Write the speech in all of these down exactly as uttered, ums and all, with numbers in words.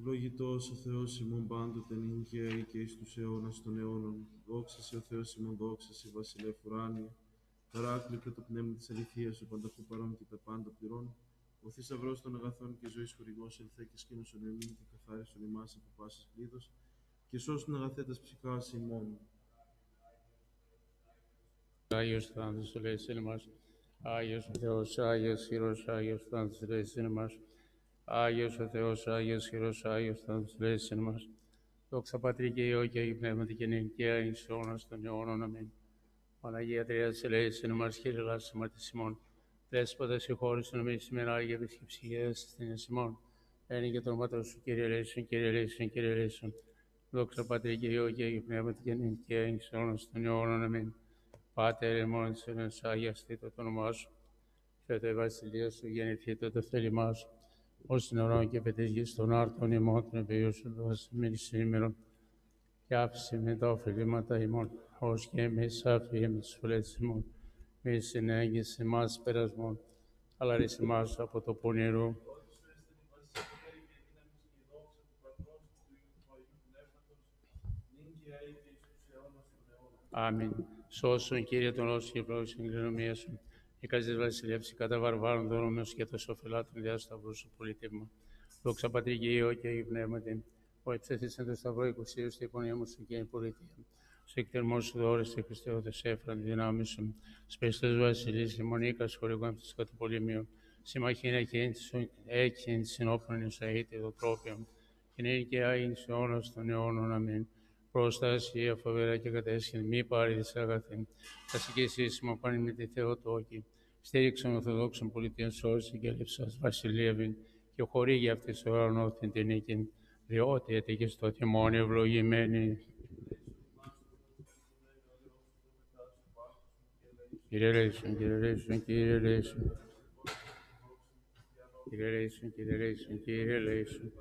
Ευλογητός ο Θεός ημών πάντοτε νυν και αεί και εις τους αιώνας των αιώνων. Δόξα σε ο Θεός ημών, δόξα σε βασιλεύ ουράνιε. Παράκλητε το πνεύμα της αληθείας, ο πανταχού παρών και τα πάντα πληρών. Ο θησαυρός των αγαθών και ζωής χορηγός ελθέ και σκήνωσον εμήν και καθάρισον ημάς από πάσης πλήθος και σώσον αγαθέτας ψυχάς ημών. Άγιος Θάνατος ελέησεν ημάς. Άγιος ο Θεός, Άγιος Χειρός, Άγιος Θάνατος ελέησεν ημάς. Άγιος ο Θεός, Άγιος Χειρός, Άγιος Θάνατος ελέησεν ημάς. Δόξα Πατρί και Υιό και Αγίου Πνεύματι και νυν και αεί εις αιώνας των αιώνων. Αμήν. Παναγία Τριάδης ελέησεν ημάς, Κύριε ελάησεν αμαρτίας ημών. Δέσποτα συγχώρησον εμείς ημεν Άγιε επισκεψιές ασθενείας ημών. Ένι και το όνομα σου, Κύριε ελέησον, Κύριε ελέησον, Κύριε ελέησον. Δόξα Πατρί και Υιό και Αγίου Πνεύματι και νυν και αεί εις αιώνας των αιώνων. Αμήν. Πάτερ ημών της αιώνας, αγιαστήτω το όνομά σου. Φέτο η βασιλεία σου, γεννηθήτω το θέλημά σου. Ως την ουρανό και επί της γης των άρτων ημών, των επιβίωσων δώσε μεν σήμερον. Και άφησε με τα οφειλήματα ημών, ως και εμείς άφηγε τους φυλέτες ημών. Μη συνέγγισε εμάς περασμόν, αλλά ρίσε εμάς από το πονηρού. Αμήν. Σώσον, Κύριε, τον όσοι και πλόγισαν κληρονομία σου. Η καλή βασιλεύση κατά βαρβάρων δρόμος και το σοφελάτων διάσταυρου σου πολίτευμα. Δόξα Πατρί και Υιό και Αγίου Πνεύματι. Ο εψέθησαν το σταυρό εικοσίου στην υπόνοια μου σου και η πολιτεία. Στο εκτερμό σου δώρεστε Χριστέ ο Θεσέφραν δυνάμει σου. Σπέστος βασιλείς λιμονίκας χορηγών της κατοπολίμιων. Συμμαχήν έκχυν της συνόπνων Ισαΐτη το τρόπιον. Και νυν και άιν σε αιώνας των αιώνων. Αμήν. Προστασία φοβερά και κατέσχεν, μη πάρει της αγαθήν. Τασική σύσσημα πάνε με τη Θεοτόκη. Στήριξαν Ορθοδόξων πολιτείων σώση και λείψας βασιλεύειν και χορήγει αυτής ουρανόθεν την νίκην, διότι έτυχε στο τιμόνι ευλογημένη. Κύριε ελέησον, Κύριε ελέησον, Κύριε ελέησον. Κύριε ελέησον, Κύριε ελέησον, Κύριε ελέησον.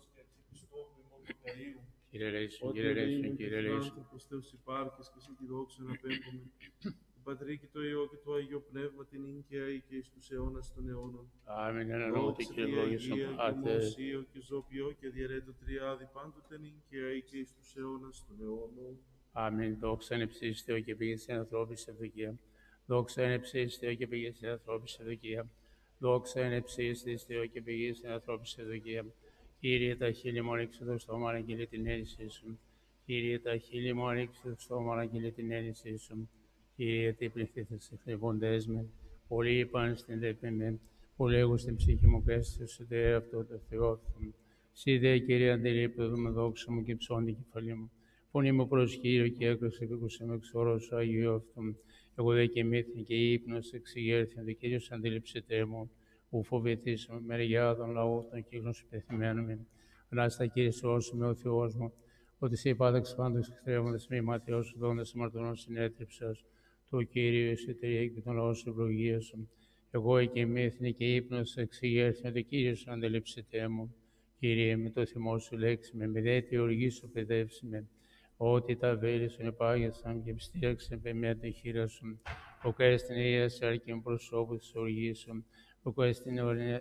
Κύριε ελέησον, Κύριε ελέησον, Κύριε ελέησον. Άνθρωπος Θεός υπάρχεις και σε τη δόξα να πέμπουμε. Το Πατρί και το Υιό και το Άγιο Πνεύμα την νυν και αεί και εις τους αιώνας των αιώνων. Αμήν. Εν ονόματι Κύριε ευλόγησον Πάτερ. Δόξα και Ζωπιό και διαιρέτω τριάδι πάντοτε νυν και αεί και εις τους αιώνας των αιώνων. Αμήν. Δόξα εν υψής Θεό και πήγε στην ανθρώπινη ευδοκία. Δόξα εν υψής Θεό και πήγε στην ανθρώπινη ευδοκία. Δόξα εν υψής της Θεό και πήγε στην ανθρώπινη ευδοκία. Κύριε, τα χείλη μου ανοίξε το στόμα, αναγγείλει την έννοιση σου. Κύριε, τα χείλη μου ανοίξε το στόμα, αναγγείλει την έννοιση σου. Κύριε, τι πληθύθες σε θλιβοντές με. Πολλοί είπαν στην δέπη με. Που λέγω στην ψυχή μου, πέστε σου δε αυτό το Θεό. Σύ δε, Κύριε, αντιλείπτω με δόξα μου και ψώντη κεφαλή μου. Φωνή μου προς Κύριο και έκρουσε, επίκουσε με εξορό σου Αγίου αυτού. Εγώ δε και μύθιν και ύπνος εξηγέρθην, δε Κύριος αντιλήψετε μου. Ου φοβηθείς με μεριά των λαού των κύκλων σου πεθυμένων. Ανάστα Κύριε σώσου ο Θεός μου, ότι σε υπάταξε πάντως εξτρέμοντας μη ματιός σου δόντας αμαρτωνών συνέτριψας. Το Κύριο εσωτερία και τον λαό σου ευλογία σου. Εγώ και μύθιν και ύπνος εξηγέρθην, δε Κύριος αντιλήψετε μου. Κύριε, με το θυμό σου λέξη με, με δε τη οργή σου παιδεύσει με. Ότι τα βέλη σου επάγεσαν και στήριξε με την χείρα σου. Ο καίστην ίας αρκήν προσώπου της οργής σου. Ο καίστην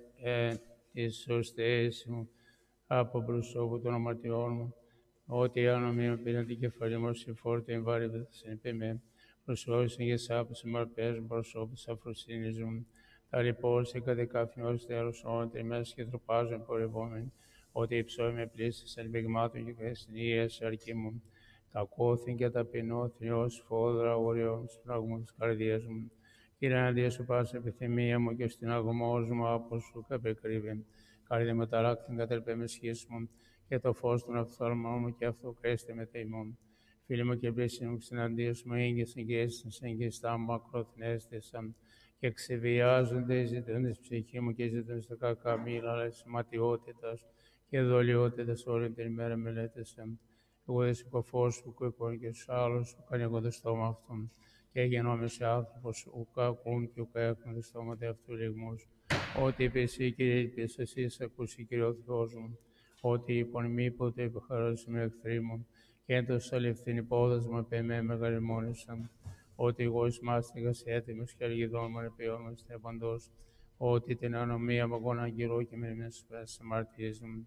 της σωστές μου από προσώπου των αμαρτιών μου. Ότι ανομία πήραν την κεφαλή μου σε φόρτη εμβάρευε σε επεμέ. Προσώπησαν και σάπους εμαρπές μου προσώπου της αφροσύνης μου. Τα λοιπόν σε κατεκάφνιος τέλος τριμές και τροπάζουν πορευόμενοι. Ότι υψώει με πλήσεις ελπιγμάτων και καίστην ίας αρκή μου. Τα κόθην και τα πεινώθην ως φόδρα ωραίων σφραγμού της καρδίας μου. Κύριε, αντί σου πάσα επιθυμία μου και στην αγωμός μου από σου καπεκρύβε. Καρδία με ταράκθην κατερπέ με σχέση μου και το φως των οφθαλμών μου και αυτό κρέστε με θεημών. Φίλοι μου και πλήσιοι μου συναντίες μου ήγγεσαν και έστησαν και στα μου ακρόθην έστησαν και ξεβιάζονται ζητώντες ψυχή μου και ζητώντες τα κακά μήλα αλλά της ματιότητας και δολιότητας όλη την ημέρα μελέτησαν. Εγώ δεν σηκωφώ σου κουκόν και στους άλλους σου κάνει εγώ το στόμα αυτόν. Και γεννόμαι σε άνθρωπος ουκά ακούν και ουκά έχουν το στόμα αυτού λιγμούς. Ότι είπε εσύ, Κύριε, είπες εσείς, ακούσει, Κύριε ο Θεός μου. Ότι είπον μη ποτέ υποχαρώσει με εχθροί μου. Και έντος αληθήν υπόδασμα επί με μεγαλημόνησαν. Ότι εγώ εις μάστιγας έτοιμος και αργιδόν μου επίον μου στέπαντος. Ότι την ανομία μου αγώνα γυρώ και με μες πες αμαρτίες μου.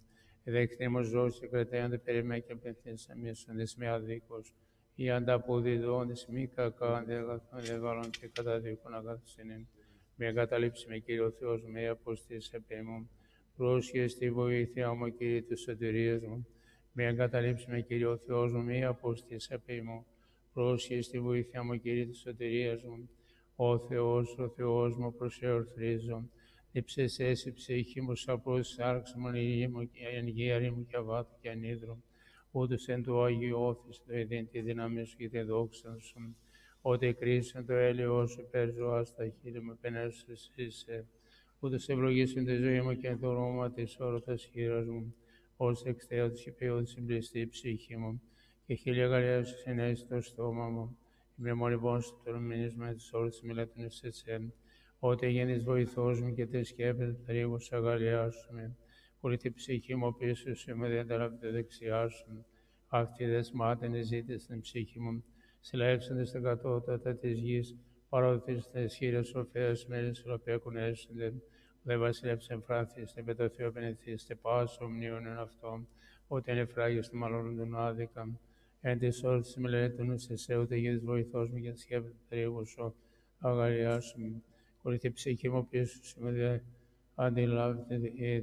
Εδέκτημος ζώος και κρατέαντε περιμέ και απευθύνσα μίσοντες με αδίκως. Οι ανταποδιδόντες μη κακάντε αγαθόν ευάλων και καταδίκων αγαθοσύνην. Με εγκαταλείψει με Κύριο Θεός με αποστής επίμων. Πρόσχε στη βοήθεια μου, Κύριε της σωτηρίας μου. Με εγκαταλείψει με Κύριο Θεός μου με αποστής επίμων. Πρόσχε στη βοήθεια μου, Κύριε της σωτηρίας μου. Ο Θεός, ο Θεός μου, προσεορθρίζω. Υψες έσυ ψυχή μου, σαπρός σάρξ μου, εν γέρη μου και αβάτου και ανίδρου. Ούτως εν το αγιώθης το εδίν τη δύναμη σου και τη δόξα σου. Ότι κρίσαν το έλεος σου υπέρ ζωάς τα χείλη μου, πενέσου είσαι. Ούτως ευλογήσουν τη ζωή μου και το ρόμα της όρωτας χείρας μου. Ως εξτέωτης και ποιότητας συμπληστή η ψυχή μου. Και χίλια γαλιάς συνέσει το στόμα μου. Είμαι μόνοι στο τολμήνισμα της όρτης μιλέτων εις εσέν. Ότι γίνεις βοηθός μου και τη σκέπτες περίγους αγαλιάσουμε. Πολύ την ψυχή μου πίσω σου με δεν τα δεξιά σου. Αυτή δεσμάταινε ζήτησε την ψυχή μου. Συλλέψονται στα κατώτατα της γης, παρότι τα ισχύρια σοφέας μέρες ροπέκουν έσονται. Δεν βασιλεύσε εμφράθιστε, με το Θεό πενεθείστε, πάσο μνήων αυτό, ότι είναι φράγιος του μάλλον τον άδικα. Εν της όρτης μελέτων σε σε, ούτε γίνεις βοηθός μου και τη σκέπτες περίγους σου αγαλιάσουμε. Χωρίς την ψυχή μου πίσω σου με δε αντιλάβετε ε,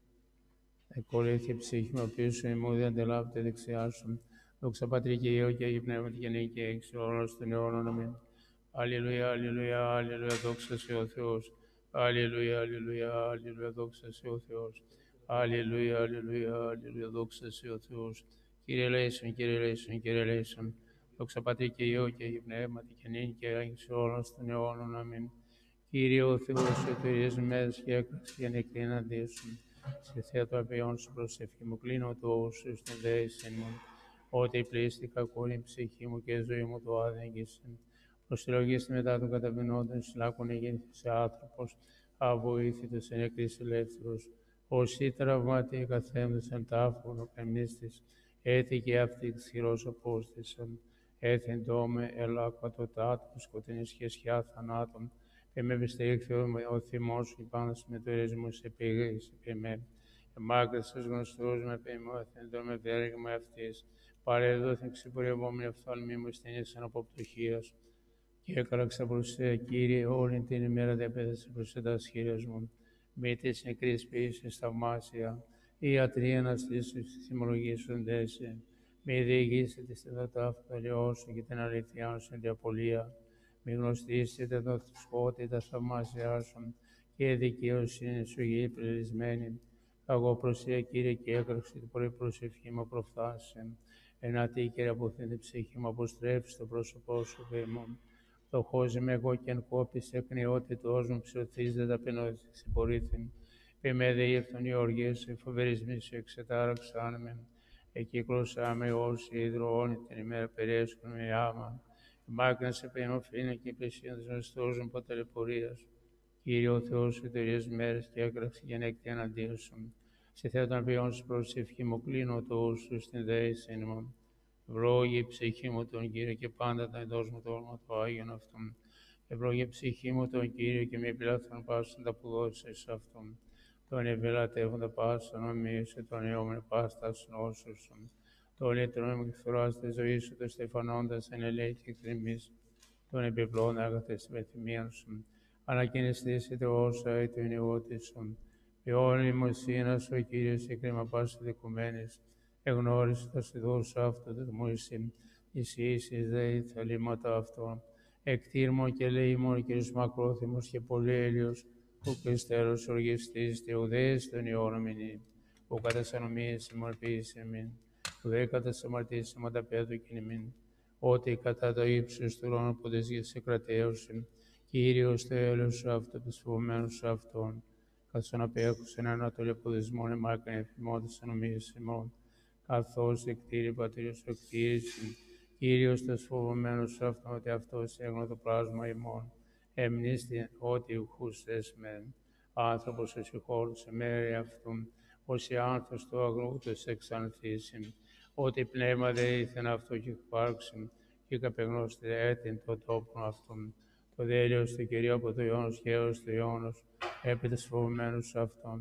χωρίς την ψυχή μου πίσω μου δε αντιλάβετε δεξιά σου. Δόξα Πατρί και Υιό και Αγίου Πνεύματι και νύχη και έξι όρος των αιώνων. Αμήν. Αλληλούια, αλληλούια, αλληλούια, δόξα σε ο Θεός. Αλληλούια, αλληλούια, αλληλούια, δόξα σε ο Θεός. Αλληλούια, αλληλούια, αλληλούια, δόξα σε ο Θεός. Κύριε ελέησον, Κύριε ελέησον, Κύριε ελέησον. Δόξα Πατρί και Υιό και Αγίου Πνεύματι και νύχη και έξι όρος των αιώνων. Αμήν. Κύριε ο Θεός, σωτηρίες μέρες και έκραξε και νεκρίναντί σου. Σε θέατο απειών σου προσευχή μου, κλείνω το όσου στην δέησιν μου. Ότι πλήστη κακόν η ψυχή μου και η ζωή μου το άδεγγισεν. Προσυλλογήστε μετά των καταπεινόντων, συλλάκων εγέννηθησε άνθρωπος, αβοήθητος εν νεκρής ελεύθερος. Όσοι τραυμάτιοι καθέμδουσαν τάφωνο καμίστης, έθι και αυτή της χειρός απόστησαν. Έθιν τόμε ελάκατοτάτων, σκοτεινή σχεσιά θανάτων. Εμέ βιστήριχθε ο θυμός σου πάνω με το ρεσμό σε πήγες, εμέ. Εμάκρυσες γνωστούς με πειμώθεν το με βέργμα αυτής. Παρεδόθεν ξεπορευόμενη οφθαλμή μου στενής αναποπτωχίας. Και έκραξα προς σε, Κύριε, όλη την ημέρα δέπαιδασε προς τα σχήρες μου. Μη της νεκρής ποιήσης θαυμάσια, η ιατρία να στήσεις θυμολογήσονται σε. Μη διηγήσετε στη δατάφθαλιό σου και την αληθειά σου την απολία. Μη γνωστήσετε το σκότη τα θαυμάσια σου και η δικαιοσύνη σου γη πληρισμένη. Εγώ προσέ, Κύριε, και έκραξε την πρωί προσευχή μου προφθάσεν. Ένα τίκερ από την ψυχή μου αποστρέψει το πρόσωπό σου, Θεέ μου. Το χώζε εγώ και εν κόπης εκνεότητός μου ψωθείς δεν ταπεινώθη συμπορήθην. Πεμέ δε ήρθαν οι οργές σου, οι φοβερισμοί σου εξετάραξαν με. Εκύκλωσάμε όσοι υδροώνει την ημέρα περιέσκουν με άμα. Μάκρυνσε πενοφήνε και πλησίαν της γνωστός μου παταλαιπωρίας. Κύριε ο Θεός σου εταιρείες μέρες και έκραξε και ανέκτη εναντίον σου. Σε θέατον ποιόν σου προσευχή μου κλείνω το ούσου στην δέησιν μου. Ευλόγη η ψυχή μου τον Κύριο και πάντα τα εντός μου το όνομα του Άγιον Αυτόν. Ευλόγη η ψυχή μου τον Κύριο και μη επιλάθρον πάσαν τα που δώσεις Αυτόν. Τον ευελατεύοντα πάσαν ομοίωσε τον αιώμενο πάστα νόσου σου. Τον έτρωνε μου και φθοράς τη ζωή σου, το στεφανώντας εν ελέη και κρυμμής. Τον επιπλών άγαθες με θυμίαν σου. Ανακοινιστήσετε όσα ή το ενηγότη σου. Η όλη η μοσίνα σου, ο Κύριος, η κρίμα πάση δικουμένης. Εγνώρισε τα σου δώσα αυτό το Μωυσή, εισήσεις δε η θαλήματα αυτών. Εκτήρμο και λέει μόνο Κύριος μακρόθυμος και πολύ έλειος, που Χριστέρος οργιστής θεουδαίες των ιών μηνύ, που κατά σανομίες συμμορφείς εμήν, που δε κατά σαμαρτήσεις μανταπέδου κινημήν, ότι κατά το ύψος του ρόνου που της γης σε κρατέωσιν, Κύριος το έλεος σου αυτό, τους φοβμένους σου αυτών, καθώς απέχουσεν ανατολή που δεσμόν εμάκρυνε εφημότητες ανομίες ημών, καθώς εκτήρη πατήριος σου εκτήρησιν, Κύριος τους φοβωμένους σου αυτόν, ότι αυτός έγνω το πλάσμα ημών, εμνίστη ότι ουχούσες μεν, άνθρωπος ο συγχώρου σε μέρη αυτούν, όσοι άνθρωπος του αγρούτος εξανθήσιν, ότι πνεύμα δε ήθεν αυτό και υπάρξιν, και καπεγνώστε έτην το τόπον αυτόν, το δέλειος του Κυρίου από το Ιόνος και έως το Ιόνος, επί τες φοβωμένους αυτών,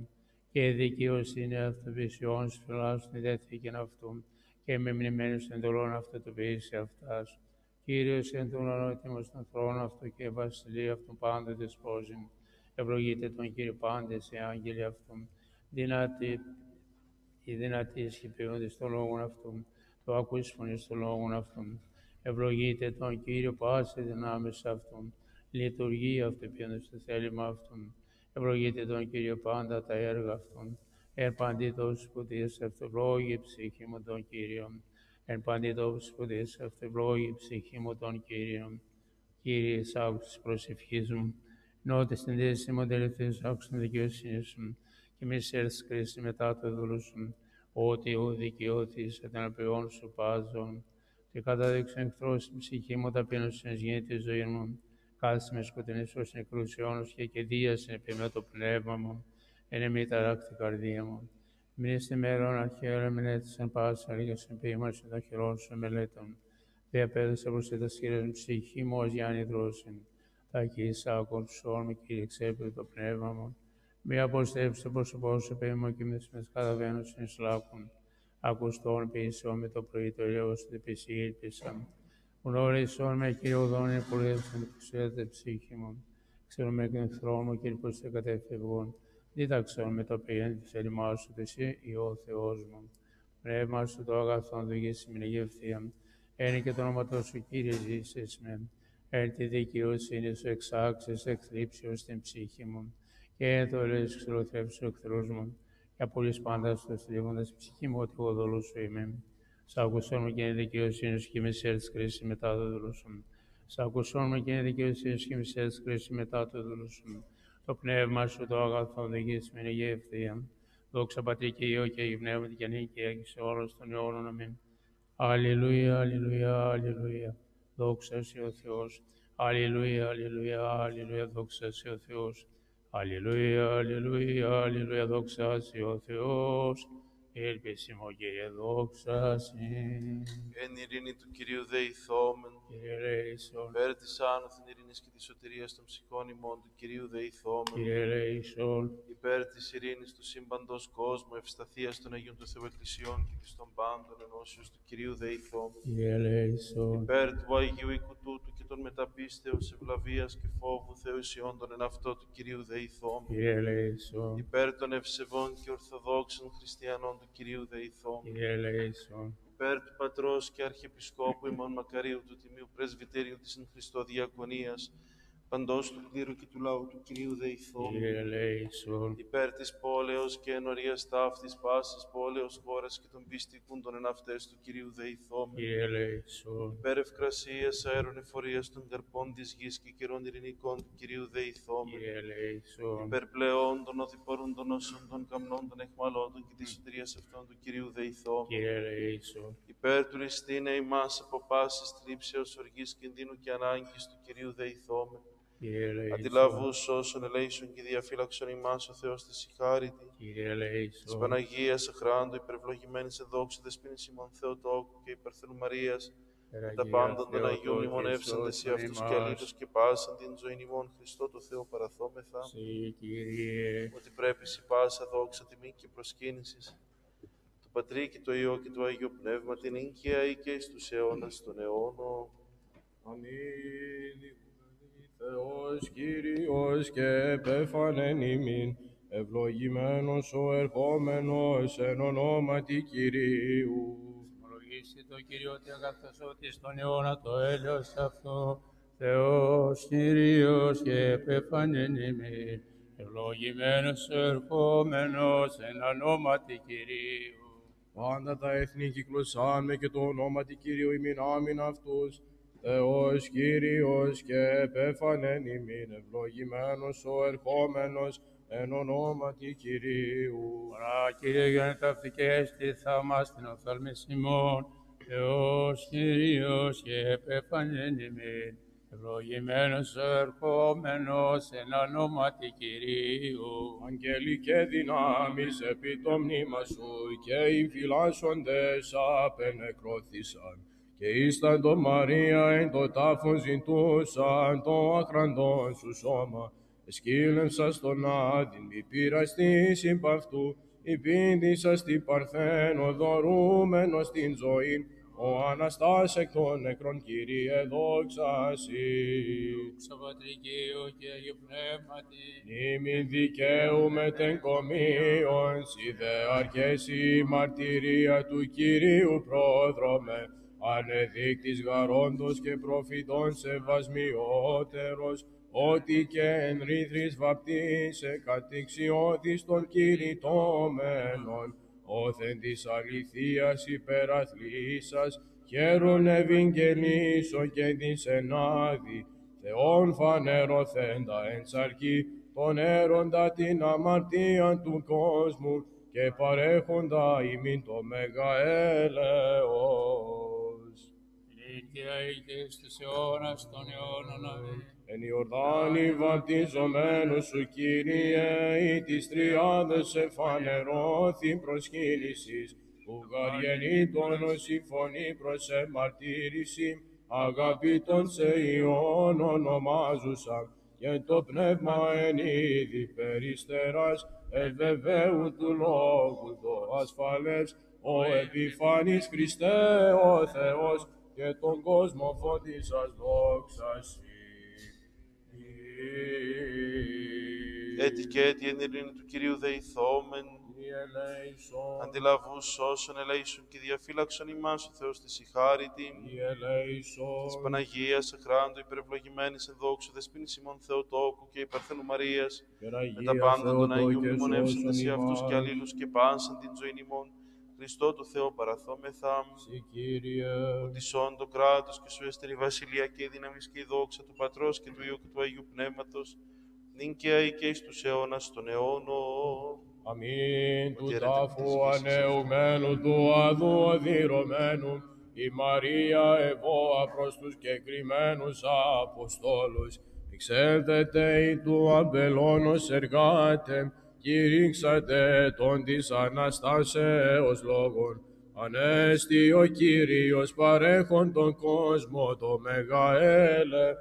και δικαιοσύνη αυτοπισιών σφυλάσσουν η δέθηκεν αυτού, και με μνημένους εντολών αυτοτοποιήσει αυτάς. Κύριος εν τον ορότιμος στον θρόνο αυτού και βασιλεία αυτού πάντοτε σπόζειν. Ευλογείτε τον Κύριο πάντες οι άγγελοι αυτού, δυνατοί, οι δυνατοί ισχυπαιούνται στο λόγον αυτού, το ακούς φωνή στο λόγον αυτού. Ευλογείτε τον Κύριο πάση δυνάμεις αυτού, λειτουργεί αυτοποιώντας το θέλημα αυτού. Ευλογείτε τον Κύριο πάντα τα έργα αυτών. Εν παντή τόσους σπουδής αυτευλόγη ψυχή μου τον Κύριον. Εν παντή τόσους σπουδής αυτευλόγη ψυχή μου τον Κύριον. Κύριε, εισάγου της προσευχής μου, νότε στην δύση μου τελευταίους άκουσαν δικαιοσύνη σου, και μη σε έρθεις κρίση μετά το δούλου σου, ότι ο δικαιώθης εν απειών σου πάζων, και κατάδειξε εχθρός στην ψυχή μου ταπείνωσιν γίνει τη ζωή μου. Κάθισε με σκοτεινής ως νεκρούς αιώνους και κεδίασε επί με το πνεύμα μου, εν εμή ταράκτη καρδία μου. Μην είστε μέρον αρχαίων μελέτησαν πάσα λίγας επίμαρση των χειρών σου μελέτων. Δε απέδωσα προς τα σχήρες μου ψυχή μου ως Γιάννη δρόσιν. Τα κύσα ακολουθών μου, Κύριε, ξέπλε το πνεύμα μου. Μη αποστρέψει το πρόσωπό σου επί μου και με καταβαίνω στην σλάκων. Ακουστών ποιησών με το πρωί το λέω σου τεπισή ήλπισαν. Γνώρισον με, Κύριε, οδόν επουλεύσαν που ξέρετε ψυχή μου. Ξέρω με τον θρόνο μου, Κύριε, πως δεν κατεφευγούν. Δίδαξον με το ποιήν της ελιμάς σου, εσύ, Υιό Θεός μου. Πνεύμα σου το αγαθόν του γης συμμενεγευθεία. Ένι και το όνομα σου, Κύριε, ζήσεις με. Εν τη δικαιοσύνη σου εξάξεις εκθλίψεως στην ψυχή μου. Και εν το λες ξυλοθρέψου εχθρούς μου. Και απολύς πάντα στο θλίβοντας ψυχή μου, ότι εγώ δόλου σου είμαι. Σ' ακουσόν μου και είναι δικαιοσύνη σου και μη σε έρθεις κρίση μετά το δούλου σου. Σ' ακουσόν μου και είναι δικαιοσύνη σου και μη σε έρθεις κρίση μετά το δούλου σου. Το πνεύμα σου το αγαθόν δεγείς με είναι ευθεία. Δόξα Πατρί και Υιό και Αγίου Πνεύματι και νύχη και έγισε όλος των αιώνων. Αμήν. Αλληλούια, αλληλούια, αλληλούια. Δόξα σε ο Θεός. Αλληλούια, αλληλούια, αλληλούια. Δόξα σε ο Θεός. Αλληλούια, αλληλούια, αλληλούια. Δόξα σε ο Θεός. Ελπίσιμο Κύριε, δόξα σε. Εν ειρήνη του Κυρίου δεηθόμεν. Κύριε ελέησον. Υπέρ της άνωθεν ειρήνης και της σωτηρίας των ψυχών ημών του Κυρίου δεηθόμεν. Κύριε ελέησον. Υπέρ της ειρήνης του σύμπαντος κόσμου, ευσταθίας των Αγίων του Θεού Εκκλησιών και της των πάντων ενώσεως του Κυρίου δεηθόμεν. Κύριε ελέησον. Υπέρ του Αγίου οίκου τούτου και των μεταπίστεως, ευλαβίας και φόβου Θεού ισιόντων εν αυτό του Κυρίου δεηθόμεν. Κύριε ελέησον. Υπέρ των ευσεβών και ορθοδόξων χριστιανών του Κυρίου δεηθόμεν. Κύριε ελέησον. Υπέρ του Πατρός και Αρχιεπισκόπου ημών Μακαρίου του Τιμίου Πρεσβυτήριου της εν Χριστώ Διακονίας, παντός του κλήρου και του λαού του Κυρίου δεηθόμεν. Κύριε ελέησον. Υπέρ της πόλεως και ενορίας ταύτης πάσης πόλεως χώρας και των πιστικούντων εν αυτές του Κυρίου δεηθόμεν. Κύριε ελέησον. Υπέρ ευκρασίας αέρων εφορίας των καρπών της γης και καιρών ειρηνικών του Κυρίου δεηθόμεν. Κύριε ελέησον. Υπέρ πλεών των οδηπορούν των όσων των καμνών των εχμαλώτων και της σωτηρίας αυτών του Κυρίου δεηθόμεν. Κύριε ελέησον. Υπέρ του ληστήνε ημάς από πάσης θλίψεως, οργής, κινδύνου και ανάγκης του Κυρίου δεηθόμεν. Κύριε ελέησον. Αντιλαβούς όσων ελέησον και διαφύλαξον ημάς ο Θεός της συγχάρητη. Κύριε ελέησον. Της Παναγίας αχράντου υπερευλογημένης εν δόξη δεσποίνης ημών Θεοτόκου και υπερθενού Μαρίας, τα πάντα των Αγίων μνημονεύσαντες σε αυτούς και αλήτως και πάσαν την ζωή ημών Χριστό το Θεό παραθόμεθα. Συ, Κύριε. Ότι πρέπει σοι πάσα δόξα τιμή και προσκύνησης του Πατρί και του Υιό και του Αγίου Πνεύμα την ίγκαια ή και εις τους αιώνας των αιώνων. Αμήν. Θεός Κύριος και επέφανεν ημίν, ευλογημένος ο ερχόμενος εν ονόματι Κυρίου. Ομολογήστε το Κύριο ότι αγαθός ότι στον αιώνα το έλεος αυτό, Θεός Κύριος και επέφανεν ημίν, ευλογημένος ο ερχόμενος εν ονόματι Κυρίου. Πάντα τα έθνη κυκλωσάμε και το ονόματι Κυρίου ημίν άμην αυτούς. Θεός Κύριος και επέφανεν ημίν, ευλογημένος ο ερχόμενος εν ονόματι Κυρίου. Ωρα Κύριε γέννητα αυτή και έστι θαυμάς την οφθαλμής ημών, Θεός Κύριος και επέφανεν ημίν, ευλογημένος ο ερχόμενος εν ονόματι Κυρίου. Αγγέλοι και δυνάμεις επί το μνήμα σου και οι φυλάσσοντες απενεκρώθησαν. Και ήσταν το Μαρία εν το τάφον ζητούσαν το αχραντόν σου σώμα, εσκύλευσας τον άδειν, μη πειραστείς υπ' αυτού, υπήντησας την παρθένο, δωρούμενος την ζωήν, ο Αναστάς εκ των νεκρών, Κύριε, δόξα Σοι. Δόξα Πατρί και Υιό και Αγίου Πνεύματι. Νήμην δικαίου μετεγκομίων, σοι δε αρχέσει η μαρτυρία του Κυρίου πρόδρομε, ανεδείκτης γαρόντος και προφητών σεβασμιότερος, ότι και εν ρήθρης βαπτίσε κατηξιώδης των κηρυτώμενων, όθεν της αληθείας υπεραθλήσας, χαίρον ευηγγελίσον και της ενάδη, Θεόν φανερωθέντα εν σαρκή, τον έροντα την αμαρτία του κόσμου και παρέχοντα ημίν το μέγα έλεος. Νυν και αεί και στους αιώνας των αιώνων. Αμήν. Εν Ιορδάνη βαπτιζομένου σου, Κύριε, ή της τριάδος εφανερώθη προσκύνησης, που γαριενήτων συμφωνεί προς εμαρτύρηση, αγαπήτων σε Υιόν ονομάζουσα, και το πνεύμα εν είδη περιστεράς, ευεβαίου του λόγου το ασφαλές, ο επιφανής Χριστέ ο Θεός, και τον κόσμο φώτισας δόξα Σοι. Έτι και έτι εν ειρήνη του Κυρίου δεηθόμεν, αντιλαβούς όσων ελέησον και διαφύλαξον ημάς ο Θεός της η χάριτη, της Παναγίας εχράντου υπερευλογημένης εν δόξου δεσποίνης ημών Θεοτόκου και υπερθένου Μαρίας, με τα πάντα των Αγίων μνημονεύσαντες οι αυτούς και αλλήλους και πάνσαν την ζωήν ημών, Χριστό του Θεό παραθόμεθα, ότι σών το κράτος και σου έστερη βασιλεία και η δύναμη και η δόξα του Πατρός και του Υιού και του Αγίου Πνεύματος, νυν και αεί και εις τους αιώνας των αιώνων. Αμήν. Του τάφου ανεωμένου του αδού οδυρωμένου, η Μαρία ευώα προς τους κεκριμένους Αποστόλους, εξέλθετε η του αμπελώνος εργάτε, κηρύξατε τον της Αναστάσεως λόγων. Ανέστη ο Κύριος παρέχον τον κόσμο το μέγα έλεος.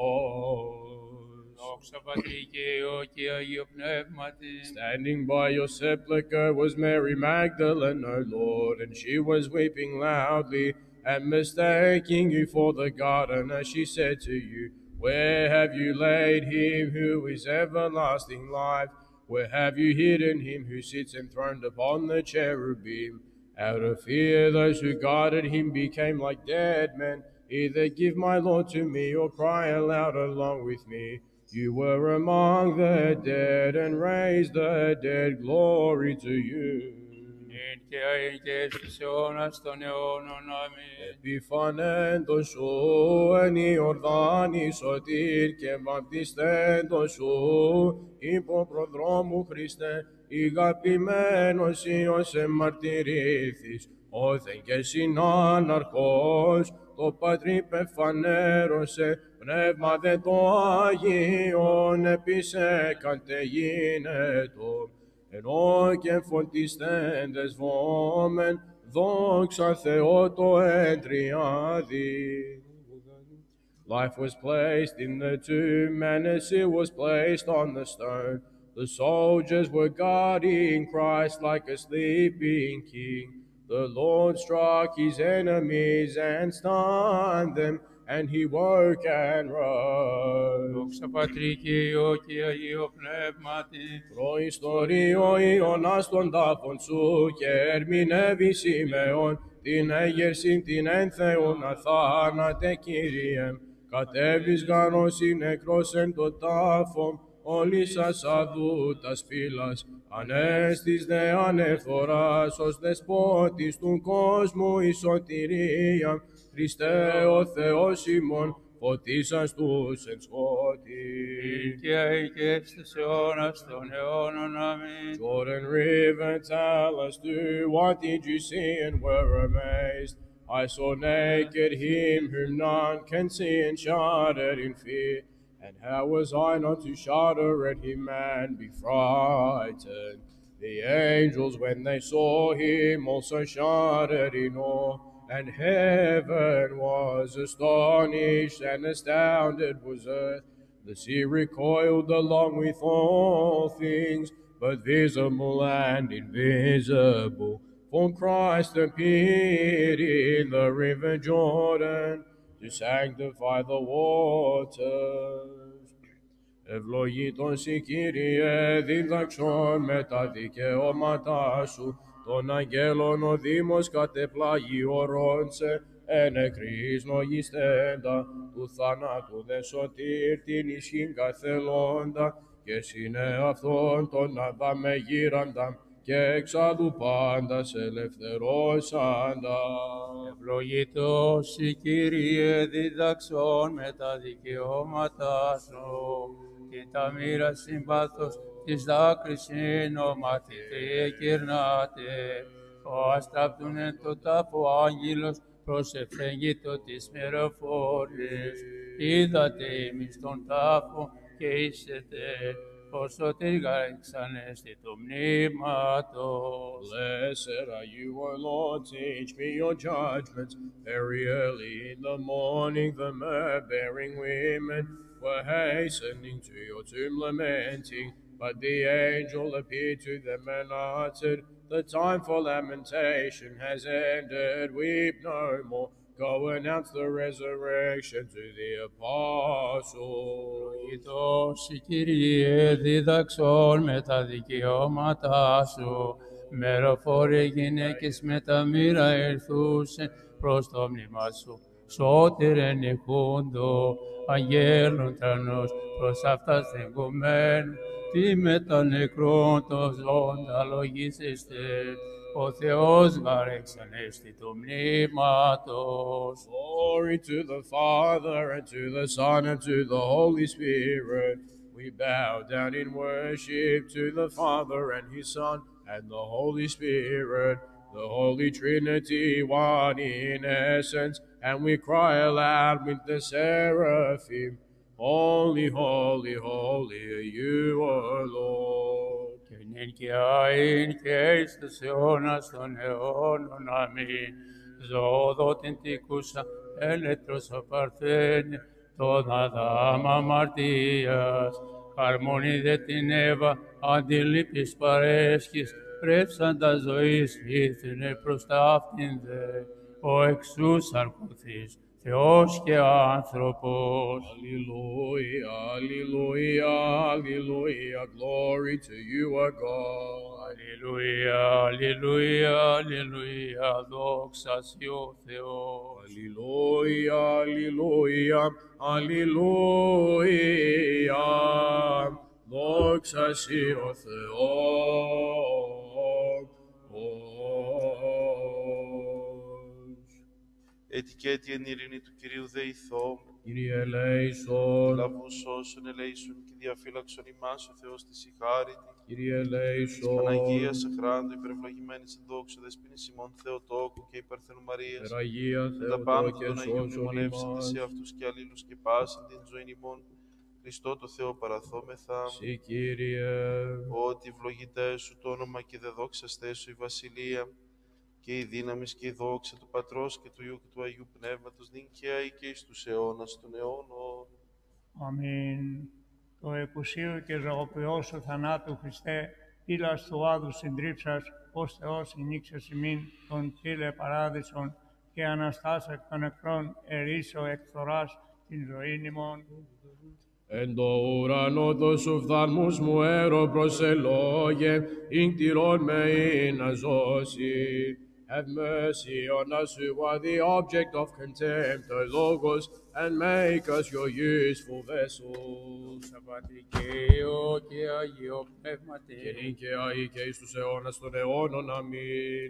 Δόξα Πατρί και Υιό και Αγίου Πνεύματι. Standing by your sepulchre was Mary Magdalene, our Lord, and she was weeping loudly, and mistaking you for the gardener, she said to you, Where have you laid him who is everlasting life? Where have you hidden him who sits enthroned upon the cherubim? Out of fear, those who guarded him became like dead men. Either give my Lord to me, or cry aloud along with me. You were among the dead, and raised the dead. Glory to you. Νυν και αεί και στους αιώνας των αιώνων. Αμήν. Επιφανέντος σου εν Ιορδάνη σωτήρ και βαπτιστέντος σου υπό προδρόμου Χριστέ, ηγαπημένος Υιός εμαρτυρήθης, όθεν και συνάναρχος, το Πατρί πεφανέρωσε, πνεύμα δε το Άγιον επίσε κατεγίνετο, ενώ και φωτιστέντες βόμεν, δόξα Θεό το εντριάδι. Life was placed in the tomb, and a seal was placed on the stone. The soldiers were guarding Christ like a sleeping king. The Lord struck his enemies and stunned them, and he woke and rose. Δόξα Πατρί και Υιό και Αγίου Πνεύματι. Προϊστορείο Ιωνάς των τάφων σου και ερμηνεύει Σιμεών, την έγερσιν την εν Θεόν αθάνατε Κύριε. Κατέβης γαρός νεκρός εν το τάφο, όλοι σας αδού τας φύλας. Ανέστης δε ανεφοράς ως δεσπότης του κόσμου η σωτηρία. Χριστέ ο Θεός ημών, φωτίσας τους εν σκότη. Νυν και αεί και στους αιώνας των αιώνων. Αμήν. Jordan River, tell us too, what did you see and were amazed? I saw naked him whom none can see and shuddered in fear. And how was I not to shudder at him and be frightened? The angels, when they saw him, also shuddered in awe. And heaven was astonished, and astounded was earth. The sea recoiled along with all things, but visible and invisible, for Christ appeared in the river Jordan to sanctify the waters. Ευλογήτως η Κύριε δίδαξον με τα δικαιώματά σου, των αγγέλων ο Δήμος κατεπλάγει ορόντσε, εν εκρής νογιστέντα, του θανάτου δε σωτήρ την ισχύν καθελώντα, και συνέ αυτόν τον αδάμε γύραντα, και εξάδου πάντας ελευθερώσαντα. Ευλογητός η Κύριε δίδαξον με τα δικαιώματά σου, και τα μοίρα συμπάθος της δάκρυς συνομαθητή κυρνάτε. Ο αστράπτουν εν το τάφο άγγελος προσεφέγγιτο της μεροφόρης. Είδατε ημις τον τάφο και είσετε, όσο τεργάρεξανέστη το μνήματος. Blessed are you, O Lord, teach me your judgments. Very early in the morning, the myrrh-bearing women were hastening to your tomb lamenting, but the angel appeared to them and answered, the time for lamentation has ended, weep no more. Go announce the resurrection to the apostles. Ευλογητός η Κύριε δίδαξον με τα δικαιώματά σου, μεροφόροι γυναίκες με τα μοίρα ερθούσεν προς το μνήμα σου. Σώτερ ενεχούντο, αγγέλων τρανός, προς αυτά στεγγωμένου, τι με τα νεκρών το ζώντα λογίσεστε, ο Θεός γαρεξανέστη το μνήματος. Glory to the Father, and to the Son, and to the Holy Spirit. We bow down in worship to the Father and His Son, and the Holy Spirit, the Holy Trinity, one in essence, and we cry aloud with the seraphim, Holy, holy, holy are you, O Lord. Και νυν και αΐν και εις τους αιώνας των αιώνων. Αμήν. Ζωοδότην τικούσα, έλετρος ο παρθένε, τον Αδάμ αμαρτίας. Χαρμονή δε την Εύα, αντιλήπτης παρέσχης, πρέψαντα ζωής ήρθενε προς τα αυτήν δε. Ο εξούς αρκωθής, Θεός και άνθρωπος. Alleluia, alleluia, alleluia, glory to you, our God. Αλληλούια, αλληλούια, αλληλούια, δόξα σοι ο Θεός. Alleluia, alleluia, alleluia, δόξα σοι ο Θεός. Έτι και έτι εν ειρήνη του Κυρίου δεηθώ, Κύριε ελέησον, λαβούς όσων ελέησον και διαφύλαξον ημάς ο Θεός της η χάριτη. Κύριε Της ελέησον, Παναγίας αχράντου υπερευλογημένης εν δόξου δεσποίνης ημών Θεοτόκου και υπερθένου Μαρίας, Περαγία με τα πάντα Θεοτόκε των Αγίων σώσον μνημονεύσετε ημάς. σε αυτούς και αλλήλους και πάσιν την ζωή ημών. Χριστό το Θεό παραθόμεθα, Συ Κύριε, ότι ευλογητές σου το όνομα και δεδόξαστέ σου η βασιλεία, και η δύναμη και η δόξα του Πατρός και του Υιού και του Αγίου Πνεύματος, νυν και αεί και εις τους αιώνας των αιώνων. Αμήν. Το εκουσίου και ζωοποιός του θανάτου Χριστέ, πύλας του άδου συντρίψας, ως Θεός ενίξας ημίν τον τήλε παράδεισον και αναστάς εκ των νεκρών ερήσω εκ θωράς την ζωήν ημών. εν το ουρανό το σου φθαλμούς μου έρο προσελόγε, ειν τυρών με ειν να ζώσει. Have mercy on us who are the object of contempt, O Logos, and make us your useful vessels. Σαββατικαίο και Αγίο Πνεύματι. Και νυν και αεί και εις τους αιώνας των αιώνων. Αμήν.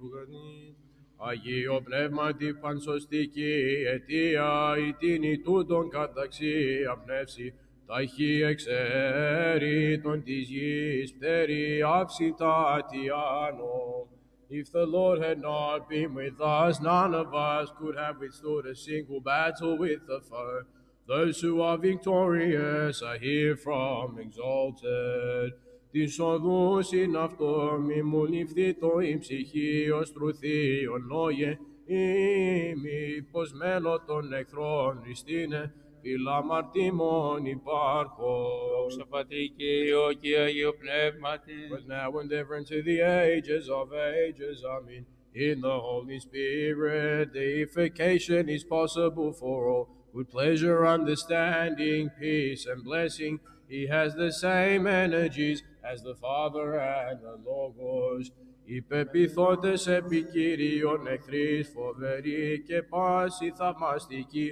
Αγίο Πνεύματι πανσωστική αιτία, η τίνη τούτον καταξία πνεύση, ταχύ εξαίρετον της γης πτέρι αυσιτάτιάνο. If the Lord had not been with us, none of us could have withstood a single battle with the foe. Those who are victorious are herefrom exalted. Της οδούς ειν αυτό μη μου ληφθήτω η ψυχή ως τρουθείον νόγε, ή μη πως μένω των εχθρών ριστήνε, επίλα αμαρτήμων υπάρχων. Δόξα Πατρί και Υιό και Αγίο Πνεύματι. But now and ever into the ages of ages, Amen. In the Holy Spirit, deification is possible for all. Good pleasure, understanding, peace, and blessing. He has the same energies as the Father and the Logos. Υπεπιθόντες επί Κύριον εχθρείς φοβεροί και πάση θαυμαστική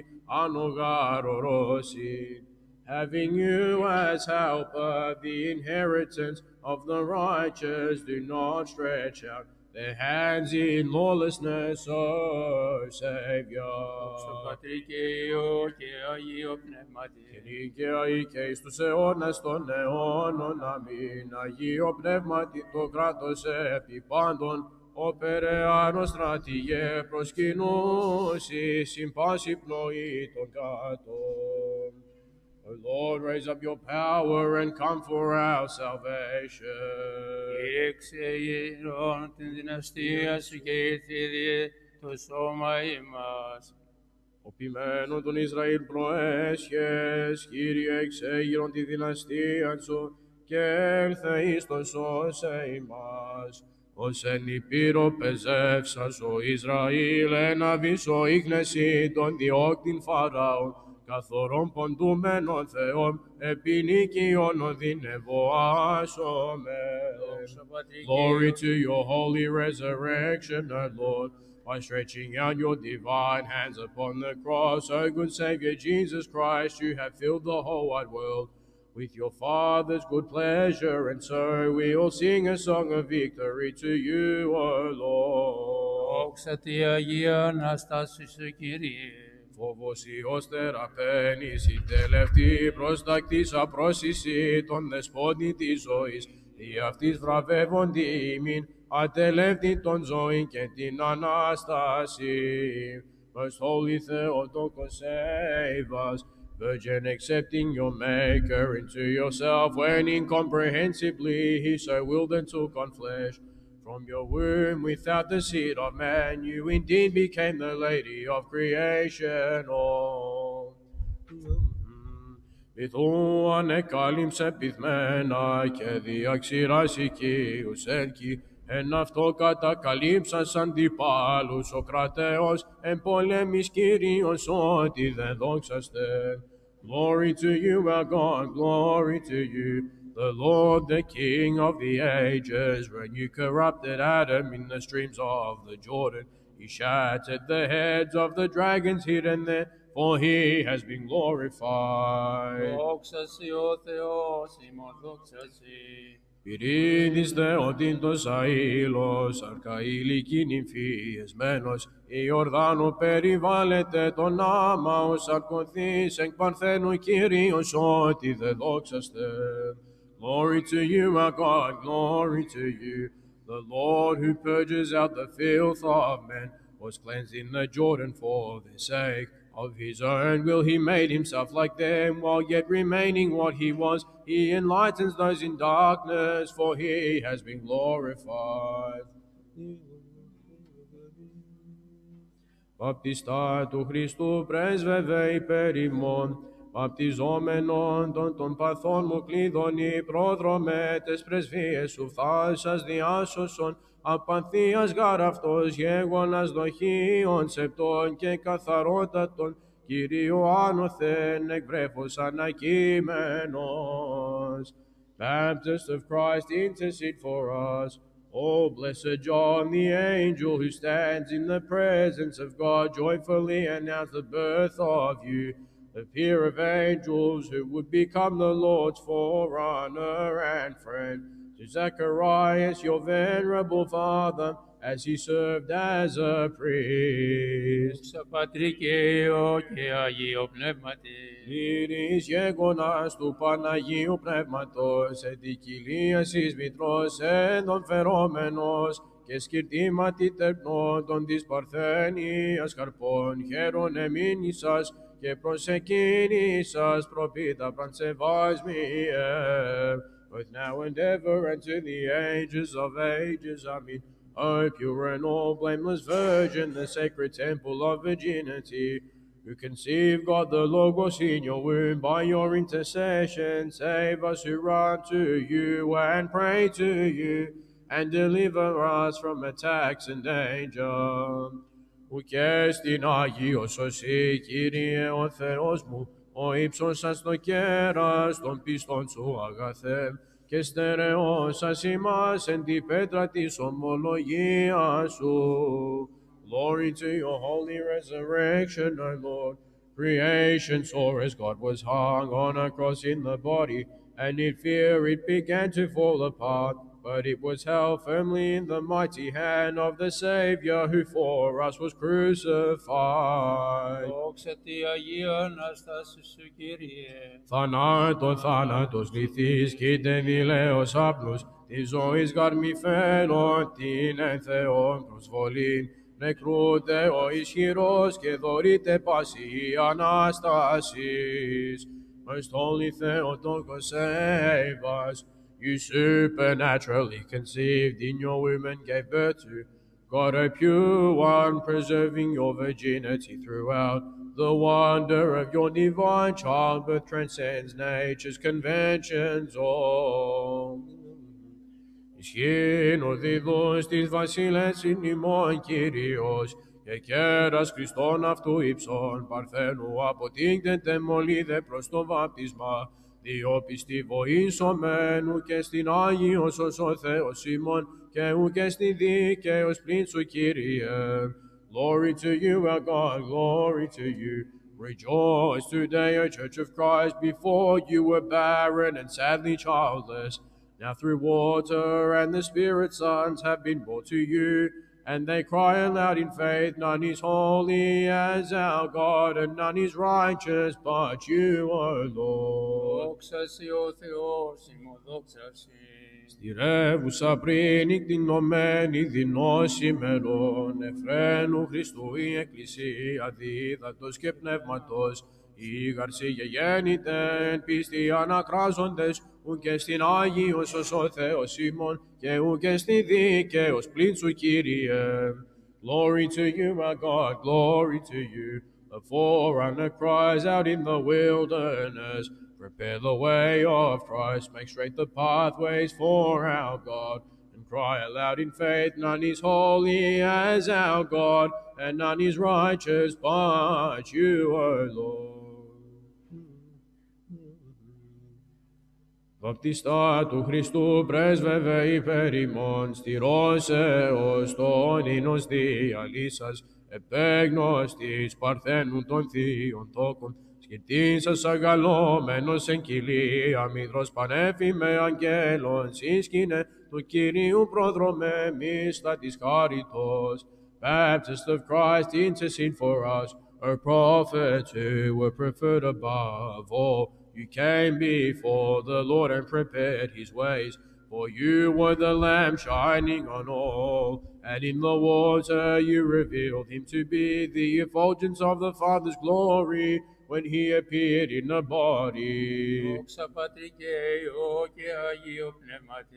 ανογαρορώσει. Having you as helper, the inheritance of the righteous, do not stretch out their hands in lawlessness, O Savior. Δόξα Πατρί και Υιό και Αγίο Πνεύματι. Νικαία και εις τους αιώνας των αιώνων, αμήν. Αγίο Πνεύματι το κράτος επί πάντων, ο Περαιάνος στρατηγέ προσκυνούσι, συν πάση πνοή των κάτων. O Lord, raise up your power and come for our salvation. Κύριε ξεγειρών την δυναστεία σου και ήρθιδε το σώμα ημάς. Οπημένον τον Ισραήλ προέσχες, Κύριε εξέγειρον τη δυναστεία σου και έλθε εις το σώσε ημάς. Ως εν υπήρο πεζεύσας ο Ισραήλ εναβήσω ίχνεση των διώκτην Φαραών, καθορών ποντούμενων Θεών, επινίκιον οδυνευοάσομε. Glory to your holy resurrection, our Lord, by stretching out your divine hands upon the cross, O good Savior Jesus Christ, you have filled the whole wide world with your Father's good pleasure, and so we will sing a song of victory to you, O Lord. Δόξα τη Αγία Αναστάση σου, Κύριε. Φόβος Υιός θεραπαίνεις, η τελευταία προστακτής απρόσιση των δεσπότη της ζωής, δι' αυτής βραβεύοντι ημίν, ατελεύτη των ζωή και την Ανάσταση. Most Holy Theotokos, save us, Virgin accepting your Maker into yourself, when incomprehensibly he so willed and took on flesh. From your womb, without the seed of man, you indeed became the Lady of creation. Oh. Βυθού ανεκάλυμψε πυθμένα και διαξηράς οικείους έλκη, εν αυτό κατακαλύψας αντιπάλους ο κρατέος, εν πολέμης Κύριος ότι δεν δόξαστε. Glory to you, our God, glory to you, the Lord, the King of the ages. When you corrupted Adam in the streams of the Jordan, he shattered the heads of the dragons hidden there, for he has been glorified. Δόξα σοι ο Θεός ημών, δόξα σοι. Πυρίδης Θεοτήτος αήλος, αρκαήλικη νυμφή εσμένος, η Ορδάνου περιβάλλεται τον άμα, ως αρκωθείς εκ Παρθένου Κύριος, ότι δε δόξαστε. Glory to you, our God, glory to you, the Lord who purges out the filth of men, was cleansed in the Jordan for their sake. Of his own will he made himself like them, while yet remaining what he was. He enlightens those in darkness, for he has been glorified. Βαπτιστά του Χριστού πρέσβευε υπέρ ημών, βαπτιζόμενον των των παθών μου κλειδώνει, πρόδρομε τες πρεσβείες σου φθάσας διάσωσον, απανθίας γάρ αυτός γέγονας δοχείων σεπτών και καθαρότατον, Κυρίου άνωθεν εκβρέφος ανακείμενος. Baptist of Christ, intercede for us. O blessed John, the angel who stands in the presence of God, joyfully announced the birth of you, the peer of angels who would become the Lord's forerunner and friend. To Zacharias, your venerable father, as he served as a priest. Δόξα Πατρί και Υιό και Αγίο Πνεύματι. Ήρης γέγονας του Παναγίου Πνεύματος, εν τη κοιλίας εις μητρός ενδομφερόμενος, και σκυρτήματι τερπνόντων της Παρθένειας καρπών, χαίρον εμήνησας και προσεκίνησας προπίτα πρανσεβάσμιε, both now and ever and to the ages of ages. Amen. O pure and all blameless Virgin, the sacred temple of virginity, who conceived God the Logos in your womb, by your intercession save us who run to you and pray to you, and deliver us from attacks and danger. Ουκ εστιν Άγιος οσί, Κύριε ο Θεός μου, ο ύψωσας το κέρας των πιστών σου αγαθέ, και στερεώσας ημάς εν τη πέτρα της ομολογίας σου. Glory to your holy resurrection, our Lord. Creation saw as God was hung on a cross in the body, and in fear it began to fall apart, but it was held firmly in the mighty hand of the Savior who for us was crucified. Δόξα τη Αγία Ανάσταση σου, Κύριε. Θανάτων θάνατος λυθείς, κοίτε δειλέως άπλους, τη ζωής γαρ μη φέρον την εν Θεόν προσβολήν. Νεκρούτε ο ισχυρός και δωρείτε πάση η Ανάστασης. Most holy Theotokos, save us. You supernaturally conceived in your womb and gave birth to God, a pure one, preserving your virginity throughout. The wonder of your divine childbirth transcends nature's conventions all. Ισχύν ο δίδος της βασιλέσιν ημών Κύριος, και κέρας Χριστόν αυτού υψών, παρθένου από την τετεμολίδε προς το βάπτισμα, διό πιστή βοήσομενου και στην Άγιος ως ο Θεός ημών, και ου και στη δίκαιος πλην σου, Κύριε. Glory to you, our God, glory to you. Rejoice today, O Church of Christ, before you were barren and sadly childless. Now through water and the Spirit's sons have been brought to you, and they cry aloud in faith, none is holy as our God, and none is righteous but you, O Lord. Δόξα σοι ο Θεός ημών, δόξα σοι. Στηρεύουσα πριν κτηνωμένη δεινός ημερών, Εφραίνου Χριστού η Εκκλησία δίδακτος και πνεύματος, οι γαρσί γεγέννητεν πίστη ανακράζοντες, ου και στην Άγιος ως ο Θεός ημών, και ου και στη δίκαιος πλην σου, Κύριε. Glory to you, our God, glory to you. The forerunner cries out in the wilderness, prepare the way of Christ, make straight the pathways for our God, and cry aloud in faith, none is holy as our God, and none is righteous but you, O Lord. Βαπτιστά του Χριστού πρέσβευε υπέρ ημών, στηρώσεως τον ίνος διαλύσας, επέγνωστης παρθένου των θείων τόκων, σκητήσας αγαλώμενος εν κοιλία, μύδρος πανέφημε αγγέλων, σύσκηνε του Κυρίου πρόδρομε μίστα της χάριτος. Baptist of Christ, intercede for us, O prophets who were preferred above all. You came before the Lord and prepared his ways, for you were the lamp shining on all, and in the water you revealed him to be the effulgence of the Father's glory when he appeared in the body. Δόξα Πατρί και Υιό και Αγίο Πνεύματι.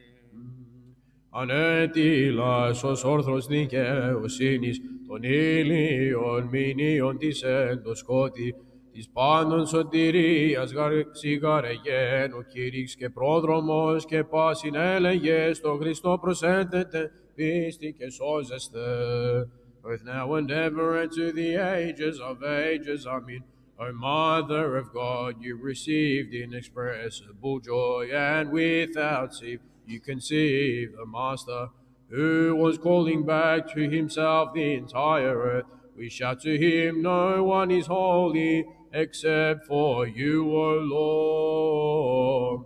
Ανέτειλας ως όρθρος δικαιοσύνης, των ήλιων μηνύων της εν το σκότη, της πάντων σωτηρίας γαρσιγαρεγέν, ο Κύριος και πρόδρομος και πάσιν έλεγε στο Χριστό προσέντετε, πίστη και σώζεστε. Both now and ever and to the ages of ages, Amen. O Mother of God, you received inexpressible joy, and without seed you conceived the Master, who was calling back to himself the entire earth. We shout to him, no one is holy except for you, O Lord.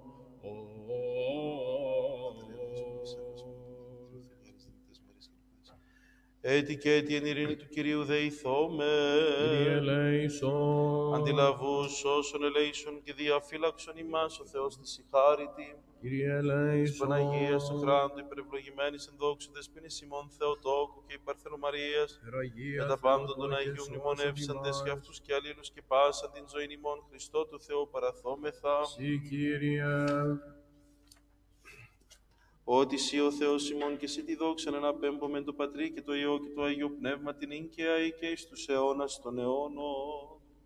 Έτη και έτη εν ειρήνη του Κυρίου δεηθώμε. Κύριε ελέησον. Αντιλαβούς όσων ελέησον και διαφύλαξον ημάς ο Θεός της συγχάρητη. Κύριε Της ελέησον. Παναγίας Αχράντου υπερευλογημένης εν δόξου δεσποίνης ημών Θεοτόκου και υπερθένου Μαρίας, με τα πάντα των Αγίων μνημονεύσαντες και αυτούς και αλλήλους και πάσα την ζωή ημών Χριστό του Θεού παραθόμεθα. Συ, Κύριε. Ότι Συ ο Θεός ημών και Συ τη δόξαν εναπέμπω με το Πατρί και το Υιό και το Αγίο Πνεύμα την Ίν και αεί και εις τους αιώνας των αιώνων.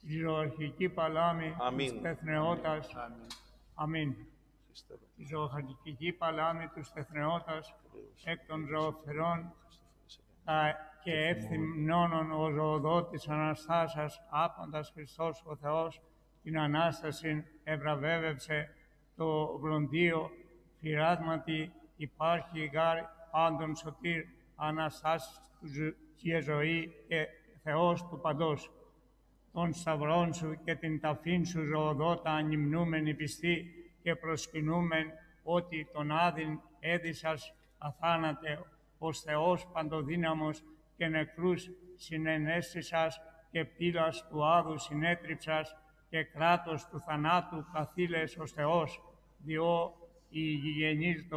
τη ζωαρχική παλάμη Αμήν. του στεθνεώτας. Αμήν. Αμήν. Χριστέ μου. Τη ζωαρχική παλάμη του στεθνεώτας εκ των ζωοφερών τα και ευθυμνώνων ο ζωοδότης Αναστάσας, άπαντας Χριστός ο Θεός, την Ανάσταση ευραβεύευσε το βλοντίο, φυράτματι υπάρχει γάρ πάντων σωτήρ, Αναστάσης του ζω- και ζωή και Θεός του παντός. Των σταυρών σου και την ταφήν σου ζωοδότα ανυμνούμενη πιστή και προσκυνούμεν ότι τον άδειν έδισας αθάνατε ως Θεός παντοδύναμος και νεκρούς συνενέστησας και πύλας του άδου συνέτριψας και κράτος του θανάτου καθήλες ως Θεός, διό οι γηγενείς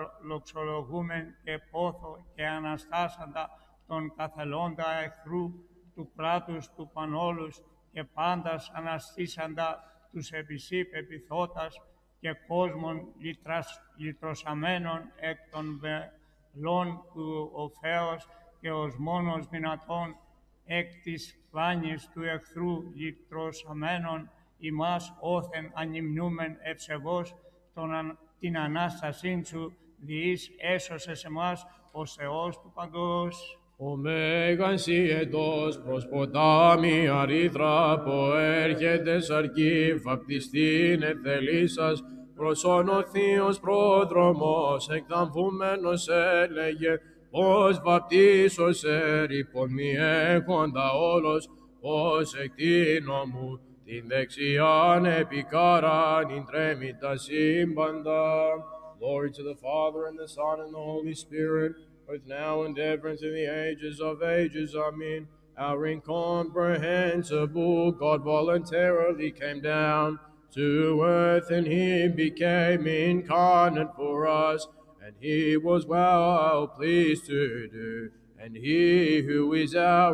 δοξολογούμεν και πόθο και αναστάσαντα τον καθελώντα εχθρού του κράτους του πανόλους και πάντας αναστήσαντα τους επισή πεπιθώτας και κόσμων λυτρας, λυτρωσαμένων εκ των βελών του ο Θεός και ως μόνος δυνατόν εκ της πλάνης του εχθρού λυτρωσαμένων ημάς όθεν ανυμνούμεν ευσεβώς τον, αν- την Ανάστασήν σου διείς έσωσες εμάς ως Θεός του παντός. Ο Μέγαν Σιετός προς ποτάμι αρήθρα ποέρχεται σαρκή βαπτιστήν εθελήσας προσών ο Θείος πρόδρομος εκδαμβούμενος έλεγε πως βαπτίσος ερήπων μη έχοντα όλος πως εκτείνω μου την δεξιάν επικάραν ειν τρέμει τα σύμπαντα. Glory to the Father and the Son and the Holy Spirit, both now and ever and to the ages of ages. Amen. Our incomprehensible God voluntarily came down to earth and he became incarnate for us, and he was well pleased to do. And he who is our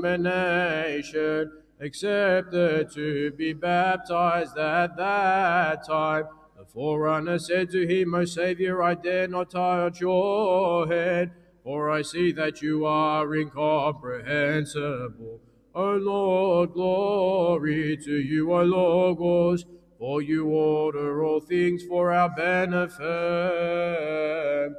illumination accepted to be baptized at that time. The forerunner said to him, O Savior, I dare not touch your head, for I see that you are incomprehensible. O Lord, glory to you, O Logos, for you order all things for our benefit.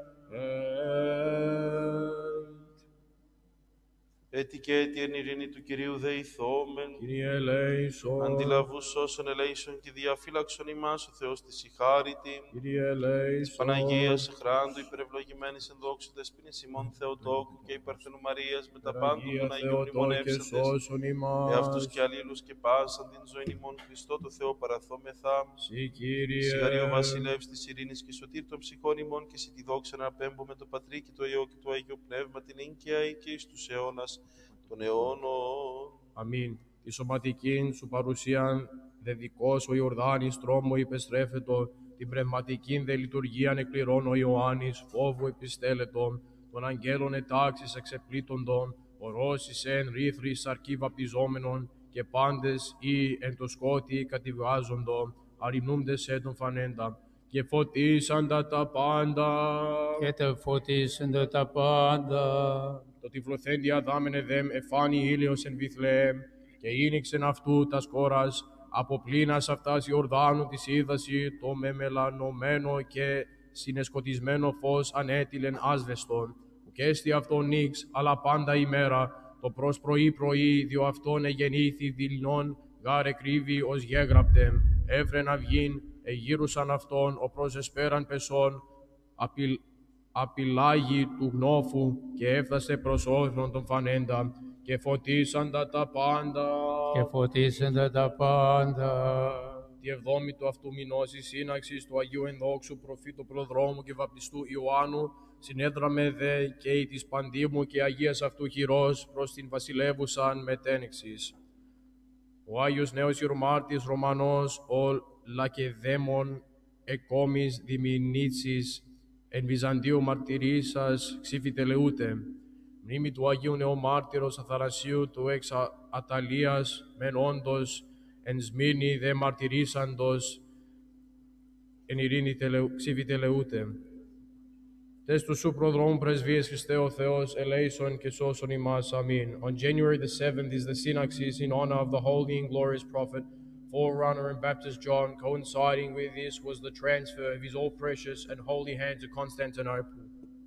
Έτι και έτι εν ειρήνη του Κυρίου δεηθόμεν. Kyrie eleison, Αντιλαβούς όσων ελέησον και διαφύλαξον ημάς ο Θεός της η χάριτη. Kyrie eleison, Παναγίας εχράντου υπερευλογημένης εν δόξου δεσποίνης ημών Θεοτόκου και υπερθενού Μαρίας με τα πάντων Αγία των Αγίων Θεοτόκε μνημονεύσαντες. σώσον ημάς. Εαυτούς και αλλήλους και πάσαν την ζωή ημών Χριστό το Θεό παραθόμεθα. Συ Κύριε, Συγχαρεί ο βασιλεύς της ειρήνης και σωτήρ των ψυχών ημών και σε τη δόξα να απέμπω με το Πατρί και το Υιό και το Αγίο Πνεύμα την ίγκαια και εις τους αιώνας των αιώνων. αμήν. Τη σωματικήν σου παρουσίαν δε δικός ο Ιορδάνης τρόμο υπεστρέφετο, την πνευματικήν δε λειτουργίαν εκπληρών ο Ιωάννης φόβου επιστέλετον, των αγγέλων ετάξεις εξεπλήττοντον, ορώσεις εν ρήθρη σαρκή βαπτιζόμενον και πάντες ή εν το σκότι κατηβάζοντο, αρρυμνούντες έτων φανέντα, και φωτίσαντα τα πάντα. Και τε φωτίσεντα τα πάντα. Το τυφλοθέντη αδάμενε δεμ εφάνει ήλιος εν Βιθλεέμ, και ήνιξεν αυτού τας κόρας, από πλήνας αυτάς Ιορδάνου της είδαση, το μεμελανωμένο και συνεσκοτισμένο φως ανέτειλεν άσβεστον, που και έστι αυτόν νύξ, αλλά πάντα ημέρα, το προς πρωί πρωί, διό αυτόν εγεννήθη δειλνών, γάρ εκρύβει ως γέγραπτεμ, έφρεν αυγήν, εγύρουσαν αυτόν, ο προς εσπέραν πεσόν, απειλ, απειλάγει του γνώφου και έφτασε προς όθρον των φανέντα και φωτίσαντα τα πάντα. Και φωτίσεντα τα πάντα. Τη εβδόμη του αυτού μηνός η σύναξης του Αγίου Ενδόξου προφήτου προδρόμου και βαπτιστού Ιωάννου συνέδραμε δε και η της Παντήμου και Αγίας αυτού χειρός προς την βασιλεύουσαν μετένεξης. Ο Άγιος Νέος Ιερομάρτης Ρωμανός, ο Λακεδαίμων εκόμης Διμηνίτσης, εν Βυζαντίου μαρτυρήσας ξύφιτελεούτε. Μνήμη του Αγίου Νεομάρτυρος Αθανασίου του εξ Αταλίας, μεν όντως εν Σμύρνη δε μαρτυρήσαντος εν ειρήνη ξύφιτελεούτε. Τες του σου προδρόμου πρεσβείες Χριστέ ο Θεός, ελέησον και σώσον ημάς. Amen. On January the seventh is the synaxis in honor of the holy and glorious prophet, forerunner and Baptist John. Coinciding with this was the transfer of his all-precious and holy hand to Constantinople.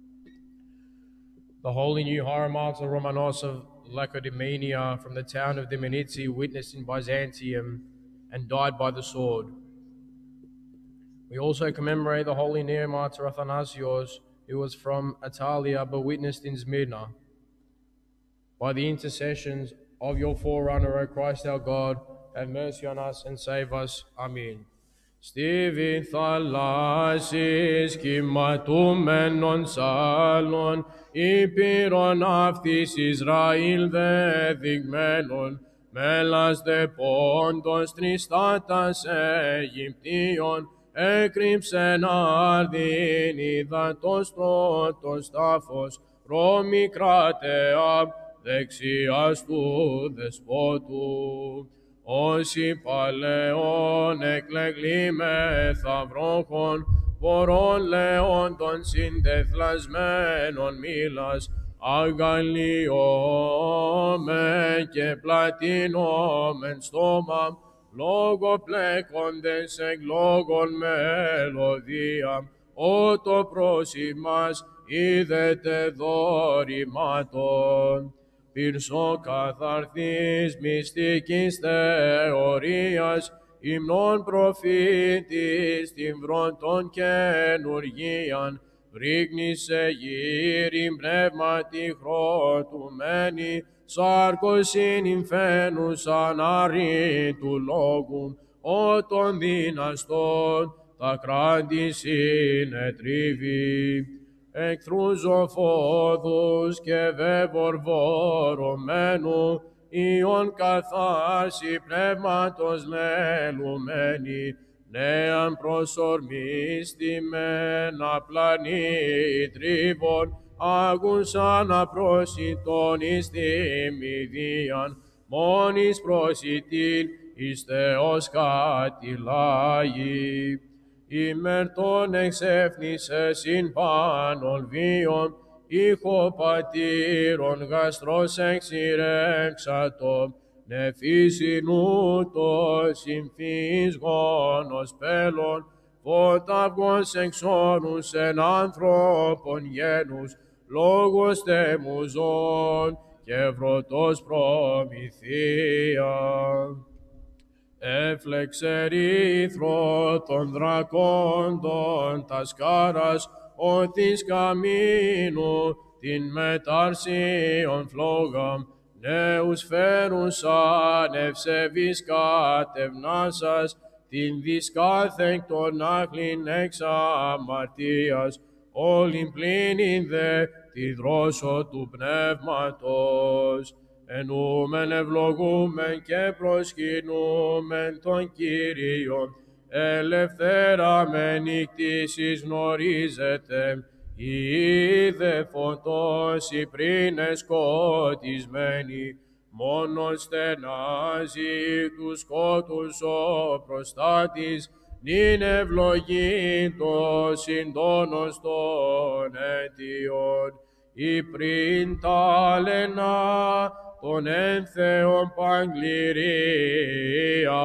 The holy new hieromartyr Romanos of Lacedaemania from the town of Dmanisi witnessed in Byzantium and died by the sword. We also commemorate the holy neomartyr Athanasios, who was from Italia but witnessed in Smyrna. By the intercessions of your forerunner, O Christ our God, have mercy on us and save us. Amen. Στίβη θαλάσσης κυματούμενον σάλων, υπήρων αυτής Ισραήλ δεδειγμένων, μέλας δε πόντος τριστάτας Αιγυπτίων, έκρυψεν αρδιν υδατός πρώτος τάφος, Ρώμη κράτεα δεξιάς του δεσπότου. Όσοι παλαιόν εκλεγλήμεθα βρόχων, πορών λεόντων συντεθλασμένων μήλας, αγαλιόμεν και πλατινόμεν στόμα, λόγο πλέκοντες εκ λόγων μελωδία, ο το πρόσημας είδετε δωρημάτων. Πυρσό καθαρθής μυστικής θεωρίας, υμνών προφήτης, την βρόντων καινουργίαν, βρύγνησε γύριν πνεύματι χροτουμένη, σάρκωσιν ημφαίνουσαν αρή του λόγου, ο των δυναστών, τα κράτη συνετρίβει. Εχθρούς ζωφόδους και βεβορβορωμένου, ιον καθάση πνεύματος λελουμένη, νέαν προσορμίστημεν απλανή τρίβων, άγουσαν απρόσιτον εις τιμιδίαν, μόνης προσιτήν εις Θεός κατηλάγει. Ημερτών εξέφνησε συν πάνων βίων, ήχο πατήρων γαστρός εξηρέξατο, νεφίσιν ούτως συμφύς γόνος πέλων, φωταυγός εξ εν ανθρώπων γένους, λόγος θεμουζών και βρωτός προμηθεία. Έφλεξε ρήθρο των δρακόντων τα σκάρας, ο της καμίνου την μετάρσιον φλόγαμ, νέους φέρουσαν ευσεβείς κατευνάσας, την δισκάθεκ των άχλην εξ αμαρτίας, όλην πλήνην δε τη δρόσο του πνεύματος. Ενούμεν ευλογούμεν και προσκυνούμεν τον Κύριον, ελευθέρα με νύκτησης γνωρίζετε, είδε φωτώσει πριν εσκοτισμένη, μόνον στενάζει τους σκότους ο προστάτης, νυν ευλογεί το συντόνος των αιτιών, ή πριν τα λενά των ένθεων παγκληρία.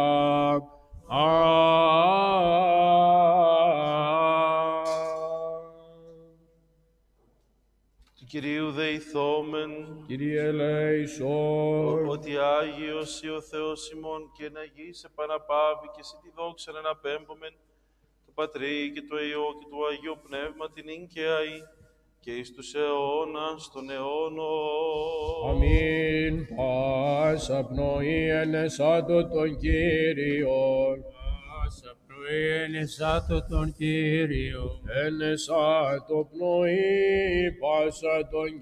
Του Κυρίου δεηθόμεν, Κύριε ελέησον, ότι Άγιος ή ο Θεός ημών και να γης επαναπάβει και σε τη δόξα να αναπέμπομεν του Πατρί και του Υιό και του Αγίου Πνεύμα την ίγκαιαη και εις τους αιώνας των αιώνων. αμήν. Πάσα πνοή ενεσάτω τον Κύριον, Πάσα πνοή ενεσάτω τον Κύριο, ενεσάτω πνοή πάσα τον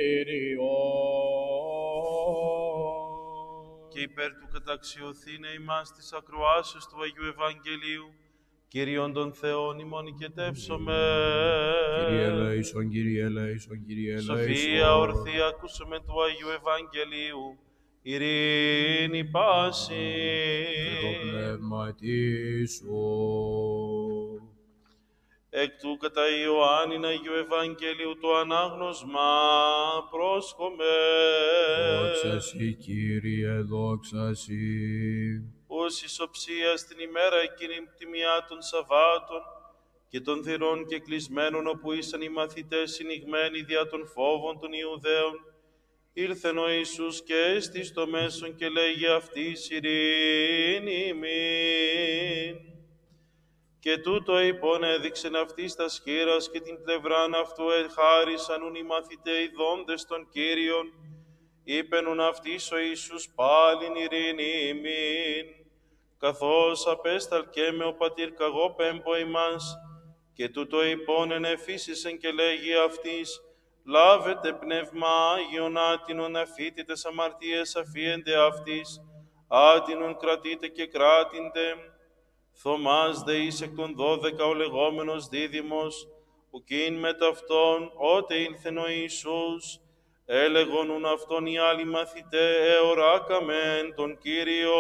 Κύριον. Και υπέρ του καταξιωθήνε ημάς της ακροάσεως του Αγίου Ευαγγελίου, Κύριον των Θεών ημών οικετεύσομαι. Κύριε ελέησον, Κύριε ελέησον, Κύριε ελέησον. Σοφία ορθή ακούσαμε του Αγίου Ευαγγελίου, ειρήνη πάση. Και το πνεύμα σου. εκ του κατά Ιωάννην Αγίου Ευαγγελίου το ανάγνωσμα πρόσχομαι. Δόξα Συ, Κύριε, δόξα Συ. Ως ισοψία στην ημέρα εκείνη τιμιά των Σαββάτων και των θυρών και κλεισμένων, όπου ήσαν οι μαθητές συνηγμένοι δια των φόβων των Ιουδαίων, ήλθεν ο Ιησούς και έστη στο μέσον και λέγει αυτής ειρήνη ημίν. Και τούτο είπων έδειξεν αυτής τα σχήρας και την πλευράν αυτού εχάρισαν ουν οι μαθηταί ειδώντες των Κύριων. Είπενουν αυτής ο Ιησούς πάλιν ειρήνη ημίν, καθώς απέσταλκέ με ο πατήρ καγώ πέμπω ημάς. Και τούτο είπων ενεφύσισεν και λέγει αυτής, λάβετε πνεύμα Άγιον άτινον αφήτητες αμαρτίες αφίεντε αυτής, άτινον κρατείτε και κράτηντε. Θωμάς δε εις εκ των δώδεκα ο λεγόμενος δίδυμος, ουκίν με ταυτόν, ότε ήλθεν ο Ιησούς, έλεγονουν αυτόν οι άλλοι μαθηταί, εωράκαμεν τον Κύριο.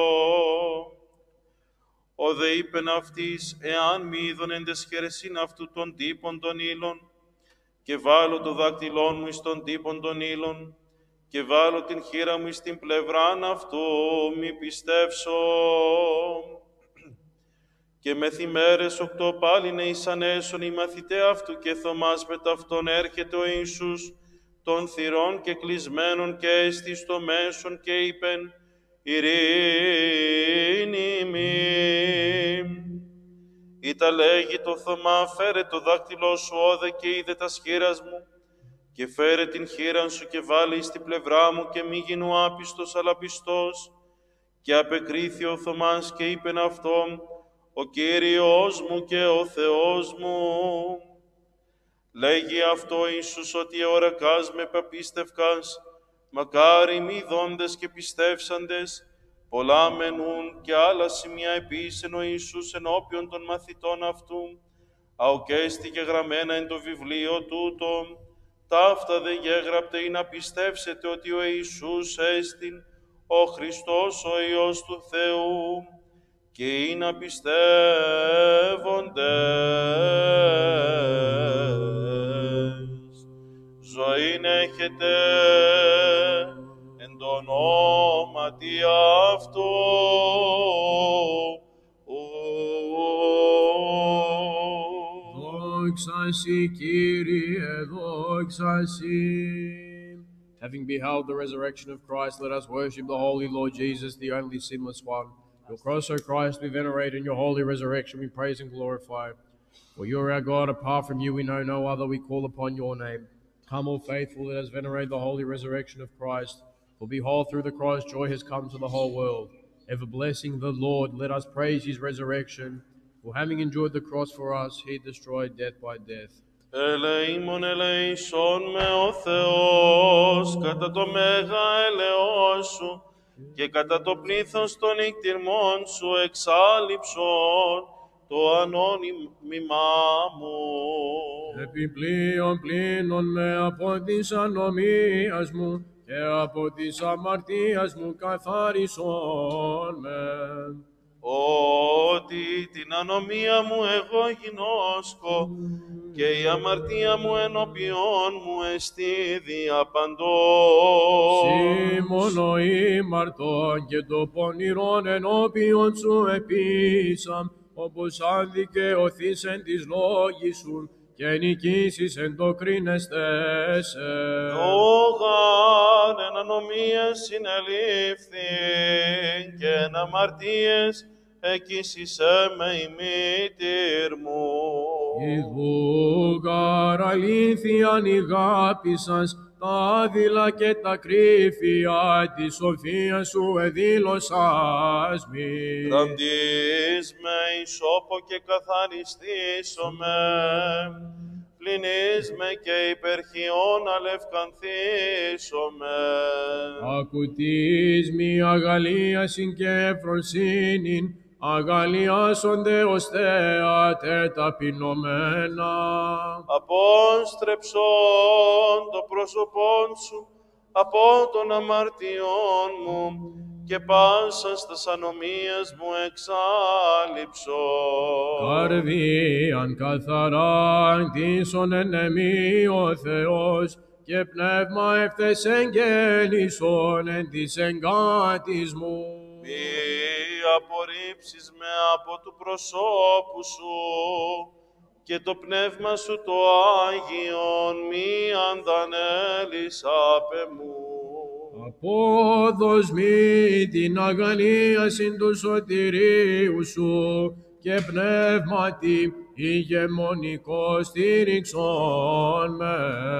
Ο δε είπεν αυτής, εάν μη είδον εν τες χερεσίν αυτού των τύπων των ύλων, και βάλω το δάκτυλόν μου εις τον τύπων των ύλων, και βάλω την χείρα μου εις την πλευράν αυτού, μη πιστεύσω. Και μεθημέρες οκτώ πάλιν ήσαν έσον οι μαθηταί αυτού, και Θωμάς με ταυτόν έρχεται ο Ιησούς των θυρών και κλεισμένων και έστι στο μέσον και είπεν, ειρήνη ημίν. Ήτα λέγει το Θωμά, φέρε το δάκτυλό σου όδε και είδε τα σχήρας μου, και φέρε την χείραν σου και βάλει στην πλευρά μου, και μη γίνω άπιστος αλλά πιστός. Και απεκρίθη ο Θωμάς και είπεν αυτόν, ο Κύριος μου και ο Θεός μου. Λέγει αυτό ο Ιησούς ότι εωρακάς με παπίστευκας, μακάρι μη δόντες και πιστεύσαντες, πολλά μενούν και άλλα σημεία επίσης ο Ιησούς ενώπιον των μαθητών αυτού, αοκέστη και γραμμένα εν το βιβλίο τούτο, ταύτα δε γέγραπτε ή να πιστεύσετε ότι ο Ιησούς έστιν ο Χριστός ο Υιός του Θεού, και ή να πιστεύοντες. Ζωήν έχετε εν το ονόματι αυτού. Δόξα Συ, Κύριε, δόξα Συ. Having beheld the resurrection of Christ, let us worship the Holy Lord Jesus, the only sinless one. Your cross, O Christ, we venerate, and your holy resurrection we praise and glorify. For you are our God, apart from you we know no other, we call upon your name. Come, all faithful, let us venerate the holy resurrection of Christ. For behold, through the cross joy has come to the whole world. Ever blessing the Lord, let us praise his resurrection. For having endured the cross for us, he destroyed death by death. Ελεήμων ελεήσον με ο Θεός, κατά το μέγα ελεός σου, και κατά το πλήθος των εκτιρμών σου εξάλληψον το ανώνυμά μου. Επιπλέον πλύνων με από της ανομίας μου και από της αμαρτίας μου καθάρισον με. Ότι την ανομία μου εγώ γινώσκω και η αμαρτία μου ενώπιον μου εστί διαπαντός. Συ μόνο ήμαρτον και το πονηρόν ενώπιον σου επίσαμ, όπως αν δικαιωθείς εν της λόγης σου και νικήσεις εν το κρίνεστε σε. Λόγαν εν ανομίες συνελήφθη και εν αμαρτίες εκείσισε με η μήτηρ μου. Ιδού γαρ αλήθειαν ηγάπησας, τα άδειλα και τα κρύφια της σοφίας σου εδήλωσας μη. Ραντής με ισόπο και καθαριστήσομαι, πλυνείς με και υπερχιόν αλευκανθήσομαι. Ακουτής μη αγαλίασιν και ευφροσύνην, αγαλιάσονται ως θέατε ταπεινωμένα. Απόστρεψον το πρόσωπόν σου από των αμαρτιών μου και πάσας τας ανομίας μου εξάλειψω. Καρδίαν καθαράν τίσον εν εμεί ο Θεός, και πνεύμα ευθες εγγέλισον εν της εγκάτης μου. Μη απορρίψεις με από του προσώπου σου, και το πνεύμα σου το Άγιον μη αντανέλεις απ' εμού. Απόδος μη την αγαλίασιν του σωτηρίου σου, και πνεύματι ηγεμονικό στήριξον με.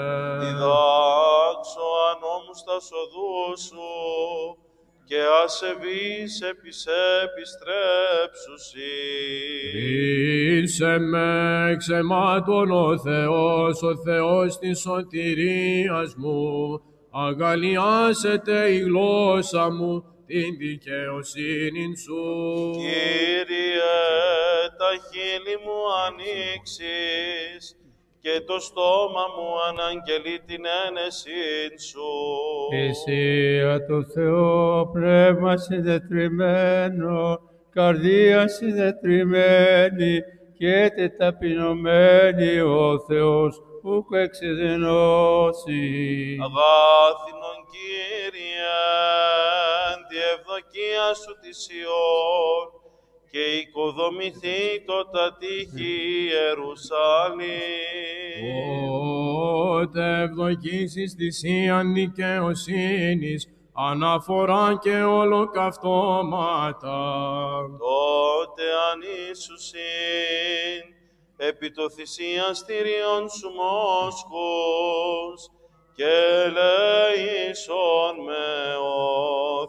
Διδάξω ανώμους τα οδούς σου, και ασεβείς επισ' επιστρέψουσι. Ρίσε με ξεμάτων ο Θεός, ο Θεός της σωτηρίας μου, αγαλιάσετε η γλώσσα μου την δικαιοσύνη σου. Κύριε, τα χείλη μου ανοίξεις, και το στόμα μου αναγγελεί την ένεσήν σου. Θυσία του Θεού, πνεύμα συντετριμμένο, καρδία συντετριμένη και τεταπεινωμένη ο Θεός ουκ εξεδενώσει. Αγάθινον Κύριε, τη ευδοκία σου τη Ιών, και οικοδομηθεί το τα τείχη Ιερουσαλήμ. Ότε ευδοκίσεις θυσίαν δικαιοσύνης, αναφορά και ολοκαυτώματα. Τότε ανήσουσιν επί το θυσιαστήριον σου μόσχος, και ελέησον με ο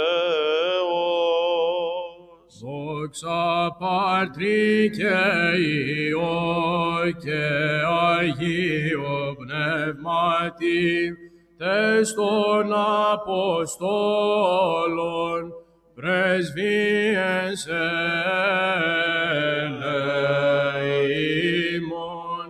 Θεός. Δόξα Πατρί και Υιό και Αγίο Πνεύματι, τες των Αποστόλων, πρεσβείες ελεήμων,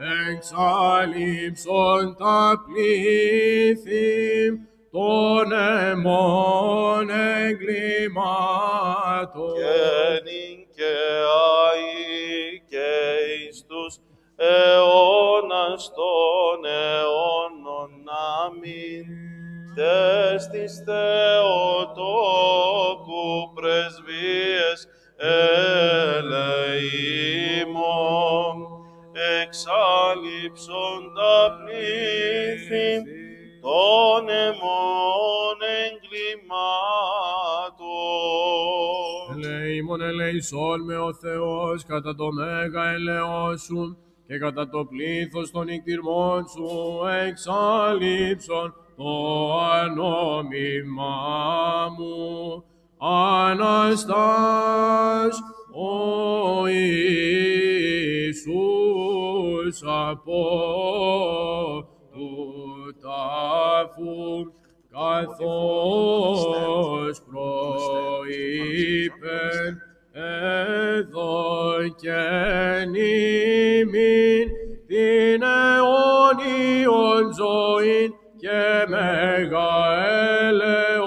εξαλείψον τα πλήθη των αιμών εγκλημάτων. Και νυν και αεί και εις τους αιώνας των αιώνων. Αμήν. Τες της Θεοτόκου πρεσβείες ελεήμων, εξάλειψον τα πλήθη των αιμών εγκλημάτων. Ελεήμων ελεησόν με ο Θεός κατά το μέγα ελεός σου και κατά το πλήθος των νικτυρμών σου εξάλειψον το ανόμημά μου. Αναστάς ο Ιησούς από του τάφου, καθώς προείπεν εδώκεν ημίν την αιώνιον ζωήν και μέγα έλεος.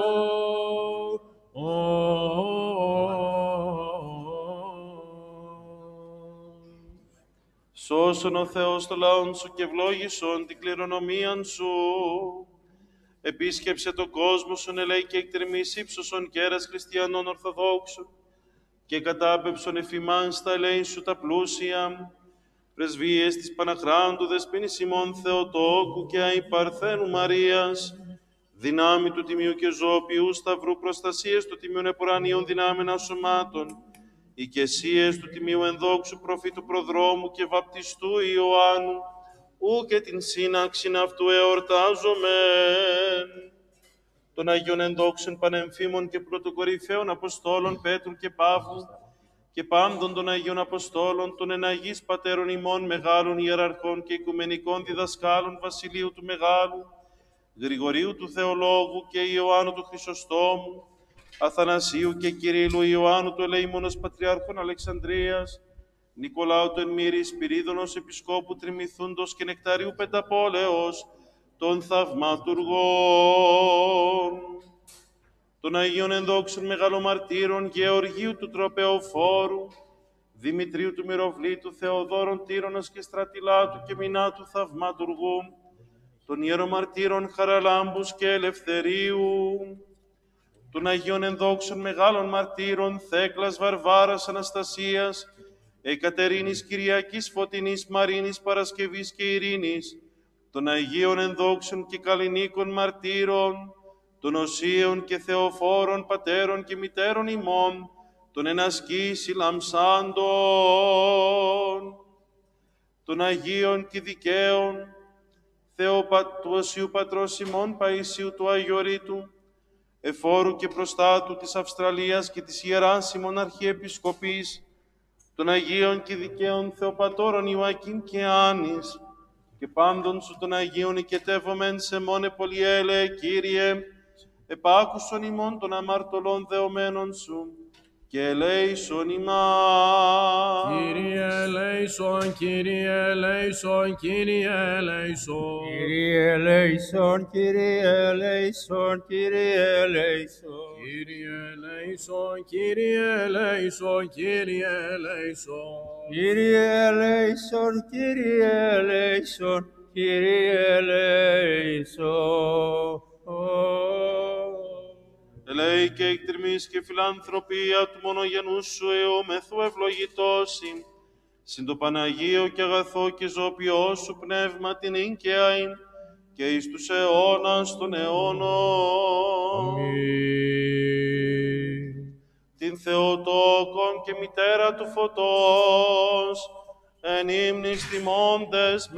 Σώσον ο Θεός το λαόν σου και ευλόγησον την κληρονομίαν σου. Επίσκεψε το κόσμο σου, ελέη και εκτερμής ύψωσον κέρας χριστιανών ορθοδόξων και κατάπεψον εφημάν στα ελέη σου τα πλούσια. Πρεσβείες της Παναχράντου Δεσποίνης ημών Θεοτόκου και αϊπαρθένου Μαρίας, δυνάμει του Τιμίου και Ζωοποιού Σταυρού, προστασίες του Τιμίου Επορανίων δυνάμενα σωμάτων, οικεσίες του Τιμίου Ενδόξου Προφήτου Προδρόμου και Βαπτιστού Ιωάννου, ου και την σύναξην αυτού εορτάζομεν. Των Αγίων Ενδόξων Πανεμφήμων και Πρωτοκορυφαίων Αποστόλων Πέτρου και Παύλου, και πάντων των Αγίων Αποστόλων, των εναγείς Πατέρων ημών μεγάλων ιεραρχών και οικουμενικών διδασκάλων Βασιλείου του Μεγάλου, Γρηγορίου του Θεολόγου και Ιωάννου του Χρυσοστόμου, Αθανασίου και Κυρίλλου Ιωάννου του Ελεήμονος Πατριάρχων Αλεξανδρίας, Νικολάου του Ενμύρη Σπυρίδωνος Επισκόπου Τριμηθούντος και Νεκταρίου Πενταπόλεως, των θαυματουργών, των Αγίων Ενδόξων Μεγαλομαρτύρων Γεωργίου του Τροπεοφόρου, Δημητρίου του Μυροβλήτου, Θεοδόρων Τύρονας και Στρατιλάτου και Μινάτου Θαυματουργού, των Ιερομαρτύρων Χαραλάμπους και Ελευθερίου, των Αγίων Ενδόξων Μεγάλων Μαρτύρων Θέκλας, Βαρβάρας, Αναστασίας, Εκατερίνης, Κυριακής, Φωτεινής, Μαρίνης, Παρασκευής και Ειρήνης, των Αγίων Ενδόξων και Καλλινίκων Μαρτύρων, των Οσίων και Θεοφόρων Πατέρων και Μητέρων ημών, των ενασκής λαμψάντων, των Αγίων και Δικαίων, Θεοπα... του Οσίου Πατρός ημών Παΐσιου του Αγιορείτου, εφόρου και προστάτου της Αυστραλίας και της Ιεράς ημών Αρχιεπισκοπής, των Αγίων και Δικαίων Θεοπατώρων Ιωακήμ και Άνης, και πάντων σου των Αγίων οικετεύομεν σε μόνε πολυέλε, Κύριε, επάκουσον ημών των αμαρτωλών δεωμένων σου, και ελέησον ημάς. Κύριε ελέησον, Κύριε ελέησον, Κύριε ελέησον. Kyrie eleison, Kyrie eleison, Kyrie eleison. Κύριε ελέησον, Κύριε ελέησον, Κύριε ελέησον. Kyrie eleison, Kyrie eleison, Kyrie eleison. Ελέη και εκτιμής και φιλανθρωπία του μονογενού σου εωμεθού ευλογητώσει, συν το Παναγίο και αγαθό και ζωοποιό σου πνεύμα την ίγκαιαην και εις τους αιώνας των αιώνων. Αμήν. Την Θεοτόκον και μητέρα του φωτός, εν ύμνης τιμώντες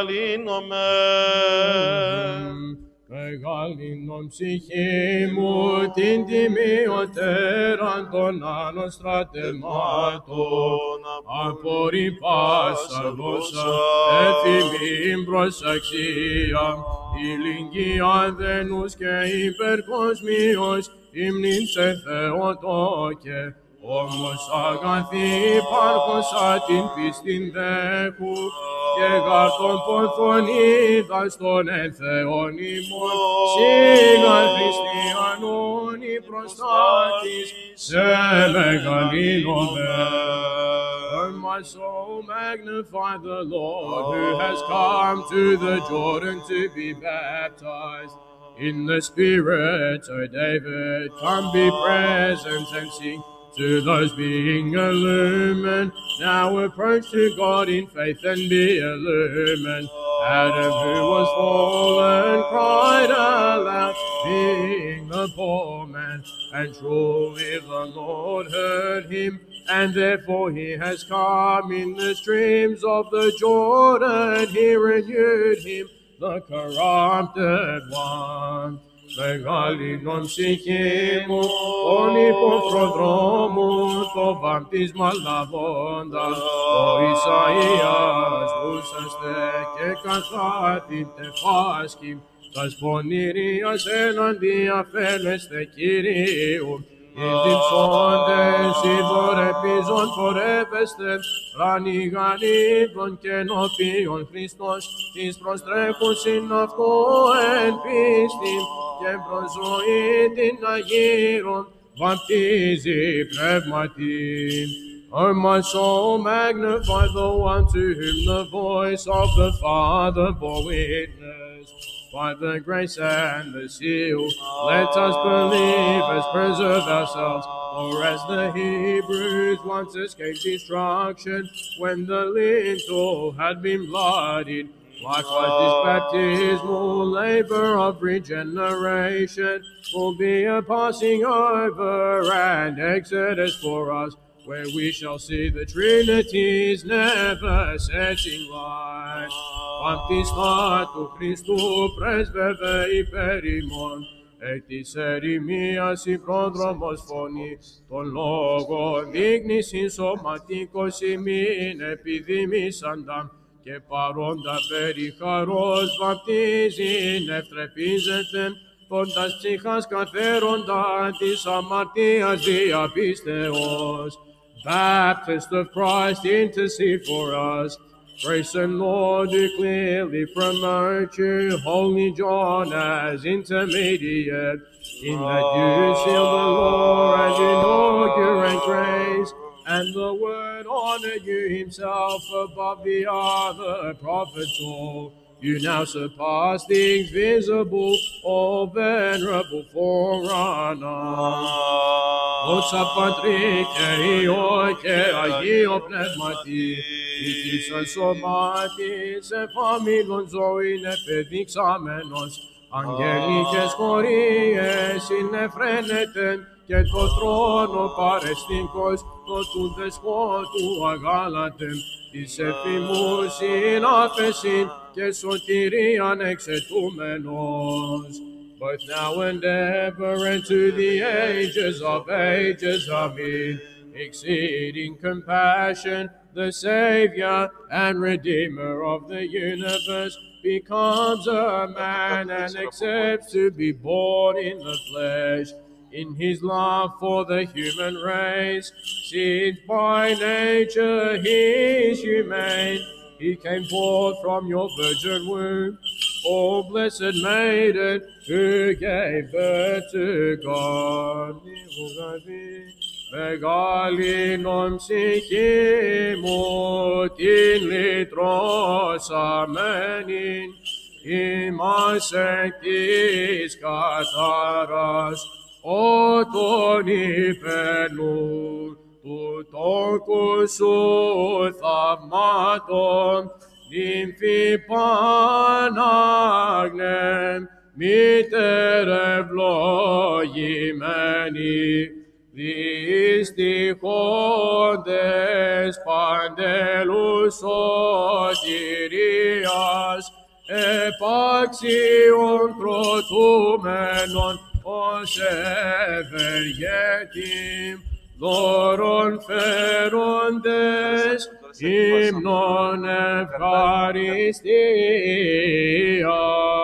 μεγαλύνομεν. Μεγαλύνων ψυχή μου την τιμιωτέραν των άλλων στρατευμάτων, απορρί πάσα δόσα, έθιμην προς αξία, ηλικία δένους και υπερκοσμίως, ύμνην σε Θεοτόκε, όμως αγαθή υπάρχωσα την πίστην δέχου, και γαρτών πορφωνίδας των ελθεών ημών, σίγα χριστιανών η προστάτης, σε μεγαλύνομαι. My soul magnify the Lord, who has come to the Jordan to be baptized. In the Spirit, O David, come be present and sing. To those being illumined, now approach to God in faith and be illumined. Adam, who was fallen, cried aloud, being the poor man, and truly the Lord heard him, and therefore he has come in the streams of the Jordan, he renewed him, the corrupted one. Μεγαλύνων ψυχή μου, τον υποφροδρόμου, το βαπτίσμα λαβώντας, ο Ισαΐας βούσαστε και καθάτητε φάσκη, τας πονηρίας εναντία φαίνεστε Κυρίου, Ιδυψώντες ιδωρεπίζων πορεύεστε, ρανιγανίδων και νοποιών Χριστός, εις προστρέχουσιν αυτό εν πίστη, και προς ζωή την αγύρων βαπτίζει πνεύματι. O my soul, magnify the one to whom the voice of the Father bore witness. By the grace and the seal, let us believe as preserve ourselves. For as the Hebrews once escaped destruction when the lintel had been bloodied, likewise this baptismal labor of regeneration will be a passing over and exodus for us, where we shall see the Trinity's never setting light. Βαπτιστά του Χριστού πρέσβευε υπέρ ημών, εκ της ερημίας η πρόδρομος φωνή, τον λόγο δείγνυσιν σωματικός ημίν επιδημήσαντα, και παρόντα περί χαρός βαπτίζειν ευτρεπίζεται, τόντας ψυχάς καθέροντα της αμαρτίας διαπίστεως. Baptist of Christ, intercede for us. Grace and Lord do clearly promote you, Holy John as intermediate, in that you seal the law and inaugurate grace, and the word honor you himself above the other prophets all. You now surpass things visible, all venerable forerunner. Όσα Πατρί και Υιό και Αγίο Πνεύματι, ηγήσαν σωμάτις εφαμίλων ζωήν επεδείξαμενος, αγγελικές χωρίες συνεφραίνεται και το θρόνο παρεστήκος, το του δεσπότου αγάλατεν, της εφημούς συνάφεσιν και σωτηρίαν εξαιτούμενος. Both now and ever and to the ages of ages, amen. Exceeding compassion, the Savior and Redeemer of the universe becomes a man and accepts to be born in the flesh. In his love for the human race, since by nature he is humane, he came forth from your virgin womb, O blessed maiden, who gave birth to God. Μεγαλύνον ψυχή μου την λυτρώσαμενην, ημάς εκ της καθαράς, ο τον υπερνούν, του τόκου σου θαυμάτων, νύμφη Πανάγνε, μήτερ ευλογημένη, δυστυχόντες παντελούς σωτηρίας, επάξιον κροτούμενον ως ευεργέτην, δώρον φέροντες, ύμνον ευχαριστία.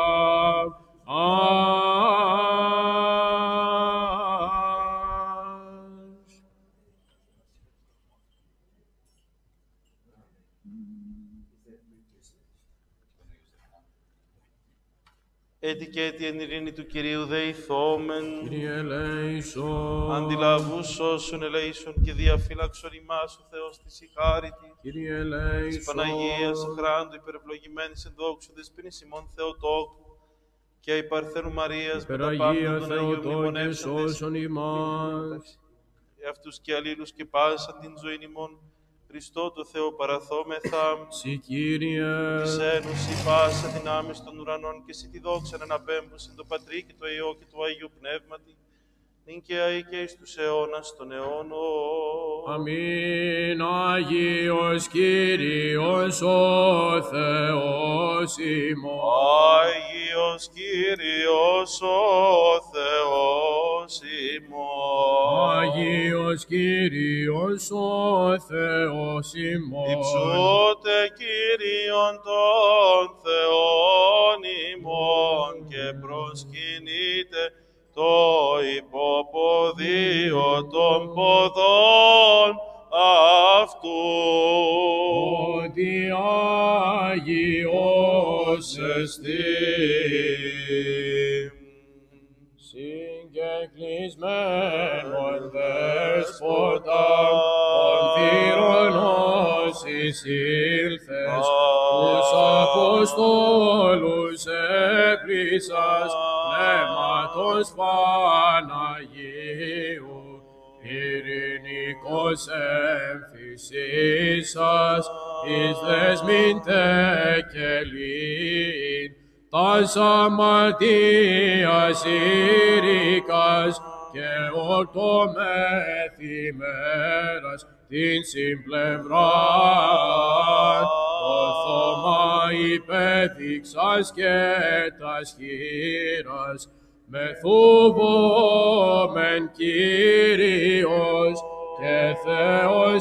Έτη και έτη εν ειρήνη του Κυρίου δεηθόμεν, Κύριε ελέησον, αντιλαβούς όσων ελέησον και διαφύλαξον ημάς ο Θεός της η χάριτη, Κύριε της ελέησον, Παναγίας χράντου υπερευλογημένης εν δόξου δεσποίνης ημών Θεοτόκου και η Παρθένου Μαρίας με τα Υπεραγία πάντα των Αγίων Θεοτόκε μνημονεύσαντες, σώσον ημάς. εαυτούς και αλλήλους και πάσαν την ζωή ημών, Χριστό το Θεό παραθόμεθα, Συ Κύριε, της ένωση πάσα δυνάμεις των ουρανών και εσύ τη δόξα να αναπέμπουσιν το Πατρί και το Υιό και το Αγίου Πνεύματι, νυν και αεί και εις τους αιώνας των αιώνων. αμήν. Άγιος Κύριος ο Θεός ημών. Άγιος Κύριος ο Θεός ημών. Άγιος Κύριος ο Θεός ημών. Υψούτε Κύριον των Θεών ημών και προσκυνείτε το υποποδίο των ποδών αυτού. Ότι Άγιος εστί. Συγκεκλεισμένον δέσποτα, των θύρων όσης ήλθες, τους Αποστόλους έπλησας, πνεύματος Παναγίου, ειρηνικός εμφυσίσας, εις δεσμήν τεκελήν, τας αμαρτίας ήρικας και ορτομεθημέρας την συμπλευράν, το θώμα υπέδειξας και τας χείρας, μεθούβομεν Κύριος και Θεός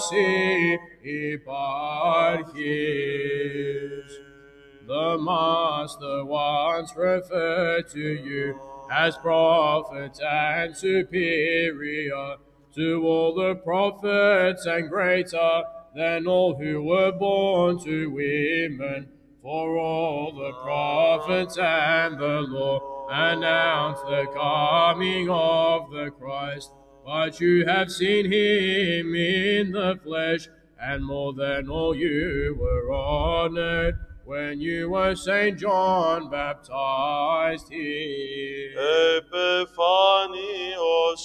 υπάρχεις. The Master once referred to you as prophets and superior to all the prophets and greater than all who were born to women. For all the prophets and the law announce the coming of the Christ. But you have seen him in the flesh, and more than all you were honored when you were Saint John baptized him. Επεφάνιος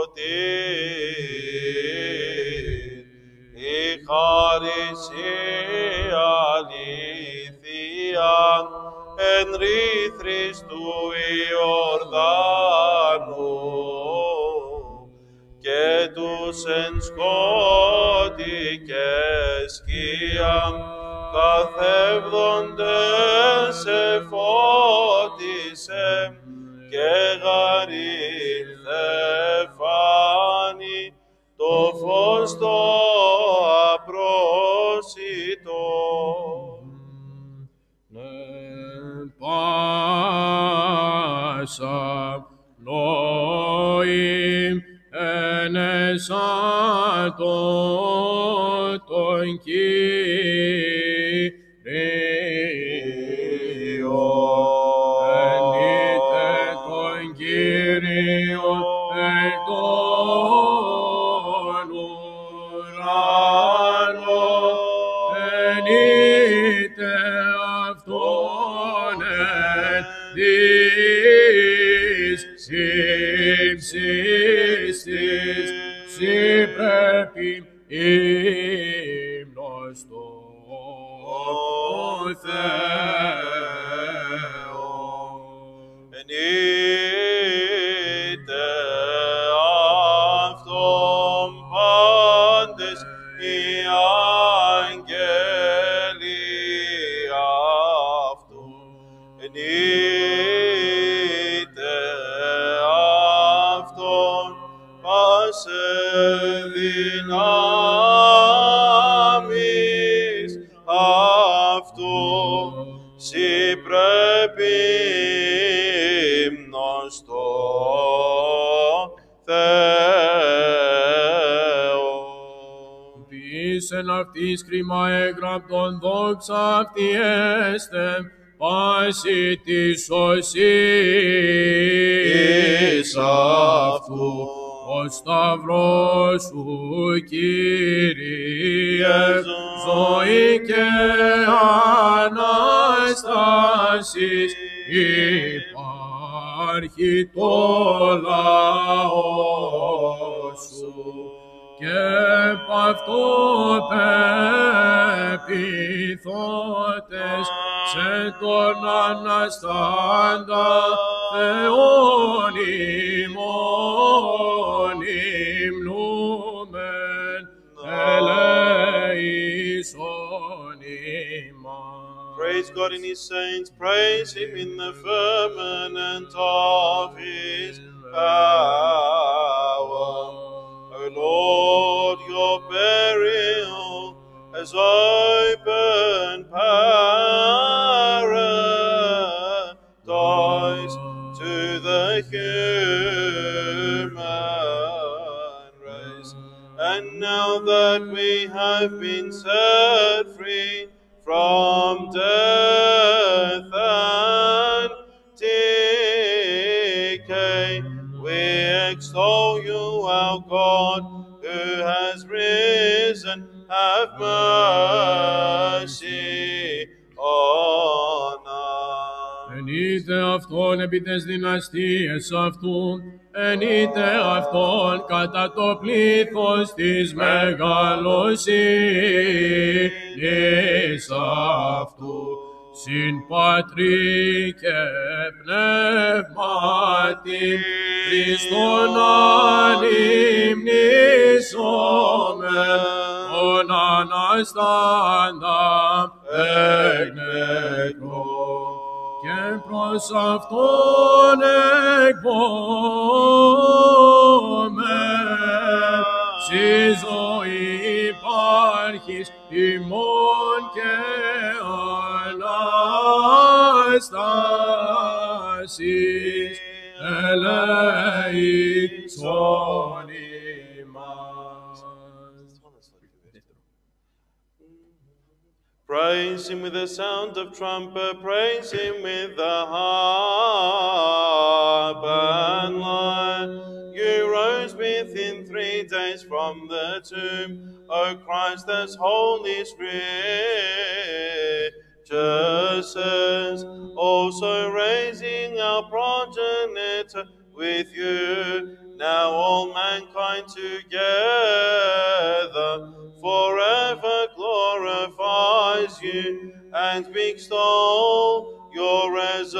σωτήρ, η χάρις η αλήθεια, εν ρήθρις του Ιορδάνου, και τους εν σκότη και σκία, καθεύδοντες εφώτισε, και γαρήλθε φάνη το φως το απρόσιτο. Πάσα νόημ εν εσάτω τον Κύριο, ενείτε τον Κύριο εκ των ουρανών, ενείτε αυτόν εν της ύψης της συμπρέπει ύμνος το Θεό. Ενείτε αυτόν πάντες οι άγγελοι αυτού. Ενείτε αυτόν πάσε δυνάμεις αυτού, συμπρέπει ύμνος το Θεό. Ποιής εν αυτής κρίμα έγραπτον δόξα αυτή έστε, πάση της σωσής αυτού. Ο σταυρός σου, Κύριε, ζωή και Ανάστασης, υπάρχει το λαό σου. Και π' αυτό πεποιθώτες σε τον Αναστάντα Θεόν ημών υμνούμεν ελέησον ημάς. Praise God in his saints, praise him in the firmament of his power. O Lord, your burial has opened paradise to the human race. And now that we have been set free from death and decay, we extol you, our God, who has risen. Have mercy on us. Ενείτε αυτόν επί τες δυναστείες αυτού, ενείτε αυτόν κατά το πλήθος της μεγαλοσύνης αυτού, συν Πατρί και Πνεύματι, Χριστόν ανυμνήσομεν, τον Αναστάντα εκ νεκρών, και προς αυτόν εκπόμεν, στη ζωή υπάρχεις ημών και Ανάστασης, ελέησον ημάς. Praise him with the sound of trumpet, praise him with the harp and lyre. You rose within three days from the tomb, O Christ, as Holy Scripture says, also raising our progenitor with you, now all mankind together forever glorifies you, and we extol your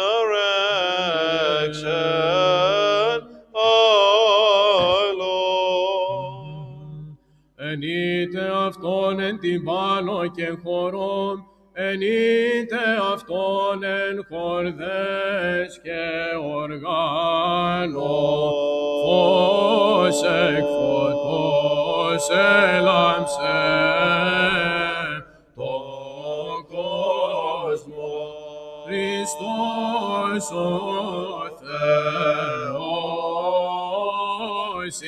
resurrection, O Lord. Ενείτε αυτόν εν την πάνω και χορών, ενείτε αυτόν εν χορδές και οργάνο, φως εκ φωτός έλαμψε το κόσμο, Χριστός ο Θεός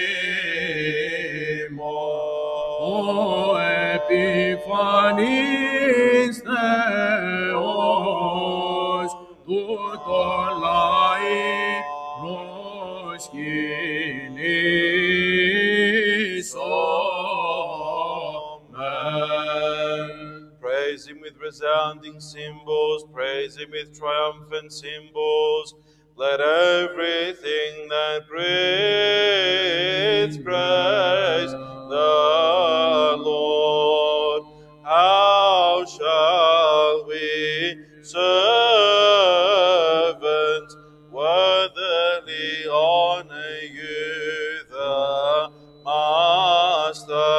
ο επιφανής Θεός, τούτο λαοί προσκυνήσομεν. Praise him with resounding cymbals, praise him with triumphant cymbals. Let everything that breathes praise the Lord. How shall we, servants, worthily honor you, the Master,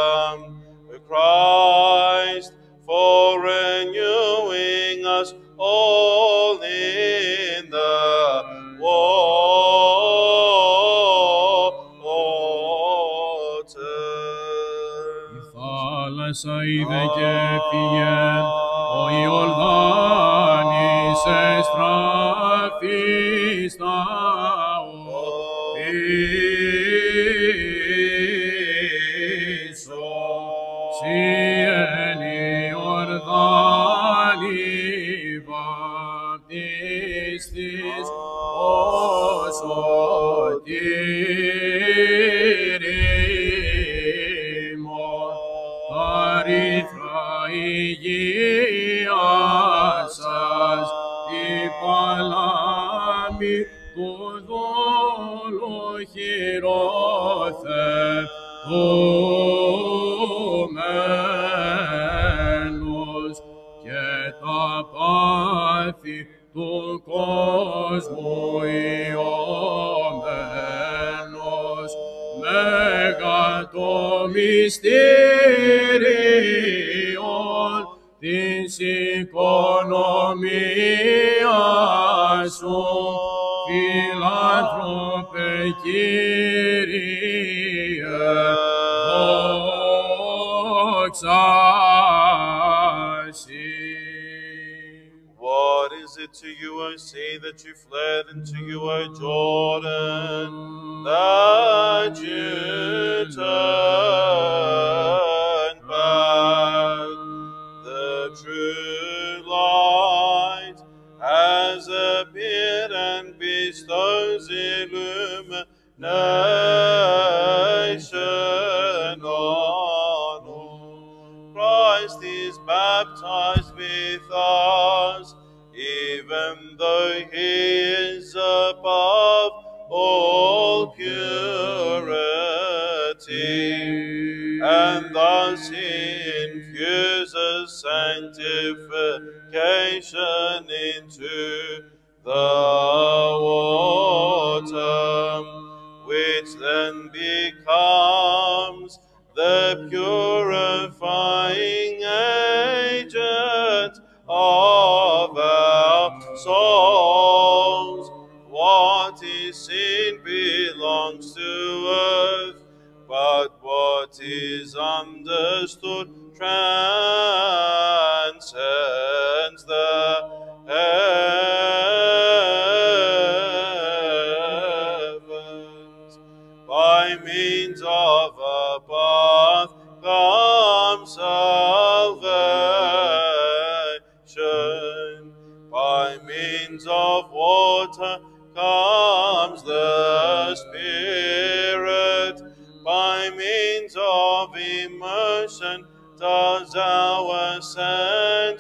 Christ, for renewing us all in the θάλασσα είδε και έφυγε, ο Ιορδάνης εστράφη στα πίσω. Σι εν Ιορδάνη βαπτιστής, ο σωτήριμος, παρήθρα υγείας σας, η παλάμη του δολοχυρώθετουμένος και τα πάθη του κόσμου ιωμένος, μέγα το μυστήριον της οικονομίας σου, φιλάνθρωπε Κύριε, δόξα σοι. What is it to you, O sea, that you fled, and to you, O Jordan, that you turned back? The true light has appeared and bestows illumination on all. Christ is baptized with us, even though he is above all purity, and thus he infuses sanctification into the water, which then becomes the purifying agent of our souls. What is seen belongs to earth, but what is understood transcends the heavens. By means of a path comes salvation.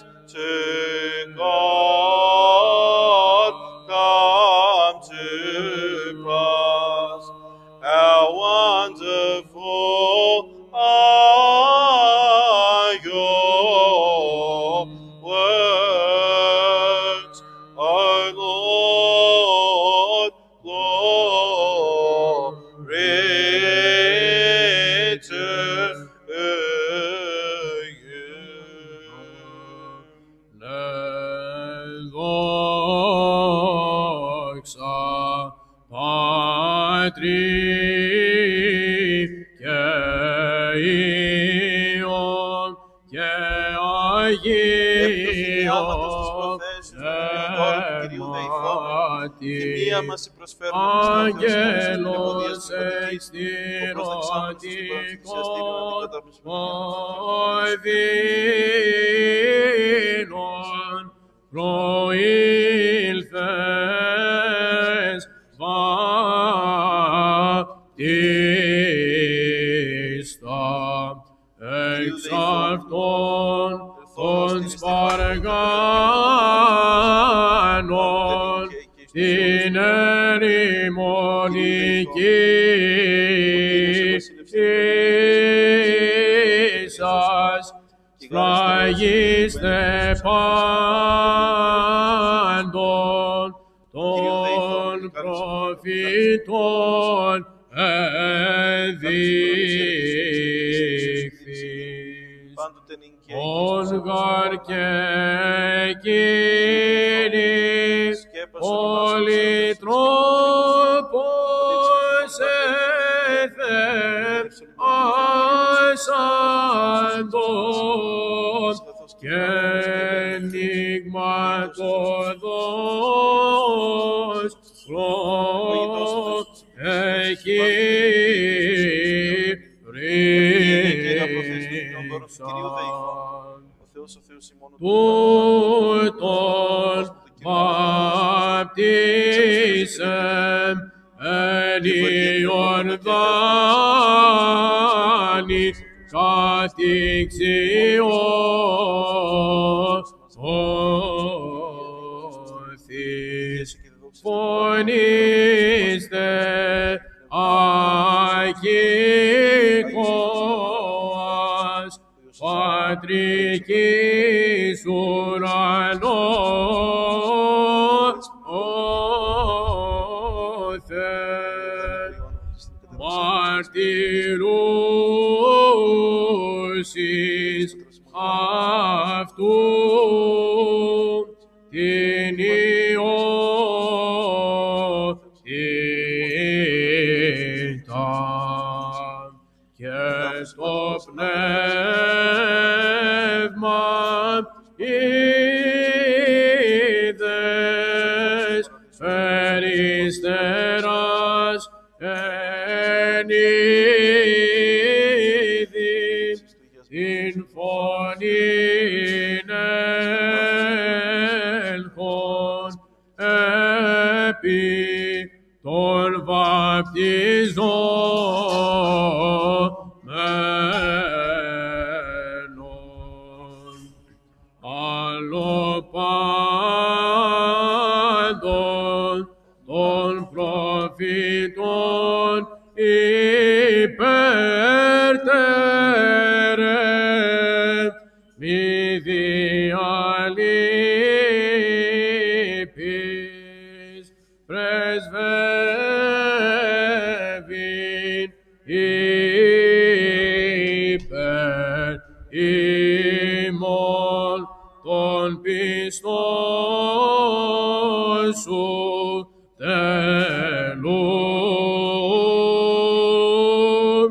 to God come to pass. How wonderful are your words, O Lord, glory to you. Doxa Patri και Υιον και Αγίον Τιμία μας η προσφέρουμε Άγγελος εξτηρωτικών οδύνων προήλθες βαπτίστα εξ αυτών των σπαργάνων την ερημονική σας σφραγίστε πάντων των προφητών εδείχθης. Ον γαρ και Κύριε πολυτρόπος έθεν ασάντων και νιγματοδός έχει τούτον βαπτίσεμ εν Ιορδάνη κατηξιώθης φωνήστε ακήκοας πατρικής ουρανός όθε μαρτυρούσεις αυτού την ιότητα και το πνεύμα είδες περιστεράς εν είδη την φωνήν έλχον επί των βαπτιζόμενων. Αλλοπάντων των προφητών υπέρτερε μη διαλείπεις πρεσβεύειν υπέρ ημών των πιστών σου τελούν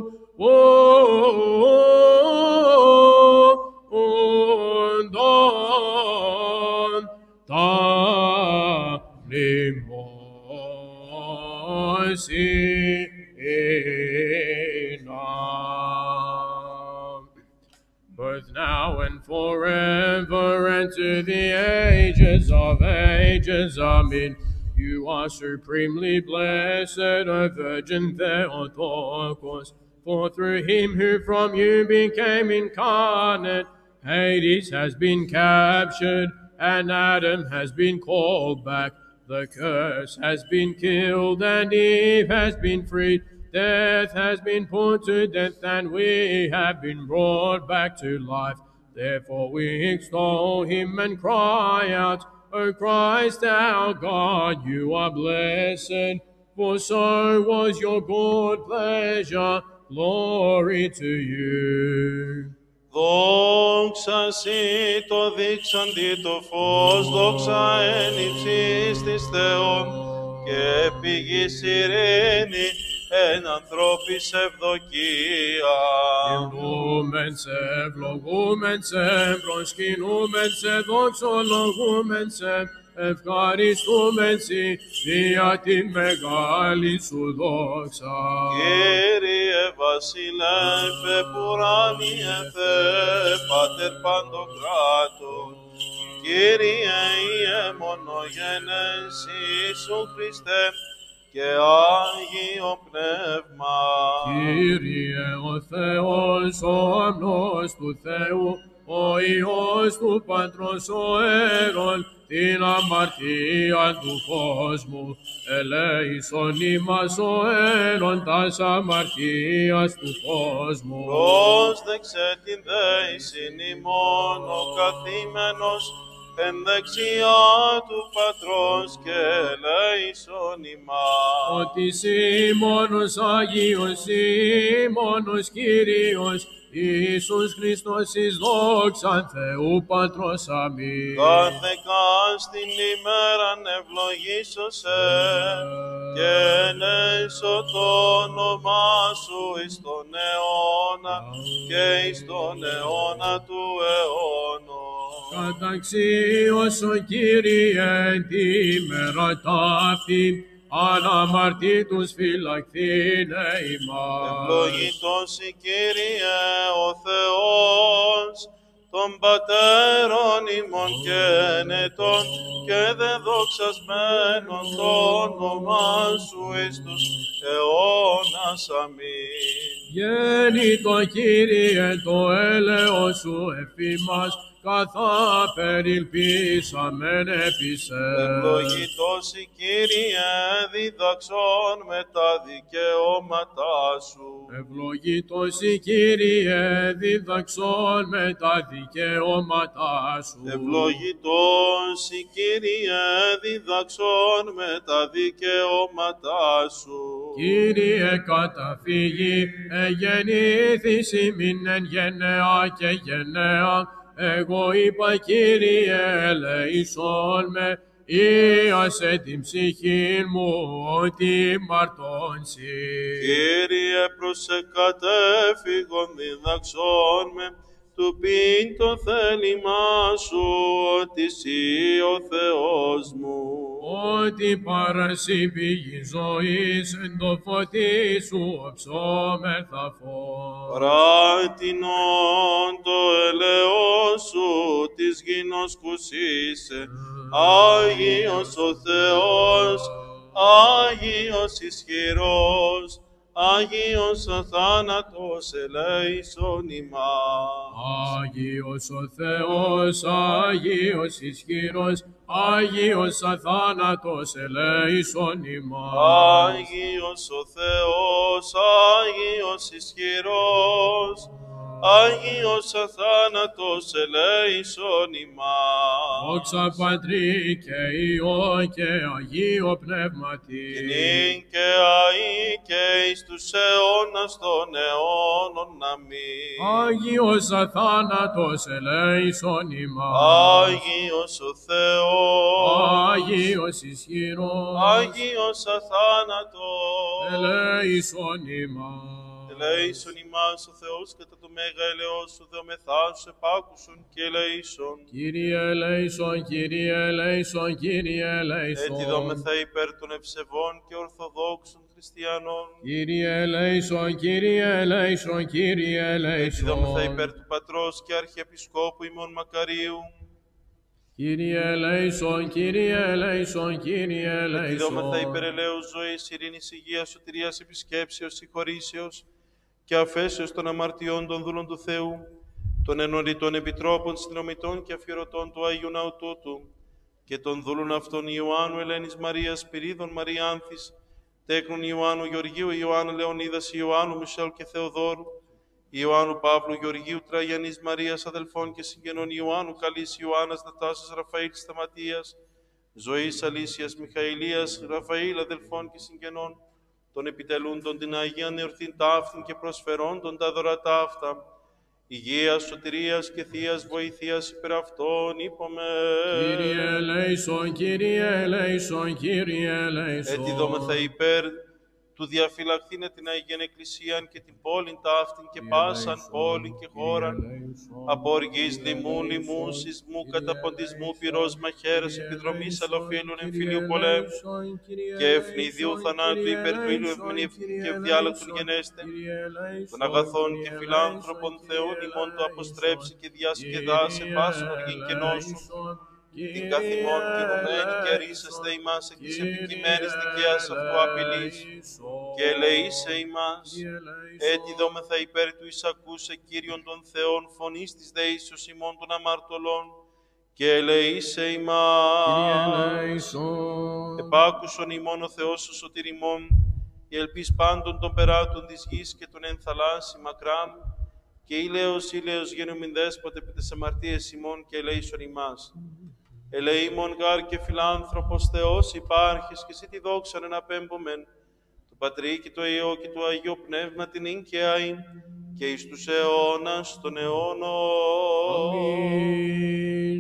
ούντον τα μνημόσυνα. Both now and forever and to the ages of ages. Amen. You are supremely blessed, O Virgin Theotokos, for through him who from you became incarnate, Hades has been captured, and Adam has been called back. The curse has been killed, and Eve has been freed. Death has been put to death, and we have been brought back to life. Therefore we extol him and cry out, O Christ our God, you are blessed, for so was your good pleasure. Glory to you. Δόξα σοι το δείξαντι το φως, δόξα εν υψής της Θεόν, και πηγής ειρήνη εν ανθρώπης ευδοκία. Ευλογούμεν σε, ευλογούμεν σε, προσκυνούμεν σε, δοξολογούμεν σε, ευχαριστούμεν σοι, δια τη μεγάλη σου δόξα. Κύριε βασιλεύε πουράνιε Θεέ, Πάτερ παντοκράτων, Κύριε Ιε μονογενές Ιησού Χριστέ, και Άγιο Πνεύμα. Κύριε ο Θεός, ο αμνός του Θεού, ο Υιός του Πατρός ο αίρον, την αμαρτία του κόσμου, ελέησον ημάς ο αίρον τας αμαρτίας του κόσμου. Πρόσδεξε την δέησιν ημών ο καθήμενος εν δεξιά του Πατρός και ελέησον ημάς. Ότι σοι μόνος Άγιος, σοι μόνος Κύριος, Ιησούς Χριστός εις δόξαν Θεού Πατρός αμήν. Κάθε κάστην ημέραν ευλογήσωσε και ενέσω το όνομά σου εις τον αιώνα και εις τον αιώνα του αιώνος. Καταξίωσον Κύριε τη μέρα ταύτη, αναμαρτήτους φυλαχθήνε ημάς. Ευλογητός η Κύριε ο Θεός των πατέρων ημών και ενετών και δεδοξασμένων το όνομά σου εις τους αιώνας. Αμήν. Γέννητο Κύριε το έλεος σου εφήμας, καθά περιλπίσαμεν επί σε. Ευλογητός η Κύριε διδαξών με τα δικαιώματά σου. Ευλογητός η Κύριε διδαξών με τα δικαιώματά σου. Ευλογητός η Κύριε διδαξών με τα δικαιώματά σου. Κύριε καταφύγει, εγεννήθης ημίν εν γενναία και γενναία. Εγώ είπα, Κύριε, ελεησόν με, ίασε την ψυχή μου, ότι μαρτώνσει. Κύριε, προσεκατέφυγον διδαξόν με, του πειν το θέλημά σου, ότι εσύ ο Θεός μου. Ότι παρασύ πηγή ζωής, εν το φωτί σου οψόμεθα φως. Πράτηνον το ελαιός σου της γινός κουσίσε, Άγιος ο Θεός, Άγιος ισχυρός, Άγιος ο θάνατος ελέησον ημάς. Άγιος ο Θεός, Άγιος ισχυρός, Άγιος αθάνατος ελέησον ημάς. Άγιος ο Θεός, Άγιος ισχυρός, Άγιος αθάνατος ελέησον ημάς. Δόξα Πατρί και Υιό και Αγίο Πνεύματι. Νυν και αεί και εις τους αιώνας των αιώνων. Αμήν. Άγιος αθάνατος ελέησον ημάς. Άγιος ο Θεός, Άγιος ισχυρός, Άγιος αθάνατος ελέησον ημάς. ελέησον ημάς ο Θεός κατά το μέγα ελαιός σου, δεομεθά σου επάκουσον και ελέησον. Κύριε ελέησον, Κύριε ελέησον, Κύριε ελέησον. Έτσι δόμεθα υπέρ των ευσεβών και ορθοδόξων χριστιανών. Κύριε ελέησον, Κύριε ελέησον, Κύριε Έτσι δόμεθα ελέησον. υπέρ του Πατρός και Αρχιεπισκόπου ημών Μακαρίου. Κύριε ελέησον, Κύριε ελέησον, Κύριε Έτσι δόμεθα ελέησον. υπέρ ελέους ζωής, ειρήνης, υγείας, σωτηρίας, επισκέψεως, συγχωρήσεως και αφέσεως των αμαρτιών των δούλων του Θεού, των ενωριτών επιτρόπων, συνδρομητών και αφιερωτών του Αγίου Ναού τούτου, και των δούλων αυτών Ιωάννου Ελένης Μαρίας, Σπυρίδων Μαριάνθης, Τέκνων Ιωάννου Γεωργίου, Ιωάννου Λεωνίδας, Ιωάννου Μισελ και Θεοδόρου, Ιωάννου Παύλου Γεωργίου, Τραγιανής Μαρίας, αδελφών και συγγενών Ιωάννου Καλής, Ιωάννας Νατάσης, Ραφαήλ Σταματίας, Ζωής Αλήσιας, Μιχαηλίας, Ραφαήλ, αδελφών και συγγενών, των επιτελούντων την Αγία Εορτήν ταύτην και προσφερόντων τα δωρατά αυτά, υγείας, σωτηρίας και θείας βοηθείας υπερ αυτών, είπαμε. Κύριε ελέησον, Κύριε ελέησον, Κύριε ελέησον. Έτσι δόμεθα υπέρ του διαφυλαχθήνε την Αγίαν Εκκλησίαν και την πόλην ταύτην και πάσαν πόλην και χώραν, από οργής λοιμού, λοιμού, σεισμού, καταποντισμού, πυρός, μαχαίρες, επιδρομής, αλλοφύλων, εμφυλίου πολέμου και ευνηδίου θανάτου υπέρ του ήλιου ευμηνεύθυνη και ευδιάλεκτον γενέστε, των αγαθών και φιλάνθρωπων Θεών ημών το αποστρέψει και διασκεδάσε πάσον οργήν και νόσου, την καθημών κινουμένη και αρίσαστε ημάς εκ της επικειμένης δικαίας αυτού απειλής και ελεήσε ημάς. Έτσι δόμεθα υπέρ του εισακούσε Κύριον των Θεών φωνής της δεήσεως ημών των αμαρτωλών και ελεήσε ημάς. Επάκουσον ημών ο Θεός ο σωτήρ ημών, η ελπίς πάντων των περάτων της γης και των ενθαλάσσι μακράν, και ήλαιος ήλαιος γενομην δέσποτε επί τες αμαρτίες ημών και ελεήσον ημάς. Ελεήμων γάρ και φιλάνθρωπος Θεός υπάρχεις και εσύ τη δόξαν εναπέμπομεν, του Πατρί και του Υιό και του Αγίου Πνεύμα την ίν και αΐν και εις τους αιώνας των αιώνων. Αμήν.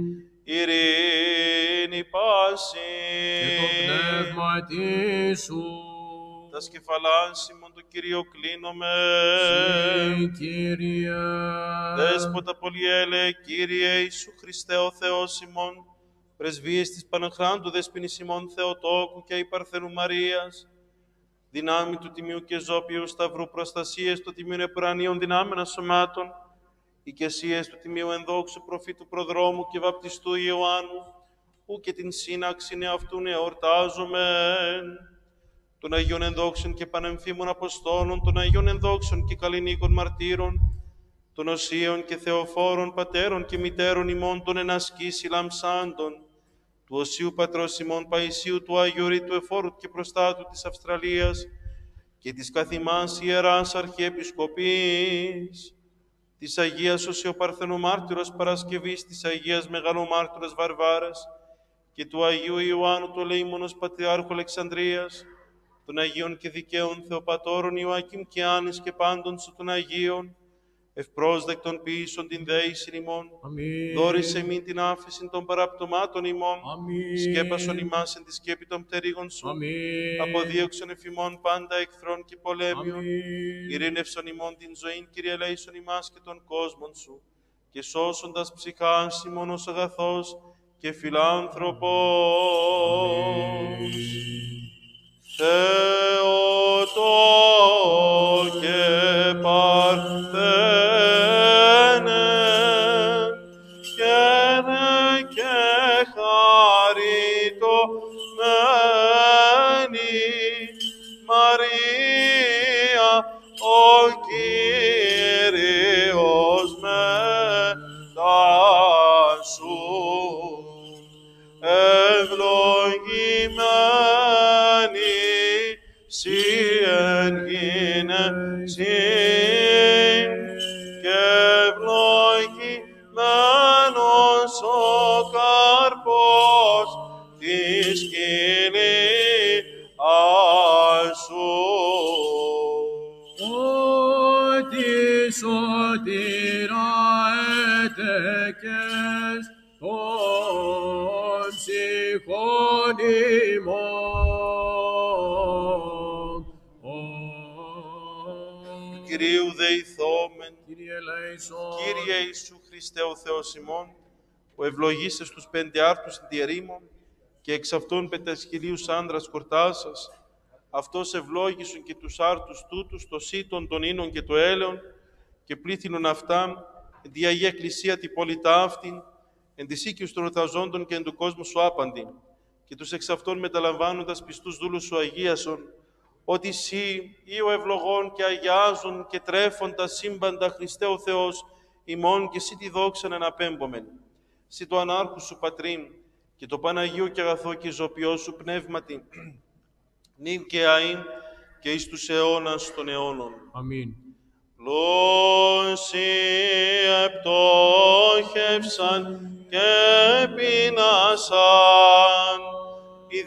Ειρήνη πάση. Και το πνεύμα σου. Τα σκεφαλάς ημών του Κυρίου κλείνομαι. Συ, Κύριε. Δέσποτα πολυέλε, Κύριε Ιησού Χριστέ ο Θεός ημών, πρεσβείες της Παναχράντου Δεσποινής ημών Θεοτόκου και η Παρθένου Μαρίας, δυνάμει του Τιμίου και Ζώπιου Σταυρού προστασίες του Τιμίου Επουρανίων δυνάμενα σωμάτων, οικεσίες του Τιμίου Ενδόξου Προφήτου Προδρόμου και Βαπτιστού Ιωάννου, που και την σύναξιν εαυτούν εορτάζομεν, των Αγίων Ενδόξων και Πανεμφήμων Αποστόλων, των Αγίων Ενδόξων και Καλλινίκων Μαρτύρων, των Οσίων και Θεοφόρων Πατέρων και Μητέρων ημών των ενασκήσει λαμψάντων, του Οσίου Πατρός ημών Παϊσίου, του Αγίου Ρήτου Εφόρου και Προστάτου της Αυστραλίας και της καθημάς Ιεράς Αρχιεπισκοπής, της Αγίας Οσιοπαρθενού Μάρτυρος Παρασκευής, της Αγίας Μεγαλομάρτυρος Βαρβάρας και του Αγίου Ιωάννου του Ελεήμονος Πατριάρχου Αλεξανδρίας, των Αγίων και Δικαίων Θεοπατώρων Ιωακήμ και Άννης και πάντων σου των Αγίων, ευπρόσδεκτον ποιήσον την δέησιν ημών, δώρισε μην την άφηση των παραπτωμάτων ημών, σκέπασον ημάς εν τη σκέπη των πτερίγων σου, αποδίωξον εφημών πάντα εχθρών και πολέμιων, ειρήνευσον ημών την ζωήν, Κύριε ελέησον ημάς και των κόσμων σου, και σώσοντας ψυχάς ημών ως αγαθός και φιλάνθρωπος. Θεότο και Παρθένε, χαίρε και χαριτωμένη Μαρία, ο Κύριος μετά σου, ευλογημένη σοι εν γυναίξιν και ευλογημένος ο καρπός της κοιλίας σου. Ότι σωτήρα έτεκες των ψυχών ημών. Κυρίου δεηθόμεν, Κύριε ελέησον. Κύριε Ιησού Χριστέ ο Θεός ημών, που ευλογήσες τους πεντεάρτους διερήμων και εξ αυτών πεντασχιλίους άντρας κορτάσας, αυτός ευλόγησον και τους άρτους τούτους, το σύτον, των ίνων και το έλεον, και πλήθυνον αυτά, εν τη Αγία Εκκλησία την πόλητα αυτήν, εν της οίκης των ορθαζόντων και εν του κόσμου σου άπαντη, και τους εξ αυτών μεταλαμβάνοντας πιστούς δούλους σου αγίασον, ότι εσύ, ή ο ευλογών και αγιάζων και τρέφοντα σύμπαντα Χριστέ ο Θεός, ημών και εσύ τη δόξαν αναπέμπομεν. Συ το ανάρχου σου πατρίν και το Παναγίο και αγαθό και ζωοποιό σου πνεύματι, νυν και αΐν και εις τους αιώνας των αιώνων. Αμήν. Λόσοι επτόχευσαν και πεινάσαν, οι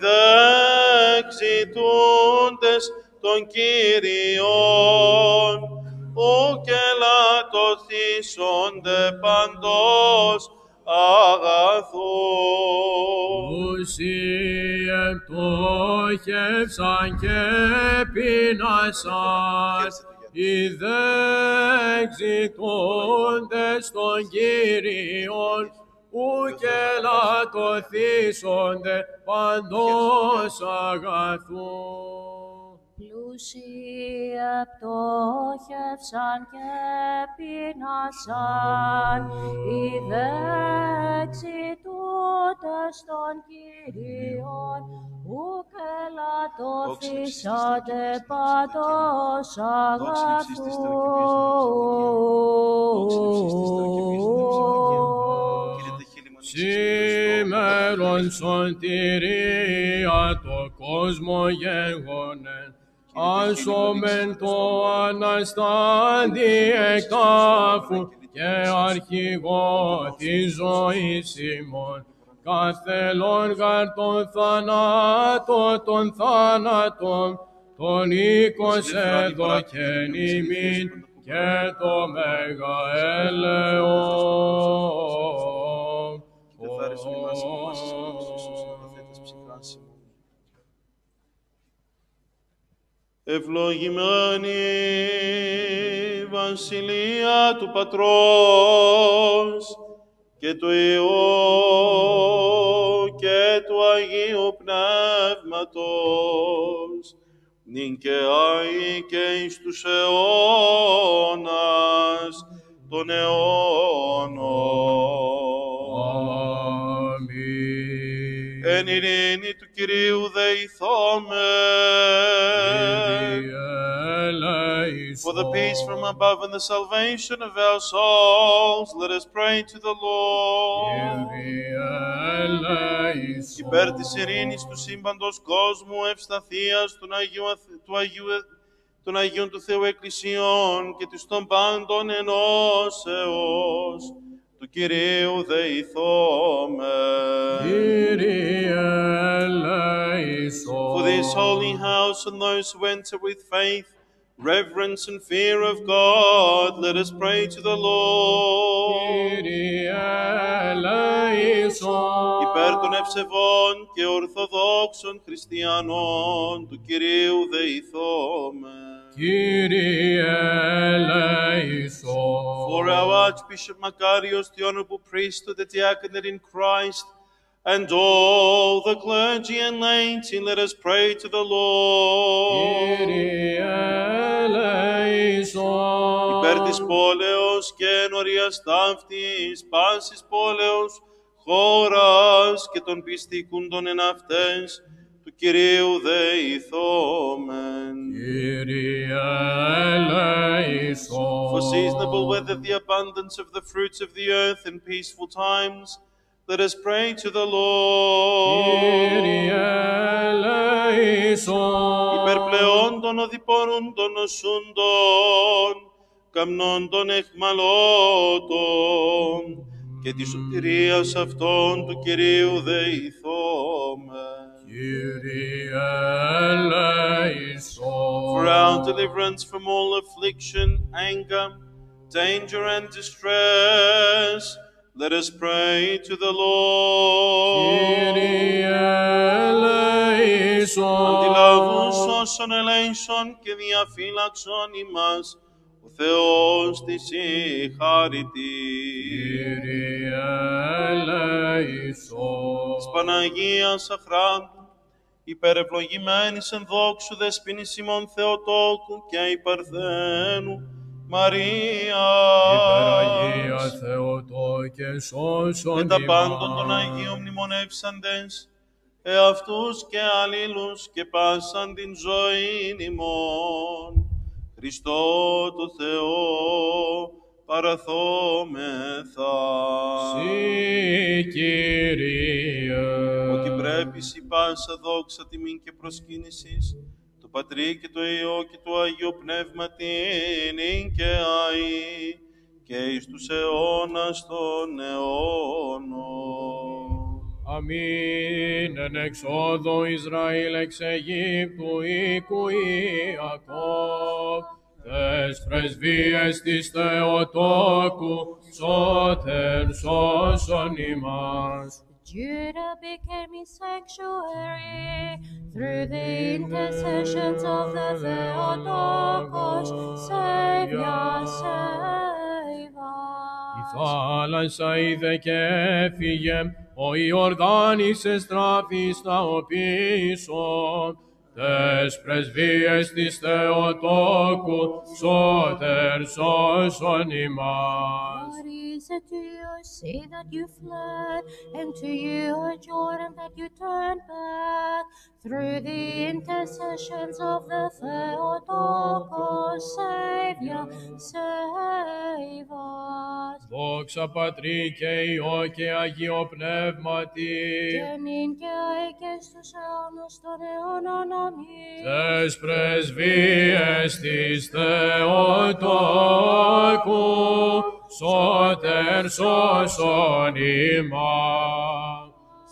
δεξιτούντες των Κύριων, ου και λατωθήσονται παντός αγαθού. Όσοι επτόχευσαν και πεινάσαν, οι δεξιτούντες των Κύριων, ου και λατωθήσονται παντός αγαθού. Πλούσιοι επτόχευσαν και πεινάσαν, οι δεξιτούντες των Κύριων, ου και λατωθήσονται παντός αγαθού. Σήμερον σωτηρία το κόσμο γεγονέν, άσομεν το Αναστάντη εκ τάφου και αρχηγό της ζωής ημών, καθελών γαρ τον θανάτο των θάνατων, τον οίκος εδωκεν ημίν και το μέγα έλεον. Και καθάρισον ημάς από πάσης πτώσεως όσο καταθέτες ψυχράς ημών. Ευλογημένη βασιλεία του Πατρός και του Υιού και του Αγίου Πνεύματος, νυν και αεί και εις τους αιώνας των αιώνων. Αμήν. Εν ειρήνη του Κυρίου δεηθώμε. For the peace from above and the salvation of our souls, let us pray to the Lord. Υπέρ της ειρήνης του σύμπαντος κόσμου, ευσταθίας των Αγίου, του Αγίου, των Αγίων του Θεού Εκκλησιών και της των πάντων ενώσεως, του Κυρίου δεηθώμε. Kyrie eleison. For this holy house and those who enter with faith, reverence and fear of God, let us pray to the Lord. Kyrie eleison. Υπέρ των ευσεβών και ορθοδόξων χριστιανών, του Κυρίου δεηθώμε. Kyrie eleison. For our Archbishop Macarius, the honorable priesthood, the diaconate in Christ, and all the clergy and laity, let us pray to the Lord. Kyrie eleison. Υπέρ της πόλεως και ενορίας ταύτης, πάσης πόλεως, χώρας και των πιστικούντων εν αυτές, του Κυρίου δεηθόμεν. Kyrie eleison. For seasonable weather, the abundance of the fruits of the earth, and peaceful times, let us pray to the Lord. Kyrie eleison. Υπερπλεών των οδηπόρων των νοσούντων, καμνών των εχμαλώτων, και της σωτηρίας αυτών του Κυρίου δεηθώμε. Kyrie eleison. For our deliverance from all affliction, anger, danger, and distress, let us pray to the Lord. Kyrie eleison. Αντιλάβουν σώσον ελέησον και διαφύλαξον ημάς, ο Θεός της η χάρητη. Kyrie eleison. Της Παναγίας αχράντου, υπερευλογημένης εν δόξου δεσποινής ημών Θεοτόκου και υπερθένου Μαρίας, Υπεραγία Θεοτόκε σώσον με τα ημάς. πάντων των Αγίων μνημονεύσαντες, εαυτούς και αλλήλους και πάσαν την ζωή ημών. Χριστό το Θεό παραθόμεθα. Συ, Κύριε, Ότι πρέπει η πάσα δόξα τιμήν και προσκύνησης, του Πατρί και του Υιό και του Αγίου Πνεύματι, νυν και αεί, και εις τους αιώνας των αιώνων. αμήν. Εν εξόδο Ισραήλ εξ Αιγύπτου οίκου Ιακώβ, τες πρεσβείες της Θεοτόκου, σώτερ σώσον ημάς. Judah became his sanctuary through the intercessions of the Theotokos. Savior, save Η us. θάλασσα είδε και έφυγε, ο Ιορδάνης εστράφη στα οπίσω. Τες πρεσβείες της Θεοτόκου, σώτερ σώσον ημάς. What is it to your sea that you fled, and to your Jordan that you turned back? Through the intercessions of the Theotokos, Savior, save us. Δόξα Πατρί και Υιό και Αγίο Πνεύματι, Και νυν και αεί και στους αιώνας των αιώνων, αμήν. τες πρεσβείες της Θεοτόκου, σώτερ σώσον ημάς.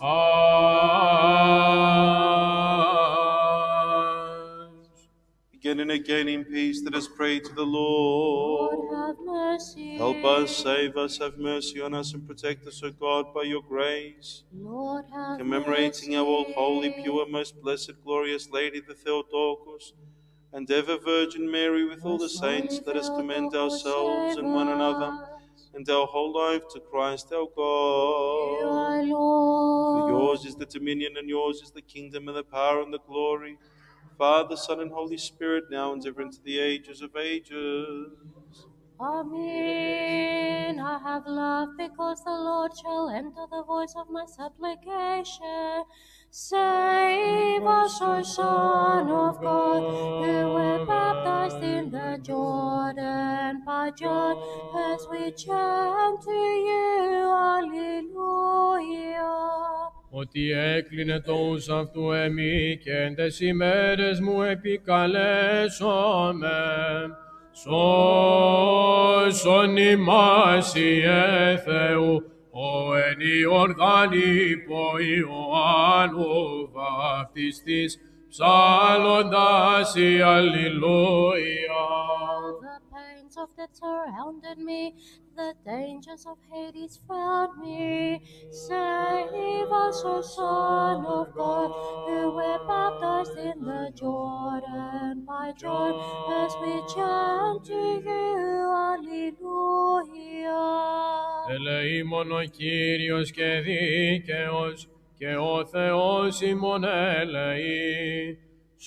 Begin and again in peace, let us pray to the Lord. Lord, have mercy. Help us, save us, have mercy on us, and protect us, O God, by your grace. Lord, have Commemorating mercy. our all holy, pure, most blessed, glorious Lady, the Theotokos, and ever Virgin Mary, with all the saints, let us commend ourselves and one another, and our whole life to Christ our You God. are For Lord. yours is the dominion, and yours is the kingdom, and the power, and the glory, Father, Son, and Holy Spirit, now and ever into the ages of ages. Amen. I have loved because the Lord shall enter the voice of my supplication. Save us, O Son of God, who were baptized in the Jordan by John, as we chant to you, Alleluia. Ότι έκλεινε το ους αυτού εμεί και εν τες ημέρες μου επικαλέσομαι. Σώσον ημάς Ιε Θεού, ο εν Ιορδάνη υπό Ιωάννου βαπτιστής, ψάλλοντας η Αλληλούια. The pains of death surrounded me, the dangers of Hades found me. Save us, O Son of God, who were baptized in the Jordan by John, as we chant to you, Alleluia. Ελεήμον ο Κύριος και δίκαιος, και ο Θεός ημών ελεεί.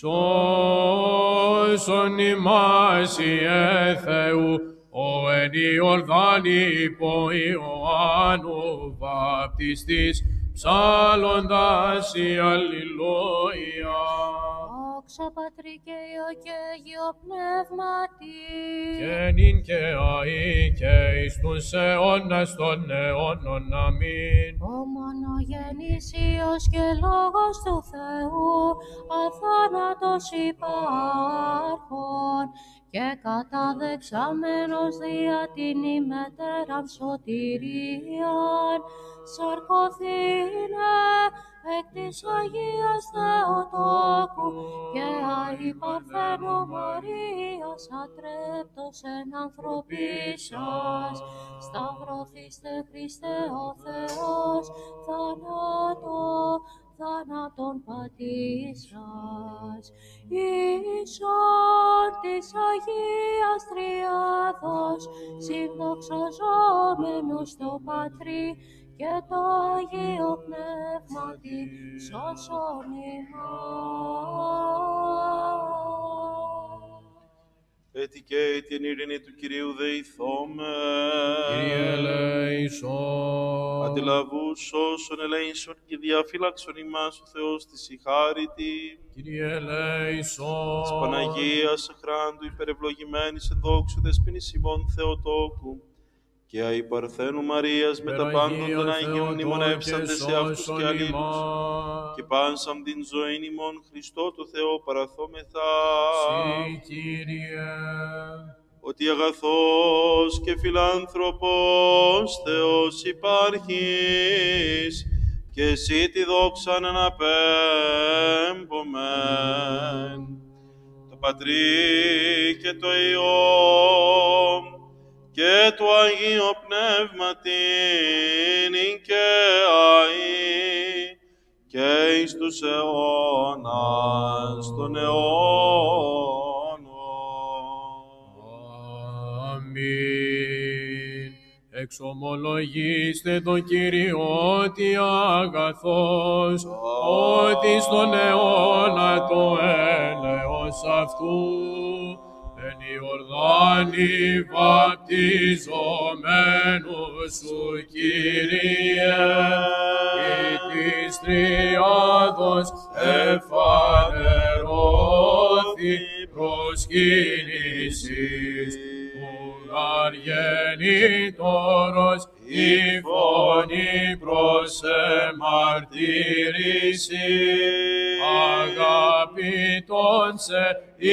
Σώσον ημάς Ιε Θεού, ο εν Ιορδάνη υπό Ιωάννου βαπτιστής, ψάλλοντας η Αλληλούια. Δόξα Πατρί και Υιό και Αγίο Πνεύματι. Και νυν και αεί και εις τους αιώνας των αιώνων, αμήν. Ο μονογενής Υιός και Λόγος του Θεού, αθάνατος υπάρχων, και καταδεξαμένος δια την ημετέραν σωτηρίαν, σαρκωθήνε εκ της Αγίας Θεοτόκου και αη Παρθένου Μαρίας ατρέπτος εν ανθρωπίσας. Σταυρωθήστε Χριστέ ο Θεός, θανάτω, θάνατον πατήσας. Ίσον της Αγίας Τριάδος, συνδοξαζόμενος το Πατρί και το Αγίο Πνεύματι, σώσον ημάς. Έτσι και την ειρήνη του Κυρίου δεηθώμε. Κύριε ελέησον. Αντιλαβούς όσων ελέησον και διαφύλαξον ημάς ο Θεός της η χάριτη. Κύριε ελέησον. Της Παναγίας αχράντου υπερευλογημένης εν δόξου δεσποινής ημών Θεοτόκου και αϊ Παρθένου Μαρίας με τα πάντων των Αγίων μνημονεύσαντε σε αυτούς και αλλήλους, και πάσαμ την ζωήν ημών Χριστό του Θεό παραθόμεθα. Συ, Κύριε, ότι αγαθός και φιλάνθρωπος Θεός υπάρχεις, και εσύ τη δόξαν αναπέμπομεν. Το Πατρί και το Υιό και το Αγίο Πνεύματιν και αεί και εις τους αιώνας των αιώνων. Αμήν. Εξομολογήστε τον Κύριο ότι αγαθός, ότι στον αιώνα το έλεος αυτού, εν Ιορδάνη βαπτιζομένου σου, Κύριε, ή της Τριάδος εφανερώθη προσκύνησης, αργενήτωρος η φωνή προς εμαρτύρηση, αγαπητόν σε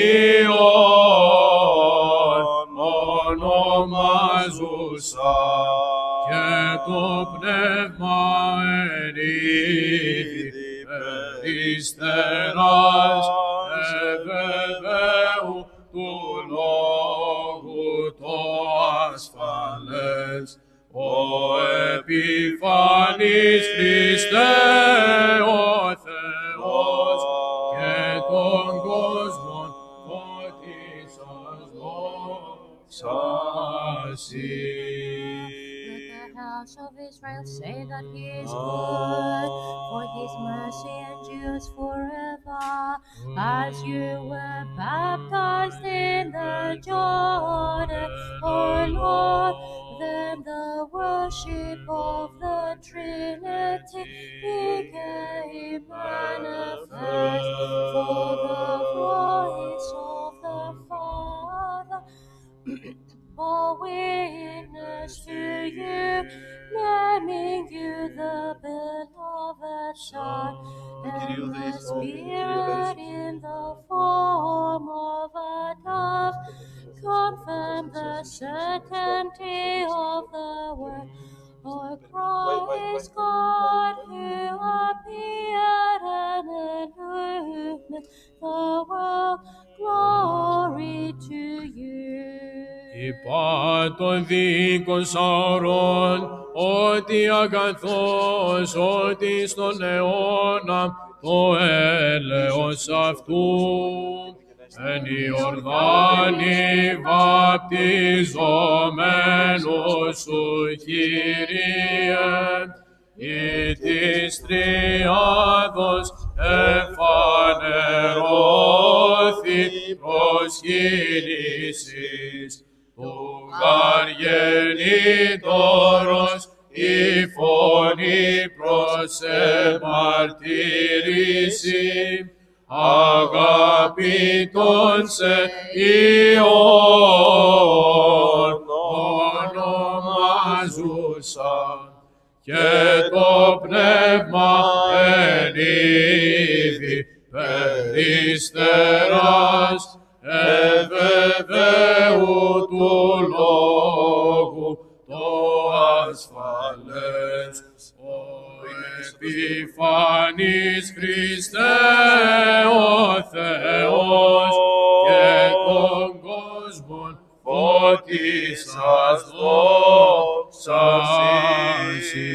Υιόν ονομάζουσα, και το πνεύμα ενήθη περιστεράς εβεβαίου του λόγου το ασφαλές, ο επιφανής Χριστέ ο Θεός, και τον κόσμον φώτισας δόξασι. House of Israel say that he is good, for his mercy endures forever. As you were baptized in the Jordan, O Lord, then the worship of the Trinity became manifest, for the voice of the Father bore witness to you, naming you the beloved Son, and the Spirit in the form of a dove confirmed the certainty of the word. For Christ God, who appeared and illumined the world, glory to you. Υπά των δίκων σαωρών, ότι αγαθός, ότι στον αιώνα το έλεος αυτού, εν Ιορδάνη βαπτιζομένου σου, Κύριε, ή της Τριάδος εφανερώθη προσκύνησης, του γαργενήτωρος η φωνή προς εμαρτύρηση, αγαπητόν σε Υιόν ονομάζουσα, και το πνεύμα ενήθη περιστεράς εβεβαίου του λόγου το ασφαλές, ο επιφανής Χριστέ ο Θεός, και τον κόσμον φώτισας δόξασι.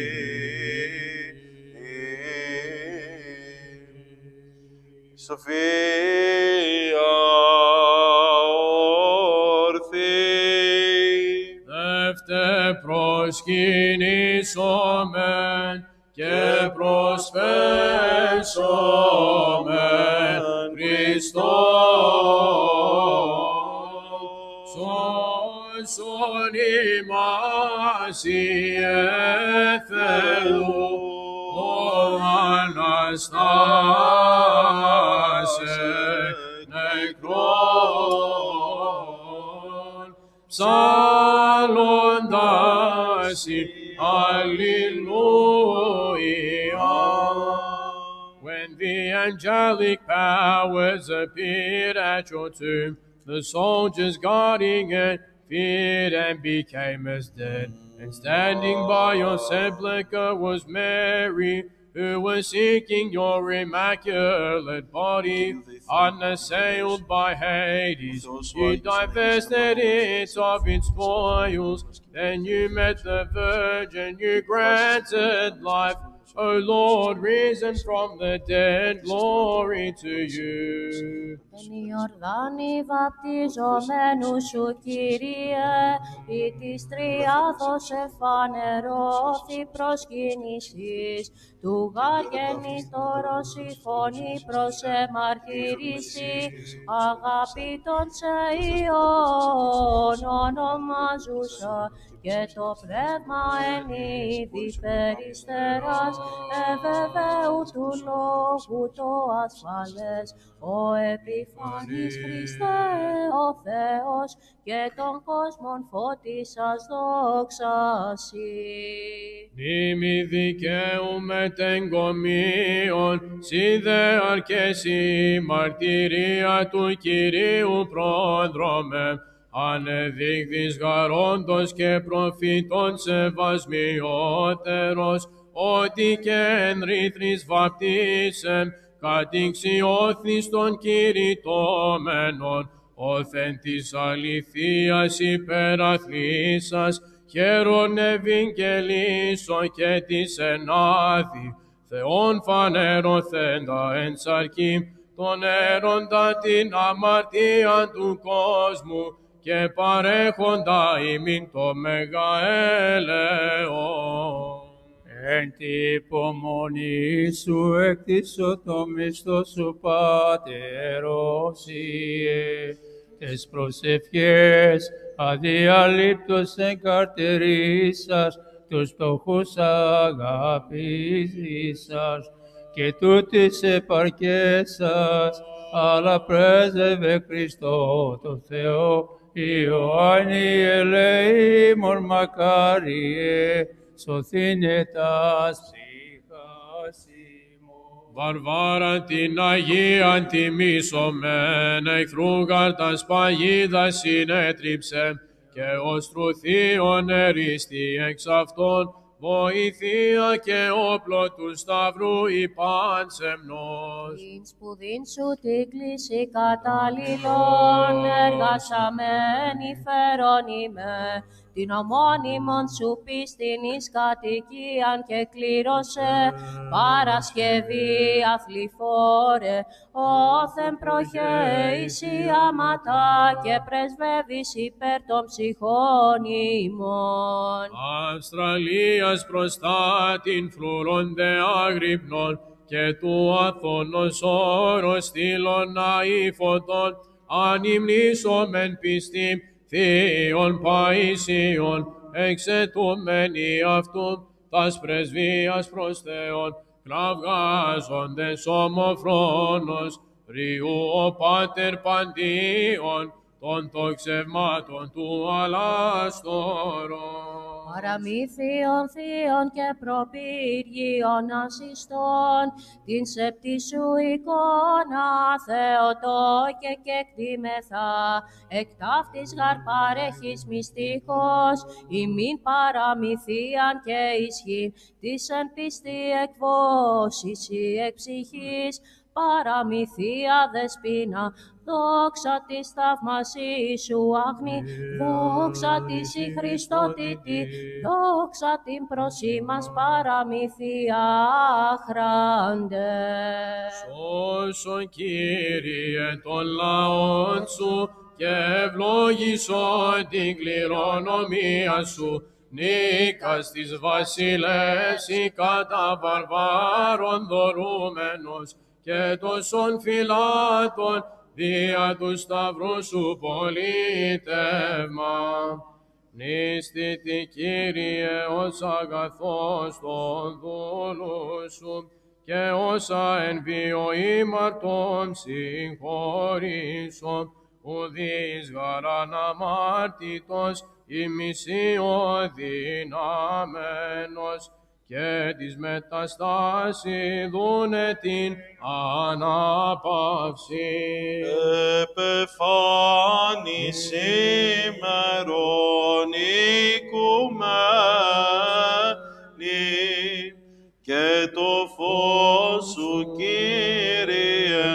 Σοφία όρθη, δεύτε προσκυνήσομεν και προσφέσομεν Χριστός, σώσον ημάς Ιε Θεού, ο Αναστάσε νεκρών, ψάλλοντα mercy. Hallelujah. When the angelic powers appeared at your tomb, the soldiers guarding it feared and became as dead. And standing by your sepulchre was Mary, who was seeking your immaculate body. Unassailed by Hades, you divested it of its spoils. Then you met the Virgin, you granted life. O Lord, risen from the dead, glory to you. Εν Ιορδάνη βαπτιζομένου σου, Κύριε, ή της τριάδος εφανερώθη προσκύνησης, του γάρ γεννητόρος η φωνή προς εμαρτυρήσει, αγαπήτων σε Υιόν ονομάζουσα, και το πνεύμα εν είδη περιστεράς, εβεβαίου του λόγου το ασφαλές, ο επιφανής Χριστέ ο Θεός, και τον κόσμον φώτισας δόξασι. Νήμη δικαίου μετεγκομίων, σίδε αρκέσει μαρτυρία του Κυρίου πρόδρομε, ανεδείχθης γαρόντος και προφήτων σεβασμιότερος, ότι και εν ρήθρης βαπτίσεμ, κατηξιώθης των κηρυτώμενων, όθεν της αληθείας υπεραθλήσας, χαίρον ευηγγελίσω και της ενάδη, Θεόν φανερωθέντα εν σαρκή, τον έροντα την αμαρτία του κόσμου, και παρέχοντα ημίν το μεγαέλεον. Εν τη υπομονή σου εκτίσω το μισθό σου, Πατέρος Ιε, τες προσευχές αδιαλείπτως εγκαρτερήσας, τους φτωχούς αγαπήσας, και τούτης επαρκέσας, αλλά πρέσβευε Χριστό το Θεό, Ιωάννη ελεήμων μακάριε, σωθήνε τας ψυχάς ημών. Βαρβάρα την Αγίαν τιμήσομεν, εχθρού γάρτας παγίδας συνέτριψε, και ως τρουθείον ερίστη εξ αυτών, βοηθεία και όπλο του Σταυρού υπάν σεμνός. Την σπουδήν σου την κλίση καταλληλών, εργασαμένη φέρον είμαι, την ομώνυμον σου πίστην εις κατοικίαν και κλήρωσε, Παρασκευή αθληφόρε, όθεν προχέης η άματα και πρεσβεύεις υπέρ των ψυχών ημών. Αυστραλίας προστάτην φρουρώνται άγρυπνων, και του Αθώνος όρος στήλων αηφωτών, ανυμνήσομεν πιστή Θείων Παΐσιων, εξετούμενοι αυτού τας πρεσβείας προς Θεόν, κραυγάζοντες ομοφρόνος, Ριού ο Πάτερ παντίον, των τοξευμάτων του αλάστορων. Παραμύθιον θείων και προπύργιων ασυστών, την σεπτή σου εικόνα, Θεοτό και κεκτήμεθα, εκ ταύτης γαρ παρέχεις μυστικός, ημίν παραμυθίαν και ισχύν, της εν πίστη εκβόσης η εκ ψυχής, παραμυθία δεσπίνα, δόξα της θαυμασής σου άγνη, δόξα της η Χριστότητη, δόξα την προσή μας παραμυθία αχράντε. Σώσον Κύριε των λαών σου και ευλόγησον την κληρονομία σου, νίκας της βασιλεύς η κατά βαρβάρων δωρούμενος, και τόσων φυλάτων δια του σταυρού σου πολίτευμα. Νηστητη Κύριε ως αγαθός των δούλου σου, και όσα εν βίο ήμαρτον συγχωρήσον, ουδείς γαράν αμάρτητος, ημισίω δυναμένος, και της μεταστάση δούνε την ανάπαυση. Επεφάνη σήμερον οικουμένη, και το φως σου, Κύριε,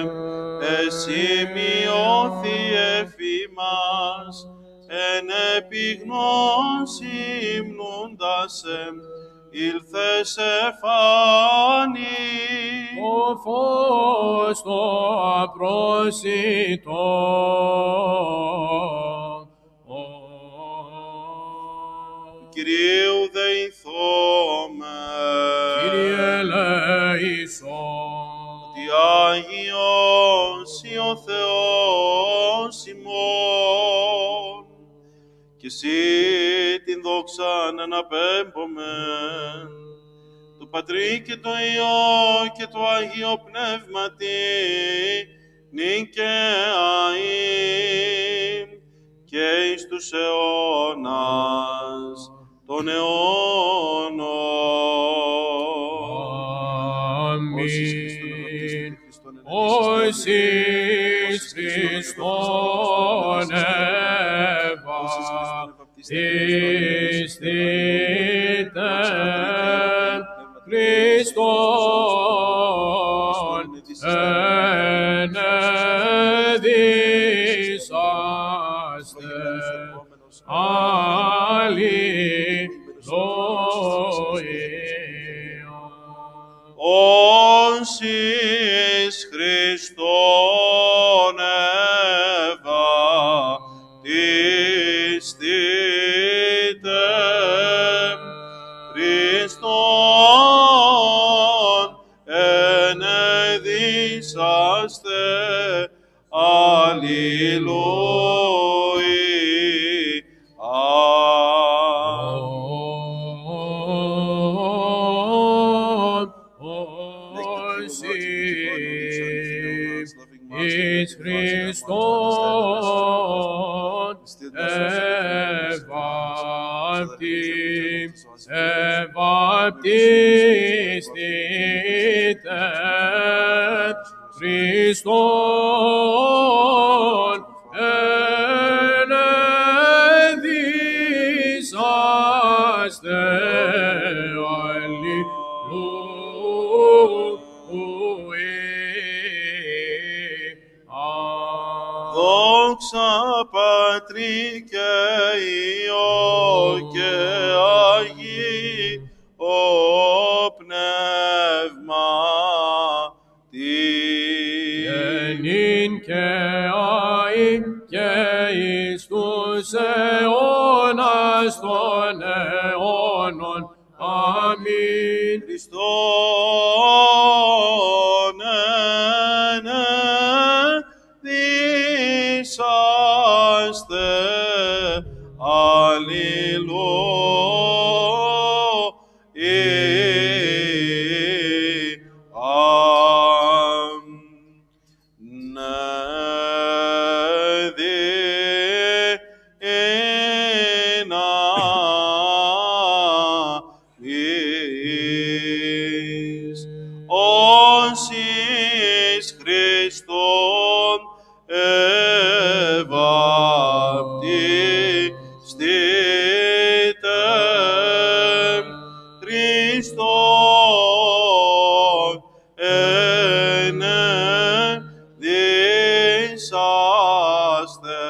εσημειώθη εφήμας, εν επιγνώση υμνούντας εμ, ήλθες εφάνη. Ο φως το απρόσιτο, Κυρίου δεηθώμε. Κύριε ελέησον. Ότι Άγιος ή ο Θεός ημών, και εσύ την δόξαν αναπέμπομεν, του Πατρί και το Υιό και το Άγιο Πνεύματι, νυν και αΐ και εις τους αιώνας των αιώνων. Αμήν. Όσοι Χριστόν ευαπτιστείτε, Χριστόν ενεδίσαστε. Αλληλούια. Όσοι Χριστόν ευαπτιστείτε, Χριστόν ενεδίσαστε. εις Χριστόν ευαπτιστείτε, Χριστόν ενεδίσαστε. Δόξα Πατρί και Υιό και Αγίο Πνεύματι. Και νυν και αεί και εις τους αιώνας των αιώνων. Αμήν. Χριστόν ενεδίσαστε. Όσοι Χριστόν ευαπτιστείτε, Χριστόν ενεδίσαστε.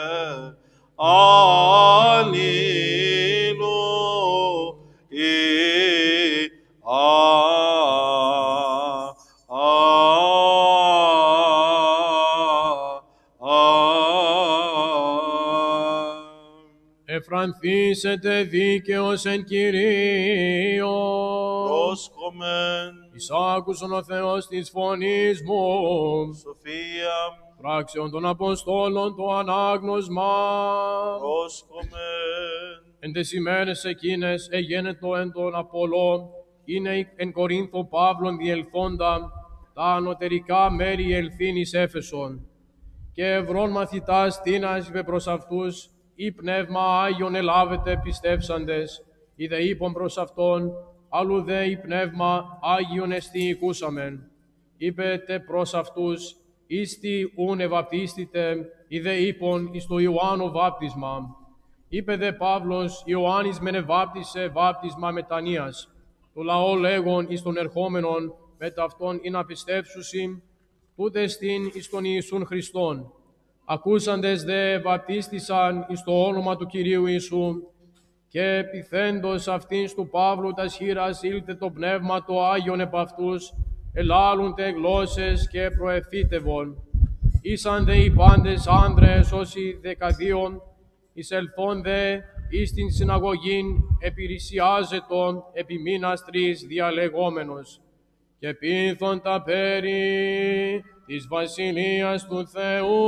Εφρανθήσετε δίκαιος εν Κυρίω. Πρόσχομεν. Εισάκουσον ο Θεός της φωνής μου. Σοφία. Πράξεων των Αποστόλων το ανάγνωσμα. Πρόσχομεν. Εν τες ημέρες εκείνες εγένετο εν τον Απολό, είναι εν Κορίνθο Παύλον διελθόντα, τα ανωτερικά μέρη ελθύν εις Έφεσον. και ευρών μαθητάς τίνας είπε προς αυτούς, «Ή πνεύμα Άγιον ελάβετε πιστεύσαντες». Είδε είπον προς αυτόν, «Αλλού δε η πνεύμα Άγιον εστί οικούσαμεν». Είπε τε προς αυτούς, «Ίστι ούν ευαπτίστητε», είδε είπον εις το Ιωάννου βάπτισμα. Είπε δε Παύλος, «Ιωάννης μεν εβάπτισε βάπτισμα μετανοίας». Το λαό λέγον εις τον ερχόμενον μετ' αυτόν ή να πιστεύσουσιν, τούτε στην εις τον Ιησούν Χριστόν. Ακούσαντες δε βαπτίστησαν εις το όνομα του Κυρίου Ιησού, και επιθέντος αυτήν του Παύλου τας χείρας ήλθε το πνεύμα το Άγιον επ' αυτούς, ελάλουντε γλώσσες και προεφύτευον. Ήσαν δε οι πάντες άνδρες όσοι δεκαδίον, εισελθόν δε εις την συναγωγήν επιρρησιάζετον επί μήνας τρεις διαλεγόμενος, και πείθον τα περί της Βασιλείας του Θεού.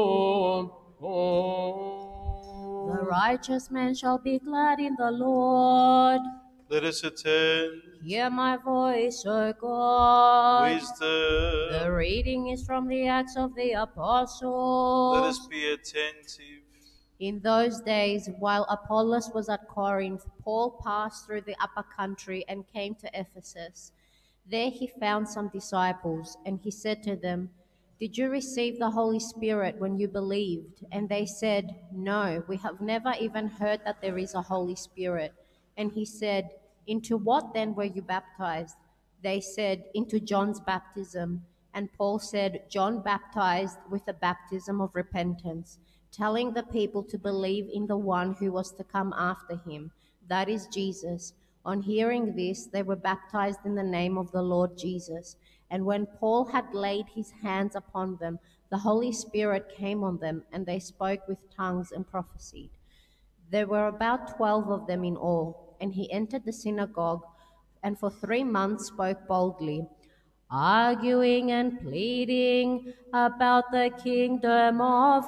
The righteous man shall be glad in the Lord. Let us attend. Hear my voice, O God. Wisdom. The reading is from the Acts of the Apostles. Let us be attentive. In those days, while Apollos was at Corinth, Paul passed through the upper country and came to Ephesus. There he found some disciples, and he said to them, "Did you receive the Holy Spirit when you believed?" And they said, "No, we have never even heard that there is a Holy Spirit." And he said, "Into what then were you baptized?" They said, "Into John's baptism." And Paul said, "John baptized with the baptism of repentance, telling the people to believe in the one who was to come after him, that is Jesus." On hearing this, they were baptized in the name of the Lord Jesus. And when Paul had laid his hands upon them, the Holy Spirit came on them, and they spoke with tongues and prophesied. There were about twelve of them in all, and he entered the synagogue, and for three months spoke boldly, arguing and pleading about the kingdom of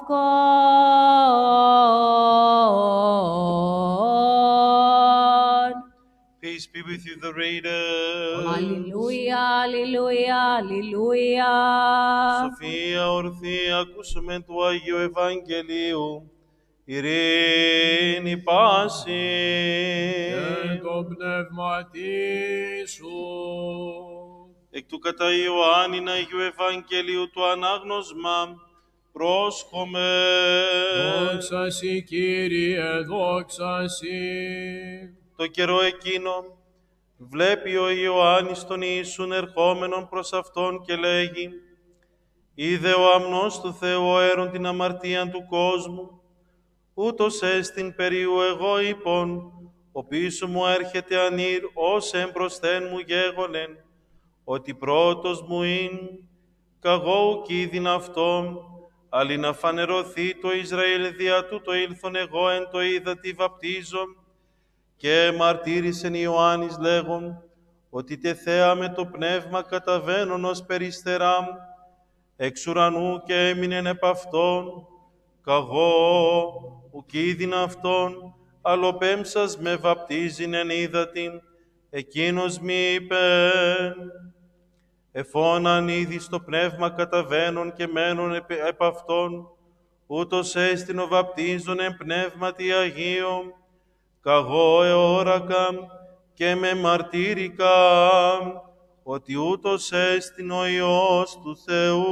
God. Peace be with you, the reader. Alleluia, alleluia, alleluia. Σοφία ορθή, ακούσομεν του Αγίου Ευαγγελίου. Ειρήνη πάση. Και το πνεύματί σου. Εκ του κατά Ιωάννην Αγίου Ευαγγελίου του ανάγνωσμα, πρόσχομαι. Δόξα σοι, Κύριε, δόξα σοι. Το καιρό εκείνο βλέπει ο Ιωάννης τον Ιησούν ερχόμενον προς αυτόν και λέγει, «Είδε ο αμνός του Θεού αέρον την αμαρτίαν του κόσμου, ούτως έστιν περίου εγώ είπων, ο πίσω μου έρχεται ανήρ ως εμπροσθέν μου γέγονεν, ότι πρώτος μου ειν, καγώ ουκ είδην αυτόν, αλλη να φανερωθεί το Ισραήλ δια τούτο ήλθον εγώ εν το ύδατι βαπτίζω». Και μαρτύρησεν Ιωάννης λέγον, ότι τεθέα με το πνεύμα καταβαίνον ως περιστεράμ, εξ ουρανού και έμεινεν επ' αυτόν, καγώ ουκ είδην αυτόν, αλλοπέμψας με βαπτίζειν εν ύδατιν, εκείνος μη είπεν, εφώναν ήδη στο πνεύμα καταβαίνον και μένον επ, επ' αυτόν, ούτως έστιν ο βαπτίζον εν πνεύματι Αγίων, καγώ εώρακα και με μαρτύρικα, ότι ούτως έστιν ο Υιός του Θεού.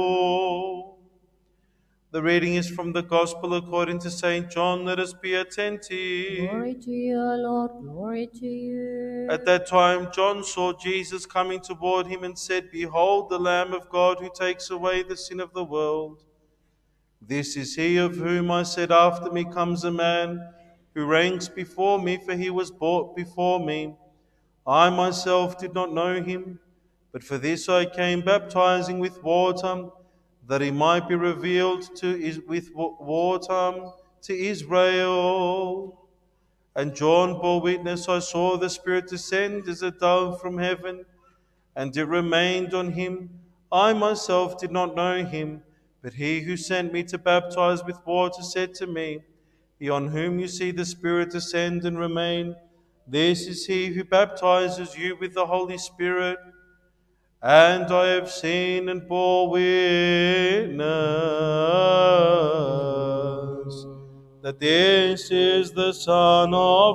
The reading is from the Gospel according to Saint John. Let us be attentive. Glory to you, Lord, glory to you. At that time, John saw Jesus coming toward him and said, "Behold, the Lamb of God who takes away the sin of the world. This is he of whom I said, after me comes a man who ranks before me, for he was brought before me. I myself did not know him, but for this I came baptizing with water, that he might be revealed to is with water to Israel." And John bore witness, "I saw the Spirit descend as a dove from heaven, and it remained on him. I myself did not know him, but he who sent me to baptize with water said to me, 'He on whom you see the Spirit descend and remain, this is he who baptizes you with the Holy Spirit.' And I have seen and bore witness that this is the Son of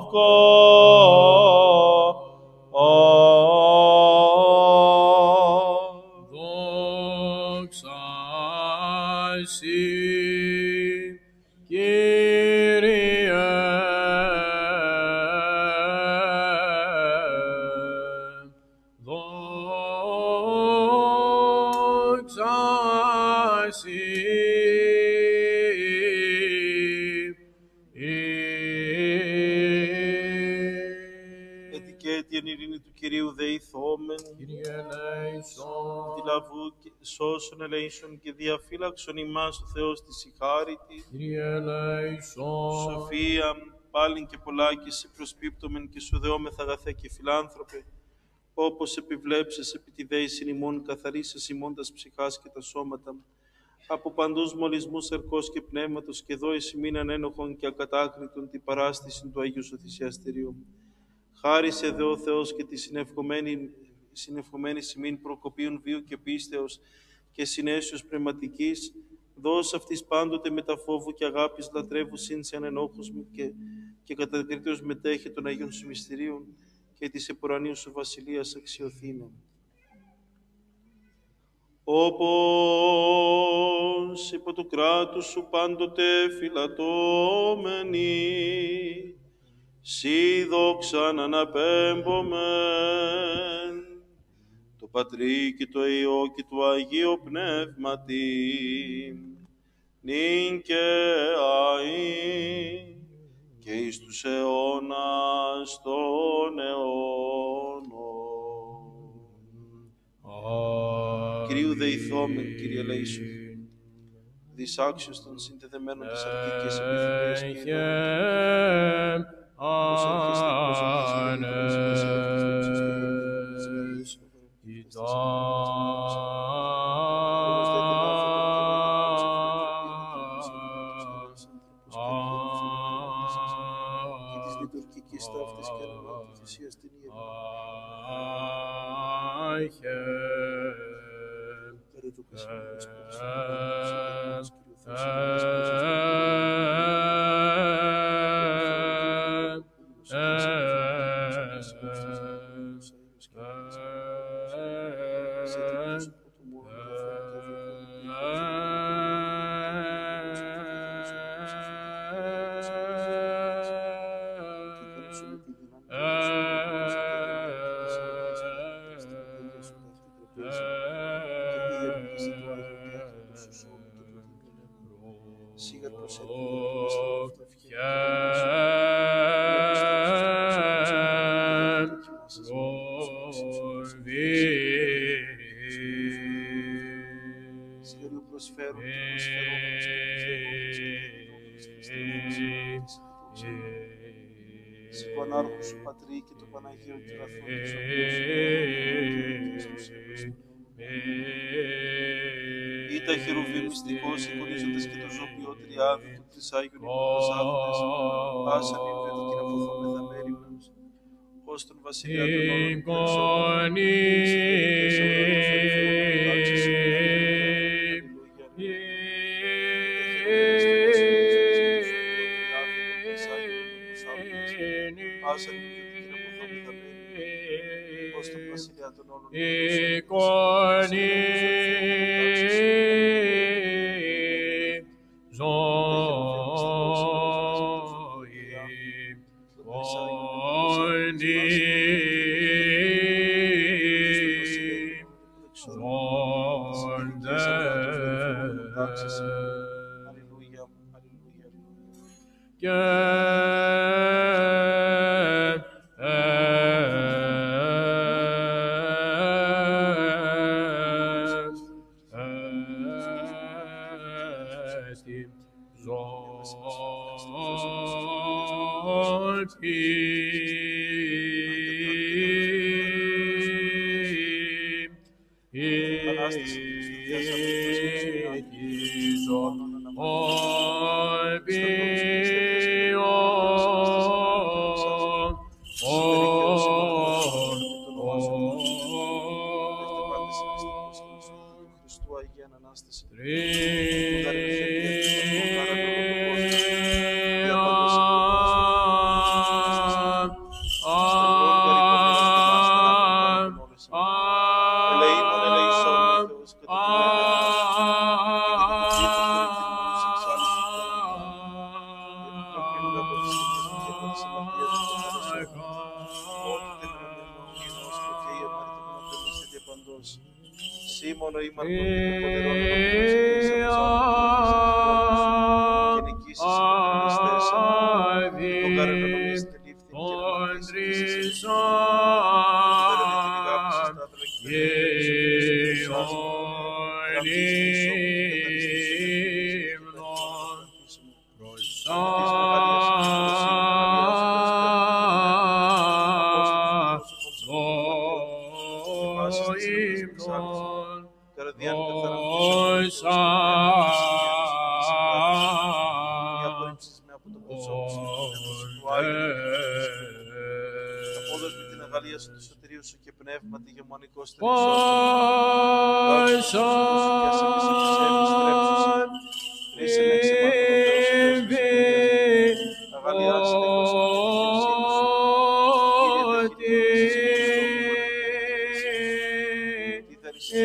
God. Δόξα Συ, Κύριε. Δόξα Συ, Ετικέτη εν ειρήνη του Κυρίου δεηθόμεν, Κύριε ελέησον. αντιλαβού και σώσον ελέησον και διαφύλαξον ημάς ο Θεός της συγχάρητη. Κύριε ελέησον. Σοφία, πάλιν και πολλά και σε προσπίπτομεν και σου δεόμεθ αγαθέ και φιλάνθρωπε, όπως επιβλέψες επί τη δέησιν ημών καθαρίσας ημών τας ψυχάς και τα σώματα, από παντούς μολυσμούς ερκός και πνεύματος και δώης ημίν ανένοχον και ακατάκριτον την παράστηση του Αγίου Σωθησιαστηρίου. Χάρισε δε ο Θεός και τη συνευχομένη, συνευχομένη ημίν προκοπίων βίου και πίστεως και συνέσεως πνευματικής, δώσ' αυτής πάντοτε με τα φόβου και αγάπης λατρεύουσιν σε ανενόχους μου και, και κατακριτέως μετέχει των Αγίων σου μυστηρίων και της επουρανίου σου βασιλείας αξιοθήνων. Όπως υπό του κράτου σου πάντοτε φυλατώμενοι, σοι δόξαν αναπέμπομεν, το Πατρί και το Υιό και το Αγίο Πνεύματι, νυν και αΐ, και εις τους αιώνας των αιώνων. Κυρίου δεηθόμεν, Κύριε ελέησον, δυσάξιος των συνδεδεμένων της αρκικής επιθυμίας και ειδών. Πανάρχου Πατρί και το Παναγίο και αγαθόν της Ή τα χερουβί μυστικός, εικονίζοντας και το ζώπιο τριάδι του τρισάγιον υποκροσάβοντες, άσαν ημβέδο και να ποθόμεθα μέρη μας, ως τον βασιλιά των όρων περισσότερων, και σε ουρανούς ορυφαίων τάξης, άσαν ημβέδο και να ποθόμεθα μέρη, ως τον βασιλιά των όρων Αγία Ανάσταση. Σήμωνο ή μαρτών και ποδερών και νικήσεις υποκριστές το καρενονομίστε λήφθη του σωτηρίου σου και πνεύματι γεμονικός τριξός και ας εμείς επιστρέψουσι ρίσε με εξεμάτων ο Θεός ο Θεός αγαλιάστε πως την δικαιοσύνη σου Κύριε τα χειρούς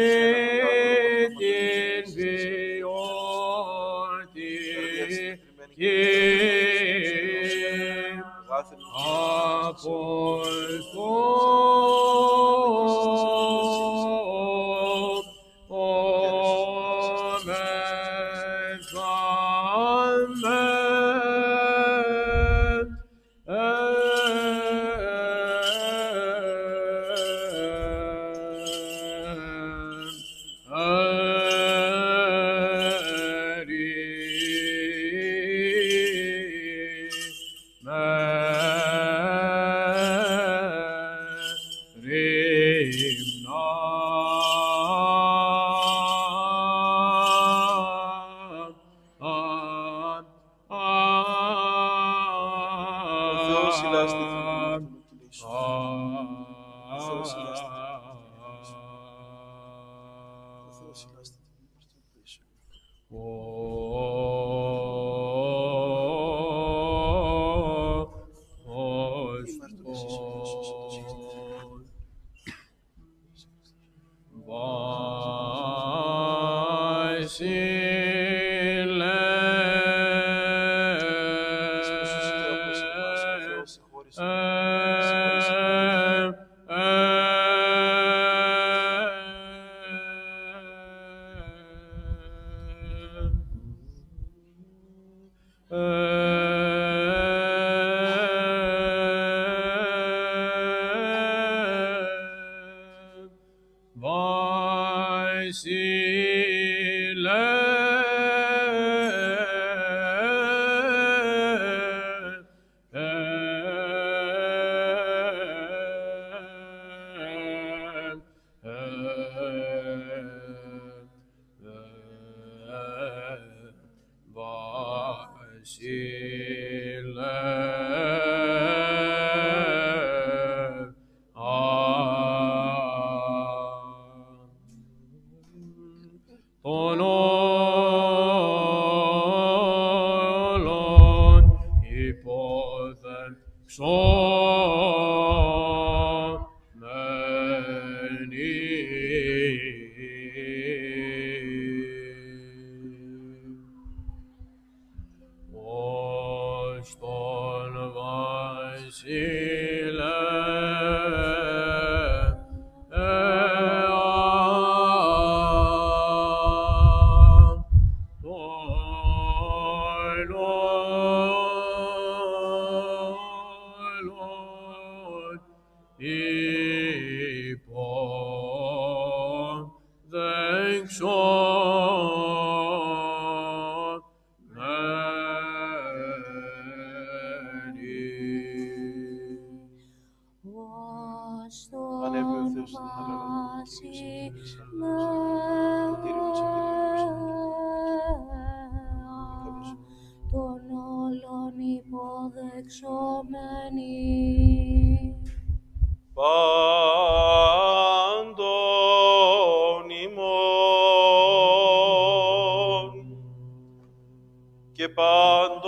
και πάντων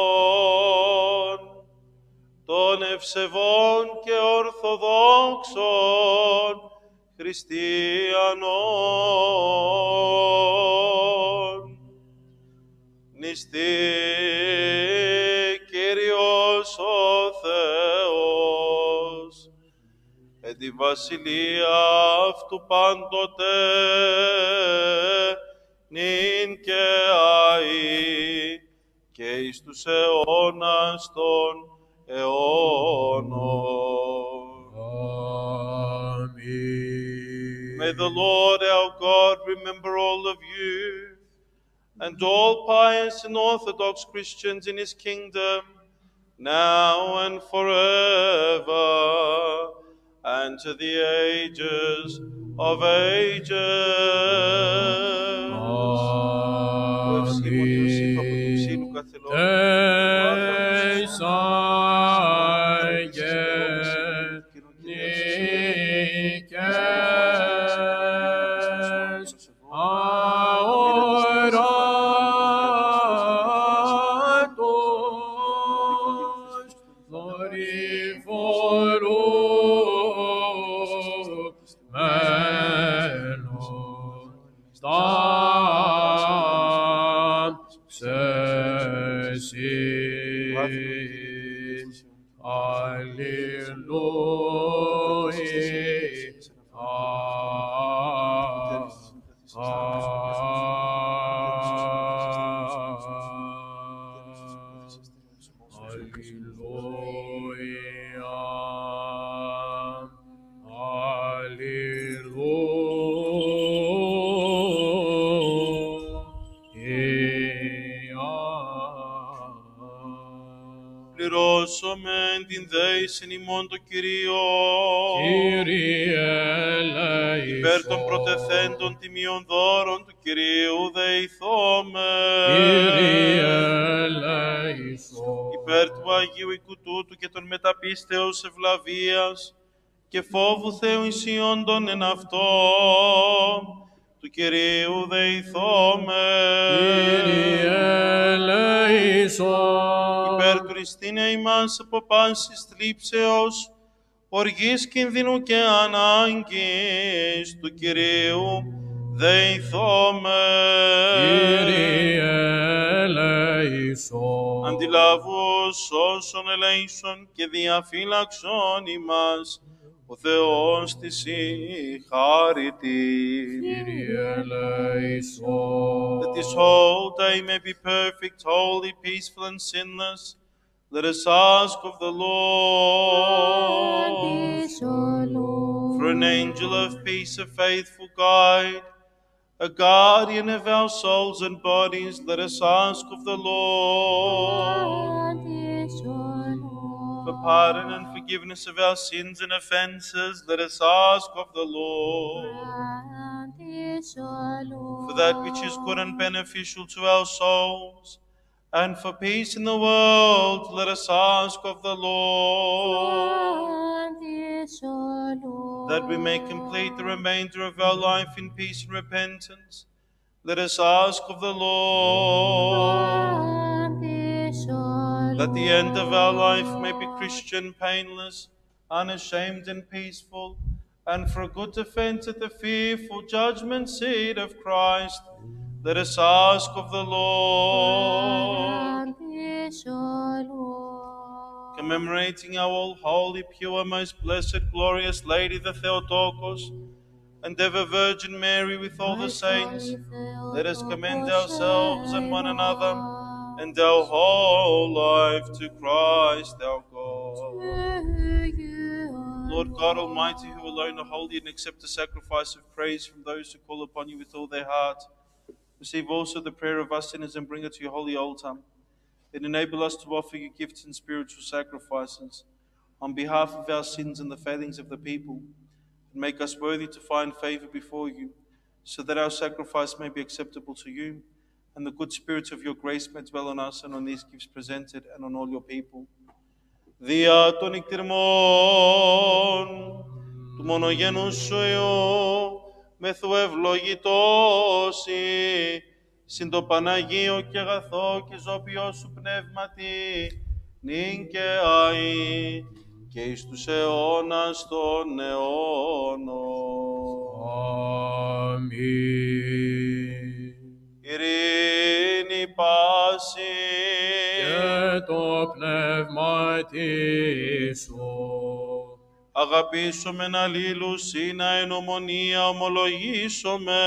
των ευσεβών και ορθοδόξων χριστιανών. Νηστεί Κύριος ο Θεός, εν τη βασιλεία αυτού πάντοτε, νυν και αεί, και εις τους αιώνας των αιώνων. May the Lord our God remember all of you and all pious and orthodox Christians in his kingdom, now and forever, and to the ages of ages. Πληρώσομεν την δέησιν ημών το Κυρίο, Κύριε ελέησον. Υπέρ των προτεθέντων τιμίων δώρων του Κυρίου δεηθόμεν. Κύριε ελέησον. Υπέρ του Αγίου οικού τούτου και των μεταπίστεως ευλαβίας και φόβου Θεού ισιόντων εν αυτό, του Κυρίου δεηθόμεν. Κύριε ελέησον. Υπέρ του ριστήνε ημάς από πάσης θλίψεως, οργής κινδύνου και ανάγκης, του Κυρίου δεηθόμεν. Κύριε ελέησον. Αντιλάβους όσων ελέησον και διαφύλαξον ημάς, ο Θεός της η χάρητη. Κύριε ελέησον. That this whole day may be perfect, holy, peaceful, and sinless, let us ask of the Lord. For an angel of peace, a faithful guide, a guardian of our souls and bodies, let us ask of the Lord. For pardon and forgiveness of our sins and offenses, let us ask of the Lord. For that which is good and beneficial to our souls, and for peace in the world, let us ask of the Lord. That we may complete the remainder of our life in peace and repentance, let us ask of the Lord. That the end of our life may be Christian, painless, unashamed, and peaceful, and for a good defense at the fearful judgment seat of Christ, let us ask of the Lord. Commemorating our all holy, pure, most blessed, glorious Lady, the Theotokos, and ever Virgin Mary with all the saints, let us commend ourselves and one another and our whole life to Christ our God. Lord God Almighty, who alone are holy and accept the sacrifice of praise from those who call upon you with all their heart, receive also the prayer of us sinners and bring it to your holy altar, and enable us to offer you gifts and spiritual sacrifices on behalf of our sins and the failings of the people, and make us worthy to find favor before you, so that our sacrifice may be acceptable to you, and the good spirits of your grace may dwell on us and on these gifts presented and on all your people. Δια των εκτιμών του μονογένους σου Υιού, μεθού ευλογητώσει συν το Παναγίο και αγαθό και ζώπιό σου πνεύματι, νυν και αεί, και εις τους αιώνας των αιώνων. Αμήν. Ειρήνη πάση, Και το πνεύμα σου. αγαπήσομεν αλλήλους ή να εν ομονία ομολογήσομεν.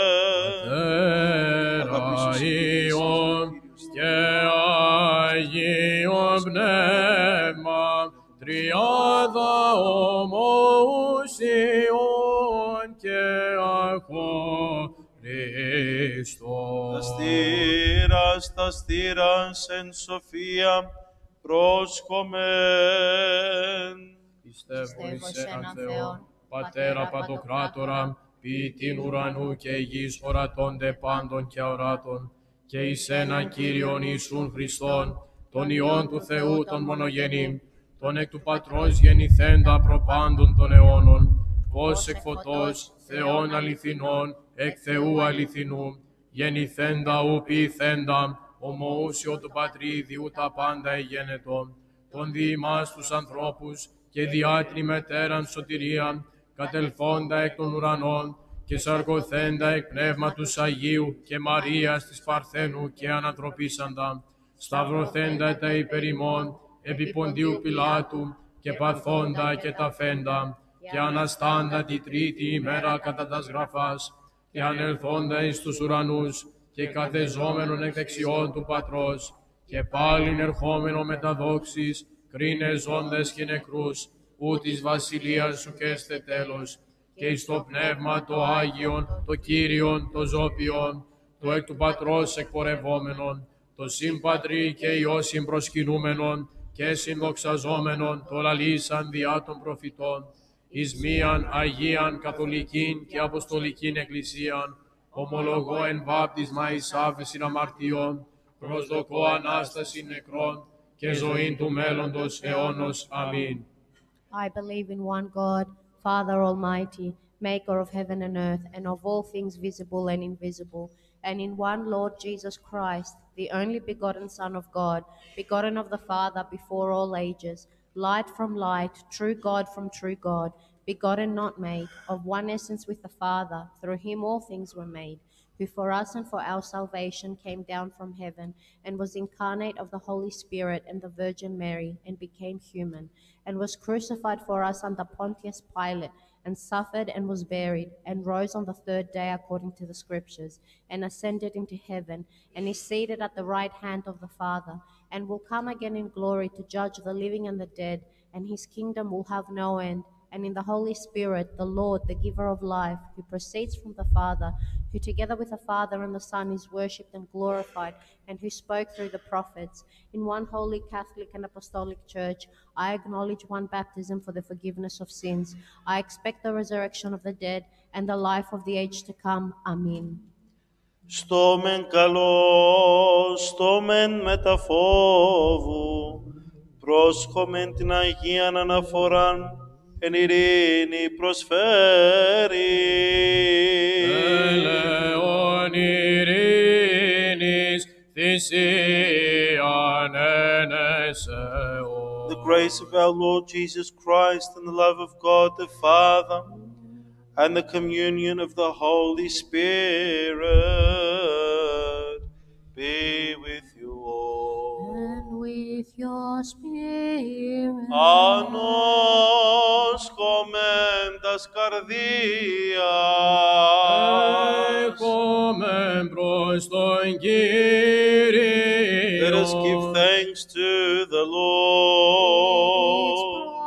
Πατέρα Υιόν και Αγίο Πνεύμα, τριάδα ομοουσιών και αχωριστών. Τα στήρας, τα στήρας εν σοφία πρόσχομεν. Πιστεύω εις έναν Θεόν, Πατέρα Παντοκράτορα, ποιητήν ουρανού και γης ορατώνται πάντων και αοράτων, και εις έναν Κύριον Ιησούν Χριστόν, τον Υιόν του Θεού τον μονογενή, τον εκ του Πατρός γεννηθέντα προπάντων των αιώνων, ως εκ φωτός Θεόν αληθινών, εκ Θεού αληθινού, γεννηθέντα ου ποιηθέντα, ομοούσιο του Πατρί διού τα πάντα εγένετο, τον δι' ημάς τους ανθρώπους και διά την μετέραν σωτηρίαν, κατελθόντα εκ των ουρανών και σαρκωθέντα εκ πνεύματος Αγίου και Μαρίας της Παρθένου και ανατροπήσαντα, σταυρωθέντα τα υπερ ημών επί Ποντίου Πιλάτου και παθόντα και ταφέντα και αναστάντα τη τρίτη ημέρα κατά τας γραφάς και ανελθόντα εις τους ουρανούς και καθεζόμενον εκ δεξιών του Πατρός και πάλιν ερχόμενο με τα δόξης, κρίνε ζώντες και νεκρούς, ου της βασιλείας σου και έστε τέλος, και εις το πνεύμα το Άγιον, το Κύριον, το ζώπιον, το εκ του Πατρός εκπορευόμενον, το συμπατρί και Υιό συμπροσκυνούμενον και συνδοξαζόμενον, το λαλήσαν διά των προφητών, εις μίαν Αγίαν Καθολικήν και Αποστολικήν Εκκλησίαν, ομολογώ εν βάπτισμα εις άφεσιν αμαρτιών, προσδοκώ Ανάσταση νεκρών και ζωήν του μέλλοντος αιώνος. Αμήν. I believe in one God, Father Almighty, maker of heaven and earth, and of all things visible and invisible, and in one Lord Jesus Christ, the only begotten Son of God, begotten of the Father before all ages, light from light, true God from true God, begotten not made, of one essence with the Father, through him all things were made, who for us and for our salvation came down from heaven, and was incarnate of the Holy Spirit and the Virgin Mary, and became human, and was crucified for us under Pontius Pilate, and suffered and was buried, and rose on the third day according to the Scriptures, and ascended into heaven, and is seated at the right hand of the Father, and will come again in glory to judge the living and the dead, and his kingdom will have no end. And in the Holy Spirit, the Lord, the giver of life, who proceeds from the Father, who together with the Father and the Son is worshipped and glorified, and who spoke through the prophets, in one holy Catholic and Apostolic Church, I acknowledge one baptism for the forgiveness of sins. I expect the resurrection of the dead and the life of the age to come. Amen. Στο μεν καλό, στο μεν μεταφόβου, πρόσχομεν την Αγίαν αναφοράν, εν ειρήνη προσφέρει. Ελεόν ειρήνης θυσίαν ενεσεώ. The grace of our Lord Jesus Christ and the love of God the Father and the communion of the Holy Spirit be with you all. And with your spirit. Ανόσχομεν τας καρδίας. Έχομεν προς τον Κύριον. Let us give thanks to the Lord.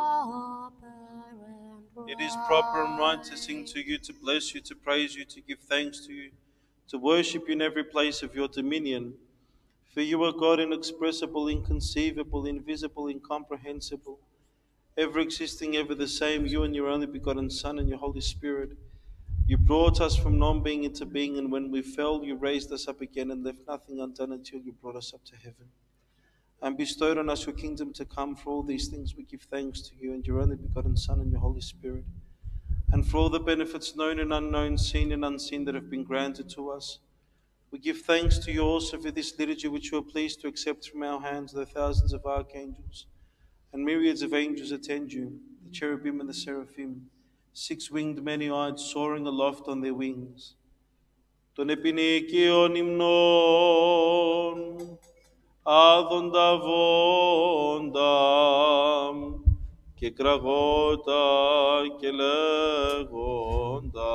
It is proper and right to sing to you, to bless you, to praise you, to give thanks to you, to worship you in every place of your dominion. For you are God inexpressible, inconceivable, invisible, incomprehensible, ever existing, ever the same, you and your only begotten Son and your Holy Spirit. You brought us from non-being into being, and when we fell, you raised us up again and left nothing undone until you brought us up to heaven and bestowed on us your kingdom to come. For all these things we give thanks to you and your only begotten Son and your Holy Spirit, and for all the benefits known and unknown, seen and unseen, that have been granted to us. We give thanks to you also for this liturgy which you are pleased to accept from our hands. The thousands of archangels and myriads of angels attend you, the cherubim and the seraphim, six-winged, many-eyed, soaring aloft on their wings. Των επινικίων υμνών, άδοντα βόντα και κραγότα και λέγοντα.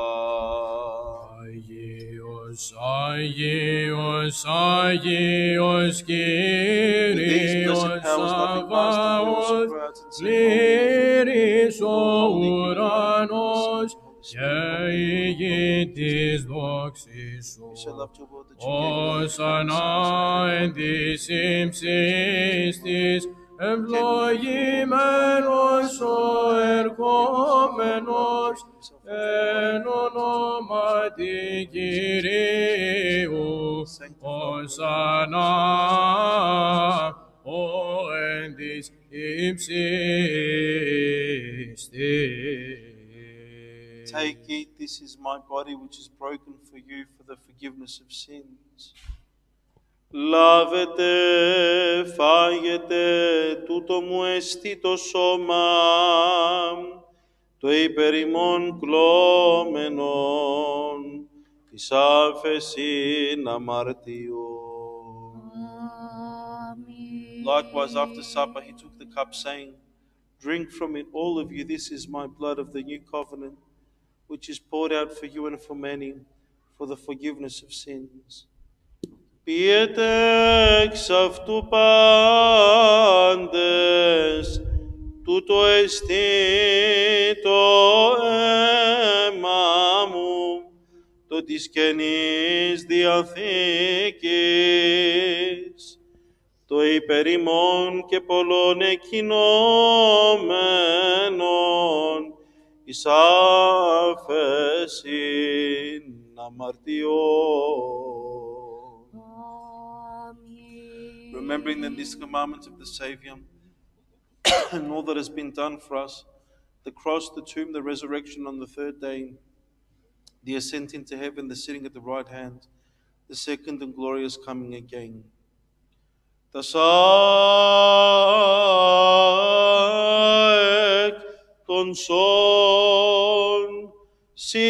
Άγιος, Άγιος, Άγιος Κύριος Σαββαός, πλήρης ο ουρανός και η γη της δόξης σου. Όσανα εν της ύψης της, ευλογημένος ο ερχόμενος εν ονόματι Κυρίου. Όσανα ο εν της ύψης της. Take, eat, this is my body which is broken for you for the forgiveness of sins. Λάβετε, φάγετε, τούτο μου εστί το σώμα, το υπερ ημών κλώμενον, εις άφεσιν αμαρτιών. Likewise, after supper, he took the cup, saying, drink from it, all of you, this is my blood of the new covenant, which is poured out for you and for many, for the forgiveness of sins. Πιείτε εξ αυτού πάντες, τούτο εστί το αίμα μου, το της Καινής Διαθήκης, το υπερ ημών και πολλών εκκοινώμενων, εις άφεσιν αμαρτιών. Remembering that these commandments of the Savior and all that has been done for us, the cross, the tomb, the resurrection on the third day, the ascent into heaven, the sitting at the right hand, the second and glorious coming again. Τα σάεκ των σών σοι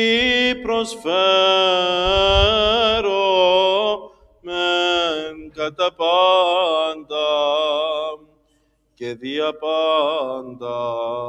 προσφέρω μεν κατά πάντα και δια πάντα.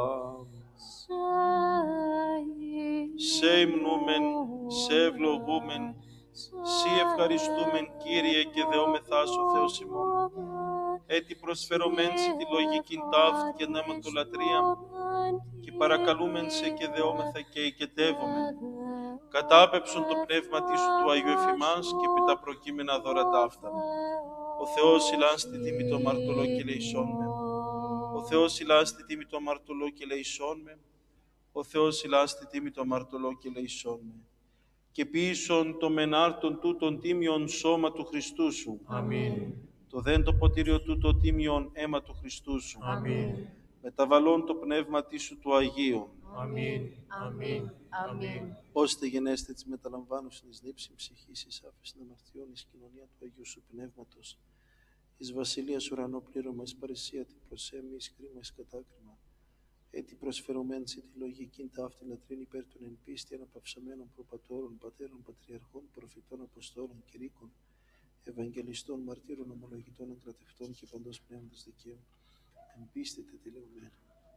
Σε υμνούμεν, σε ευλογούμεν, σοι ευχαριστούμεν, Κύριε, και δεόμεθάς ο Θεός ημών. Έτσι προσφερωμέν σε τη λογική ταύτη και ναματολατρία και παρακαλούμεν σε και δεόμεθα και οικετεύομεν. Κατάπεψον το πνεύμα της σου του Αγίου εφημάς και επί τα προκείμενα δώρα ταύτα. Ο Θεός ηλάν στη τιμή το αμαρτωλό και λεησόν με. Ο Θεός ηλάν στη τιμή το αμαρτωλό και λεησόν με. Ο Θεός ηλάν στη τιμή το αμαρτωλό και λεησόν με. Και πίσον το μενάρτον τούτον τίμιον σώμα του Χριστού σου. Αμήν. Το δέν το ποτήριο τούτο τίμιον αίμα του Χριστού σου. Αμήν. Μεταβαλών το πνεύμα της σου του Αγίου. Αμήν. Αμήν. Αμήν. Ώστε γενέστε της μεταλαμβάνωσιν εις νύψη ψυχής, εις άφεσιν αμαρτιών, εις κοινωνία του Αγίου σου Πνεύματος, εις βασιλείας ουρανό πλήρωμα, εις παρησία την προσέμη, εις κρίμα, εις κατάκριμα. Έτσι προσφερωμέν σε τη λογική ταύτη λατρήν υπέρ των εν πίστη αναπαυσαμένων προπατώρων, πατέρων, πατριαρχών, προφητών, αποστόλων, κηρύκων, ευαγγελιστών, μαρτύρων, ομολογητών, εγκρατευτών και παντός πνεύματος δικαίου. Εν πίστη τετελεωμένα.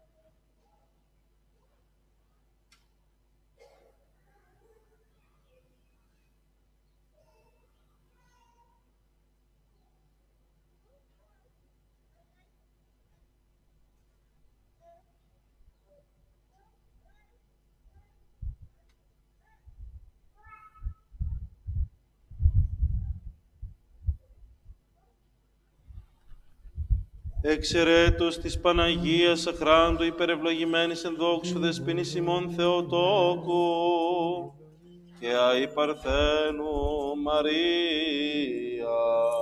Εξαιρέτως της Παναγίας αχράντου υπερευλογημένης εν δόξου δεσποινής ημών Θεοτόκου και αη Παρθένου Μαρία.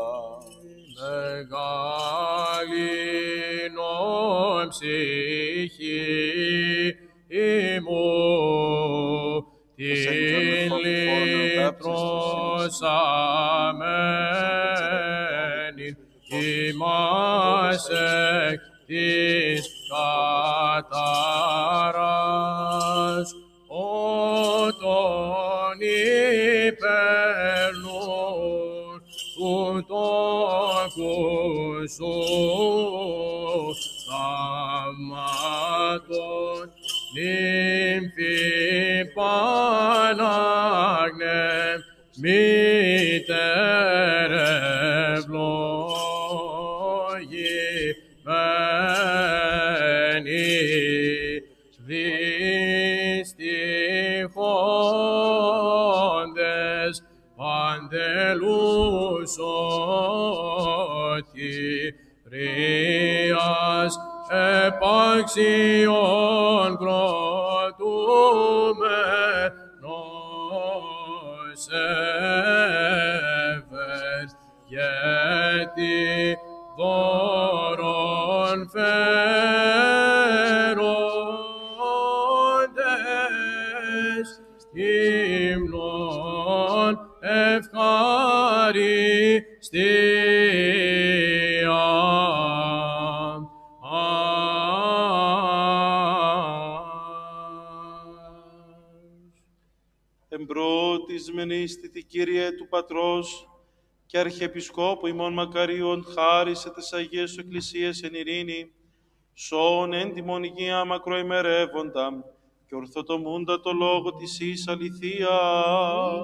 Μεγαλυνον ψυχή ημού την γιατρός αμένην, ημάς εκ της κατάρας, ότον υπερνούν του τόκου σου θαύματον, νύμφη Πανάγνε, μήτερε ευλογημένη, δυστυχόντες παντελούς σωτηρίας επάξιον κροτούμενος εύες, γιατί δώρον φέροντες ύμνον ευχαριστία. Εμπρότισμεν τη Κύριε του Πατρός και Αρχιεπισκόπου ημών Μακαρίων, χάρισε τις Αγίες σου Εκκλησίες εν ειρήνη, σών έντιμον υγεία μακροημερεύοντα και ορθοτομούντα το λόγο της εις αληθείας.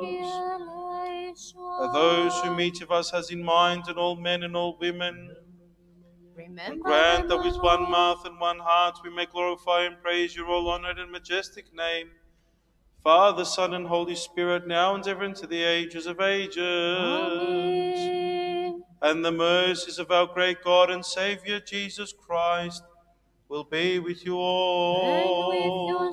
And those whom each of us has in mind, and all men and all women, and grant that with one mouth and one heart we may glorify and praise your all honored and majestic name, Father, Son, and Holy Spirit, now and ever into the ages of ages. Amen. And the mercies of our great God and Savior Jesus Christ will be with you all. And with your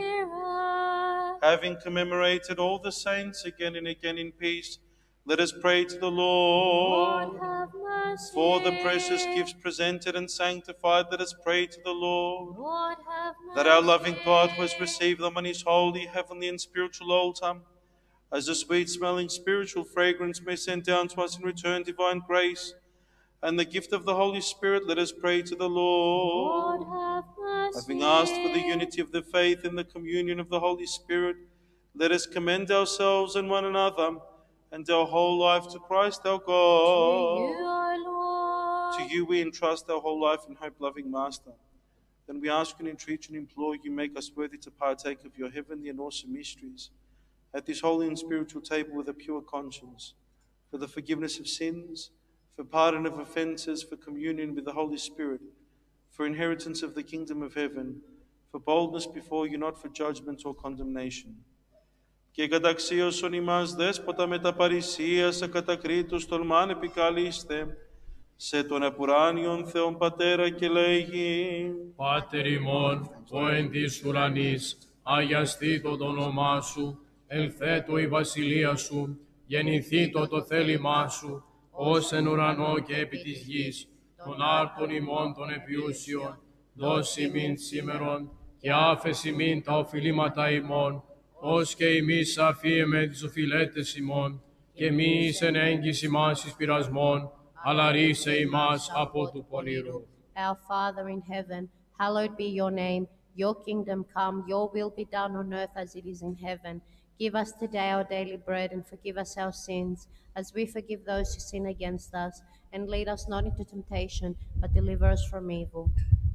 spirit. Having commemorated all the saints again and again in peace, let us pray to the Lord. Lord, have mercy. For the precious gifts presented and sanctified, let us pray to the Lord. Lord, have mercy. That our loving God, who has received them on his holy, heavenly, and spiritual altar, as a sweet-smelling spiritual fragrance, may send down to us in return divine grace and the gift of the Holy Spirit, let us pray to the Lord. Lord, have mercy. Having asked for the unity of the faith and the communion of the Holy Spirit, let us commend ourselves and one another and our whole life to Christ our To God. you, our Lord. To you we entrust our whole life and hope, loving Master. Then we ask and entreat and implore you, make us worthy to partake of your heavenly and awesome mysteries at this holy and spiritual table with a pure conscience, for the forgiveness of sins, for pardon of offences, for communion with the Holy Spirit, for inheritance of the kingdom of heaven, for boldness before you, not for judgment or condemnation. Και καταξίωσον ημάς δέσποτα με τα παρησίας ακατακρίτους τολμάν επικαλείστε, σε τον επουράνιον Θεόν Πατέρα και λέγει: Πάτερ ημών, ο εν της ουρανής, αγιαστήτω το όνομά σου, ελθέτω η βασιλεία σου, γεννηθήτω το θέλημά σου, ως εν ουρανό και επί της γης, των άρτων ημών των επιούσιων, δώσ' ημίν σήμερον, και άφεση ημίν τα οφειλήματα ημών, ως και εμείς αφίεμε τις οφειλέτες ημών, και μη εις εν έγκυς ημάς εις πειρασμόν, αλλά ρίσε ημάς από του πονηρού. Our Father in heaven, hallowed be your name. Your kingdom come, your will be done on earth as it is in heaven. Give us today our daily bread and forgive us our sins, as we forgive those who sin against us. And lead us not into temptation, but deliver us from evil.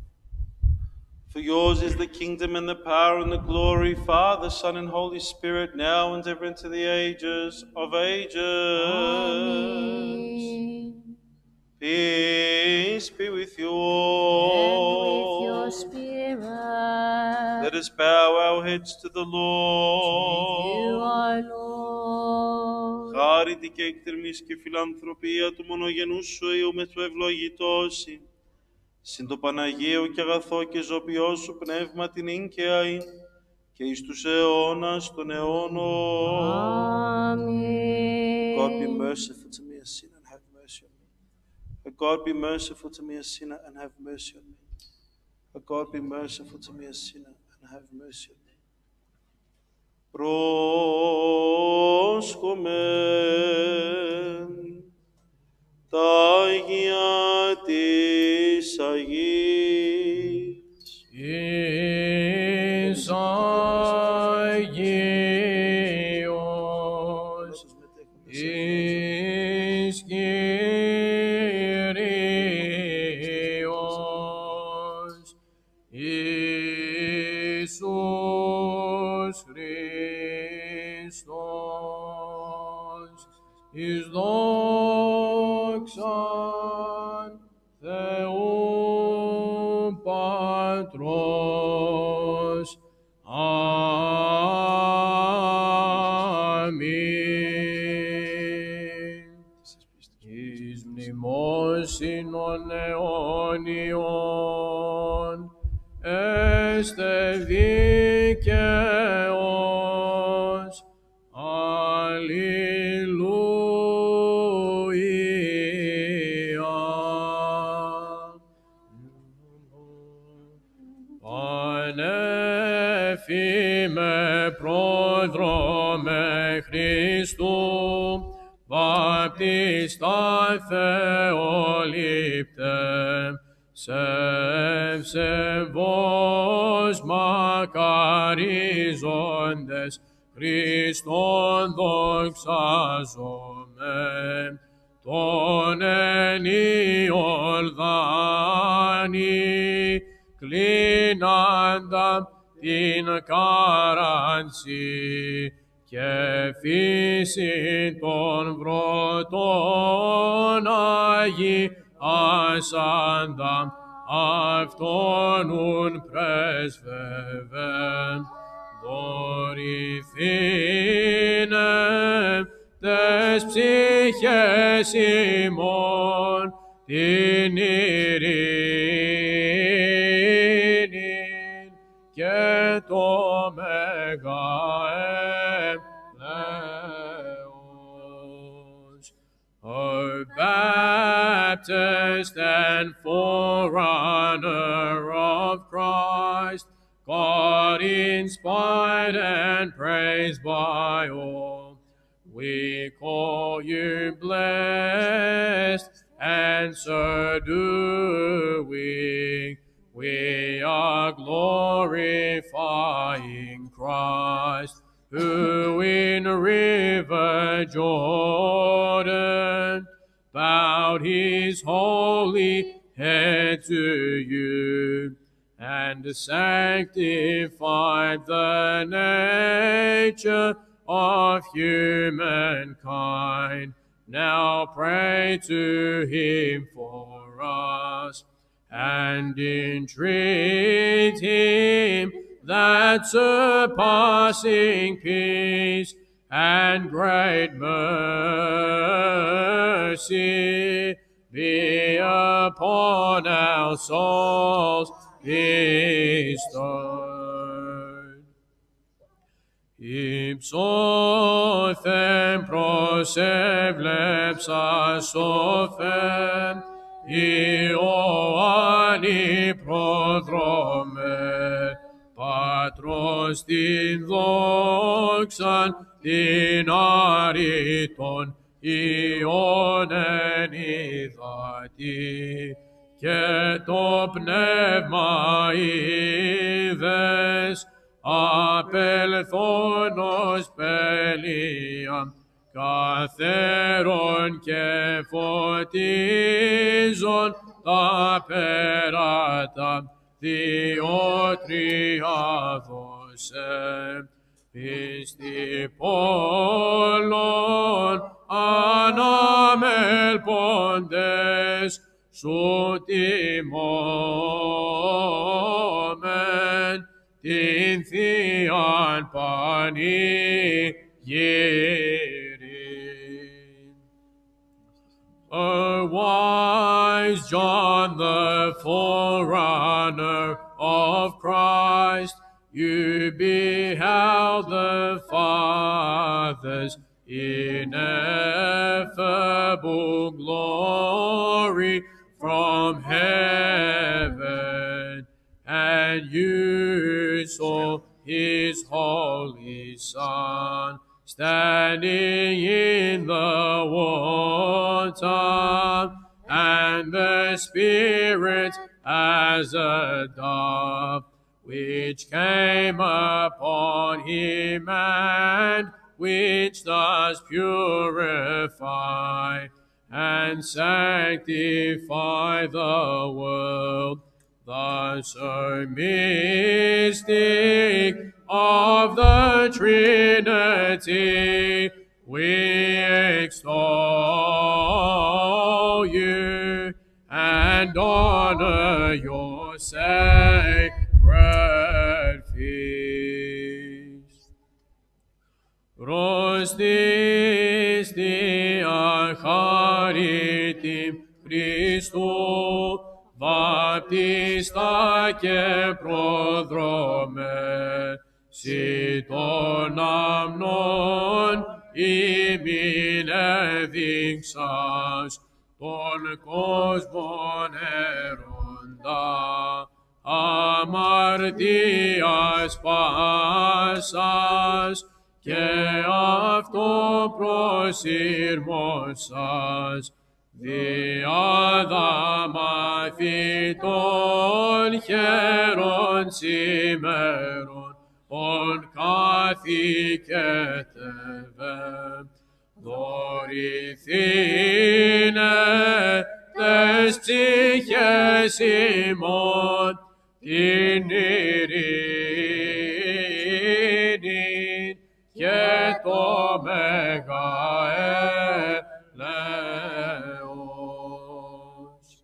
For yours is the kingdom and the power and the glory, Father, Son, and Holy Spirit, now and ever into the ages of ages. Amen. Peace be with you And with all. your spirit. Let us bow our heads to the You Lord. are Lord. Χάρητη και εκτερμής και φιλανθρωπία του μονογενού σου Υιού με το ευλογητώσει. Συν το Παναγίο και αγαθό και ζωπιό σου πνεύμα την ίνκαιαη και εις τους αιώνας των αιώνων. God be Amen. merciful to me, a sinner, and have mercy on me. O God, be merciful to me, a sinner, and have mercy on me. O God, be merciful to me, a sinner, and have mercy on me. Πρόσχομεν τα Αγία της Αγίας. Εις Αγίος, εις Κύριος, Ιησούς Χριστός, εις δόξαν Θεού Πατρός. Αμήν. Εις μνημόσυνον αιώνιον έστε δίκαιος. Αλληλούια. Πανέφημε πρόδρομε Χριστού, βαπτιστά Θεολήπτε, σε ευσεβώς μακαρίζοντες Χριστόν δοξάζομαι, τον εν Ιορδάνη κλείναντα την καράνση και φύση των βρωτών αγιάσαντα αυτόν ουν πρέσβευε. Δωρηθήνε τες ψυχές ημών την ειρήνη και το μέγα έλεος. O Baptist and forerunner of Christ, God inspired and praised by all, we call you blessed, and so do we. We are glorifying Christ, who in river Jordan bowed his holy head to you, and sanctified the nature of humankind. Now pray to him for us, and entreat him that surpassing peace and great mercy be upon our souls bestowed. Υψώθεν προς ευλέψας σώθεν, Ιωάννη πρόδρομε, Πατρός την δόξαν την άρρητον Υιόν εν υδατή, και το πνεύμα είδες απελθόν ως πέλιαν, καθέρον και φωτίζον τα πέρατα, διότρια δώσε. Πίστη πολλών αναμελπόντες, σου τιμώμεν την Θείαν πανηγύριν. O wise John, the forerunner of Christ, you beheld the Father's ineffable glory from heaven, and you saw his holy Son, standing in the water, and the Spirit as a dove, which came upon him, and which does purify and sanctify the world. Thus, O mystic of the Trinity, we extol you and honor your sacred feast. Ρωστής Θεία Χάριτιμ Χριστού, βαπτιστά και προδρόμε, σοι των αμνών ημίν έδειξας, τον κόσμον αίροντα, αμαρτίας πάσας, και αυτό προσήρμοσας, διάδα μαθητών χαίρων σήμερον, ον καθηκέτευε, δωρηθήνε τες ψυχές ημών την ειρήνη και το μεγαέλεος.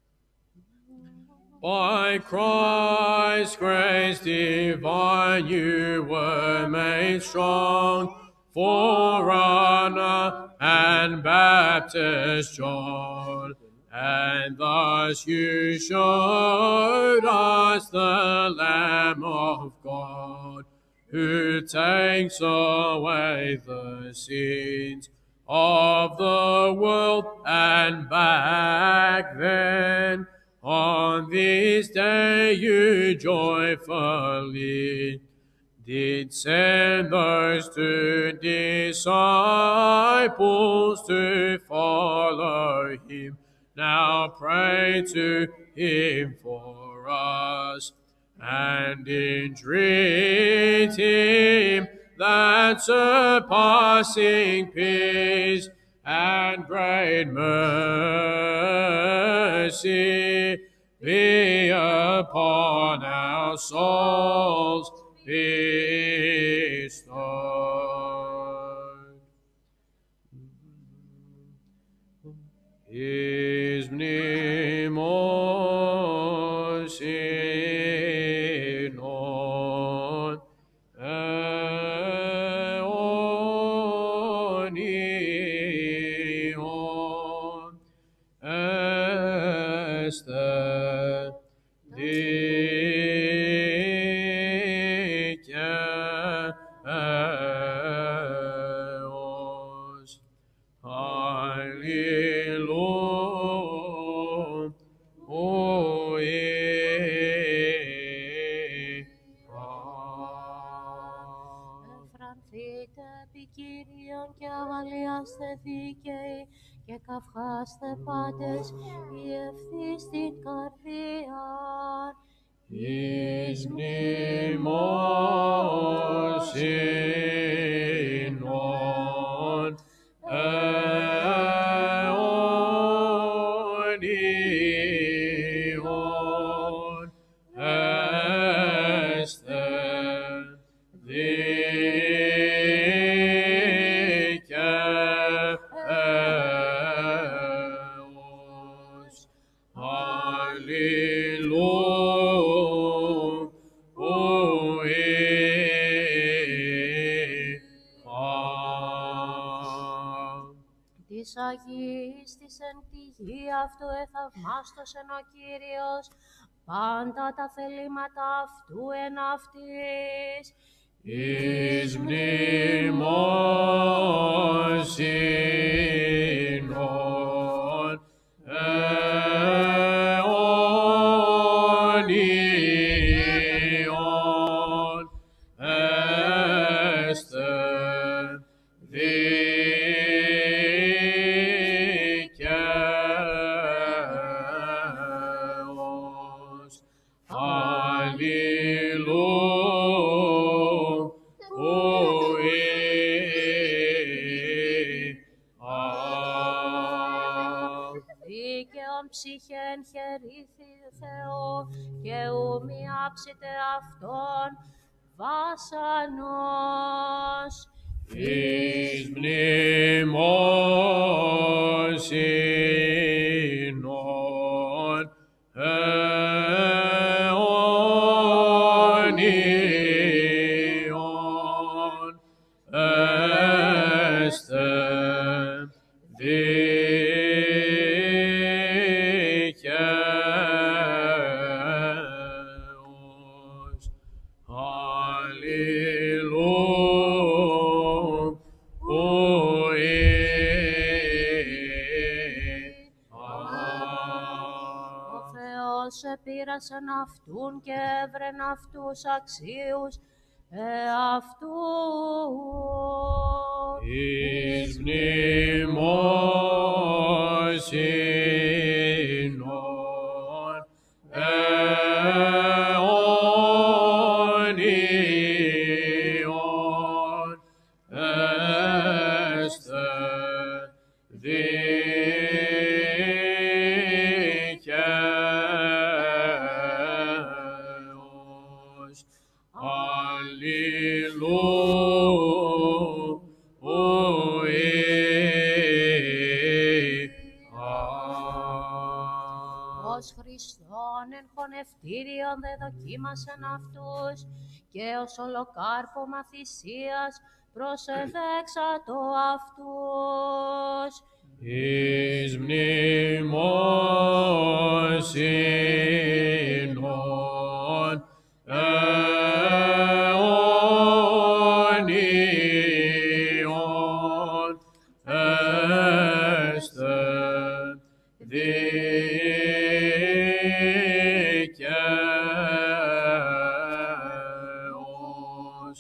By Christ's grace divine you were made strong, forerunner and Baptist John, and thus you showed us the Lamb of God, who takes away the sins of the world. And back then, on this day, you joyfully did send those two disciples to follow him. Now pray to him for us, and entreat him that surpassing peace and great mercy be upon our souls bestowed. His mnemos in on eonion este dikeos. Εφρανθείτε επί Κύριον και αγαλιάστε δίκαιοι και καυχάστε πάντες οι ευθύς την καρδία. Εις μνήμος ημών αιώνιον εστε δικαίος. Της Αγίας της εν τη γη αυτού εθαυμάστος εν ο Κύριος, πάντα τα θελήματα αυτού εν αυτής. Εις μνήμος ημών αιώνιον εστε των ψυχέν χαιρήθη Θεό και ου μη άψητε αυτόν βάσανος. Εις μνημόσυνον αιώνιον εστε δικαίος. Ο Θεός επήρασεν αυτούν και έβρεν αυτούς αξίους εαυτού. Εις μνημόσυνον αιώνιον εστε δικαίος. Ως Χριστόν εν χωνευτήριον δε δοκίμασεν αυτούς και ως ολοκάρπωμα θυσίας προσεδέξατο αυτούς. Εις μνημόσυνον αιώνιον εστε δικαίος.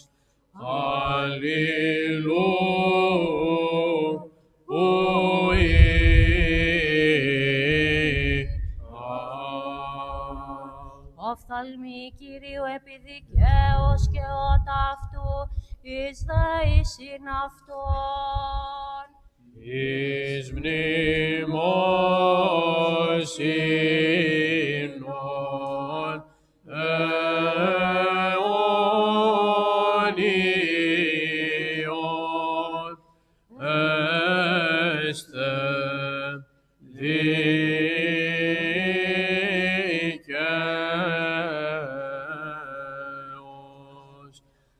Οφθαλμή Κυρίου επιδικαίως και ότα αυτού εις δεήσιν αυτόν. Εις μνημόσυνον αιώνιον εστε δικαίος.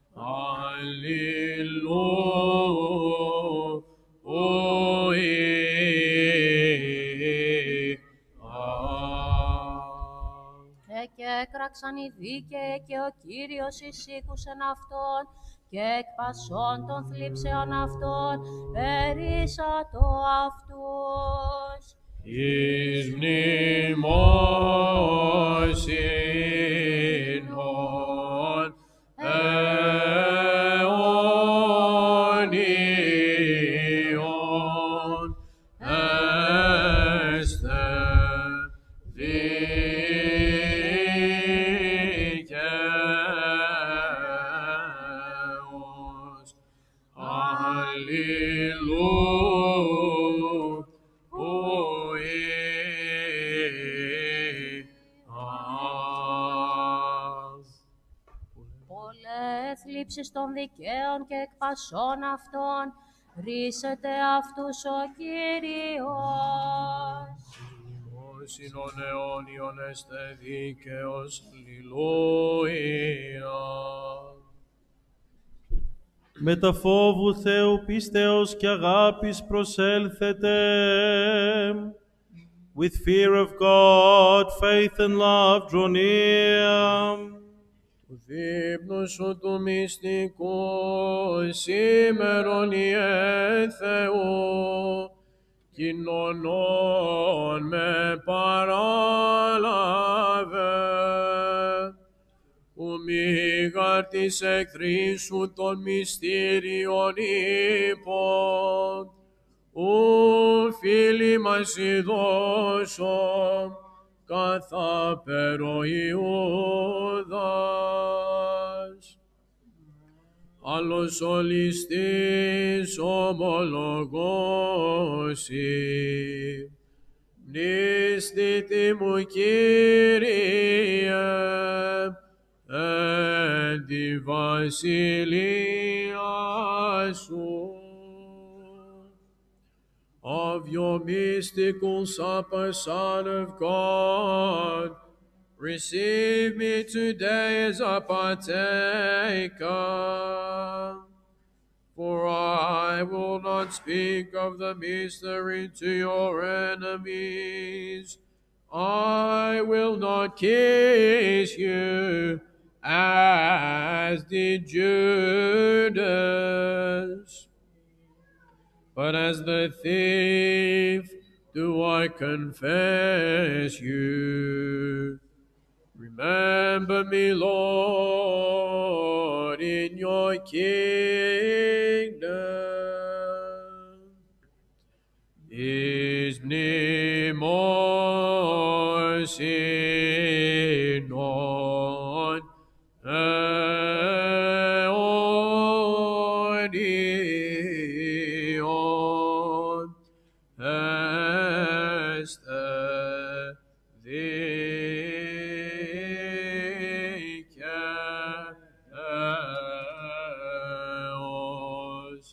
Και έκραξαν οι δίκαιοι και ο Κύριος εισήκουσεν αυτόν και εκ πασών των θλίψεων αυτών περίσσατο αυτούς. Εις μνημόσυνον αιώνιον εστε δικαίος. Πολλές θλίψεις των δικαίων και εκ πασών αυτών ρίσεται αυτούς ο Κύριος. Μνημόσυνον αιώνιον εστε δίκαιος. Αλληλούια. Με τα φόβου Θεού πίστεως και αγάπης προσέλθετε. With fear of God, faith and love draw near. Του δείπνου σου του μυστικού σήμερον ιε Θεού, κοινωνών με παράλαβε, ου μη γάρ της εχθρής σου των μυστήριων είπων, ου φίλοι μας ειδώσον, καθά περο Ιούδας. Άλλος ο ληστής ομολογώσει, Μνήστητη μου, Κύριε, εν τη βασιλεία σου. Of your mystical supper, Son of God, receive me today as a partaker. For I will not speak of the mystery to your enemies. I will not kiss you as did Judas. But as the thief do I confess you. Remember me, Lord, in your kingdom. Εις μνήμος ημών αιώνιων εστε δικαίος.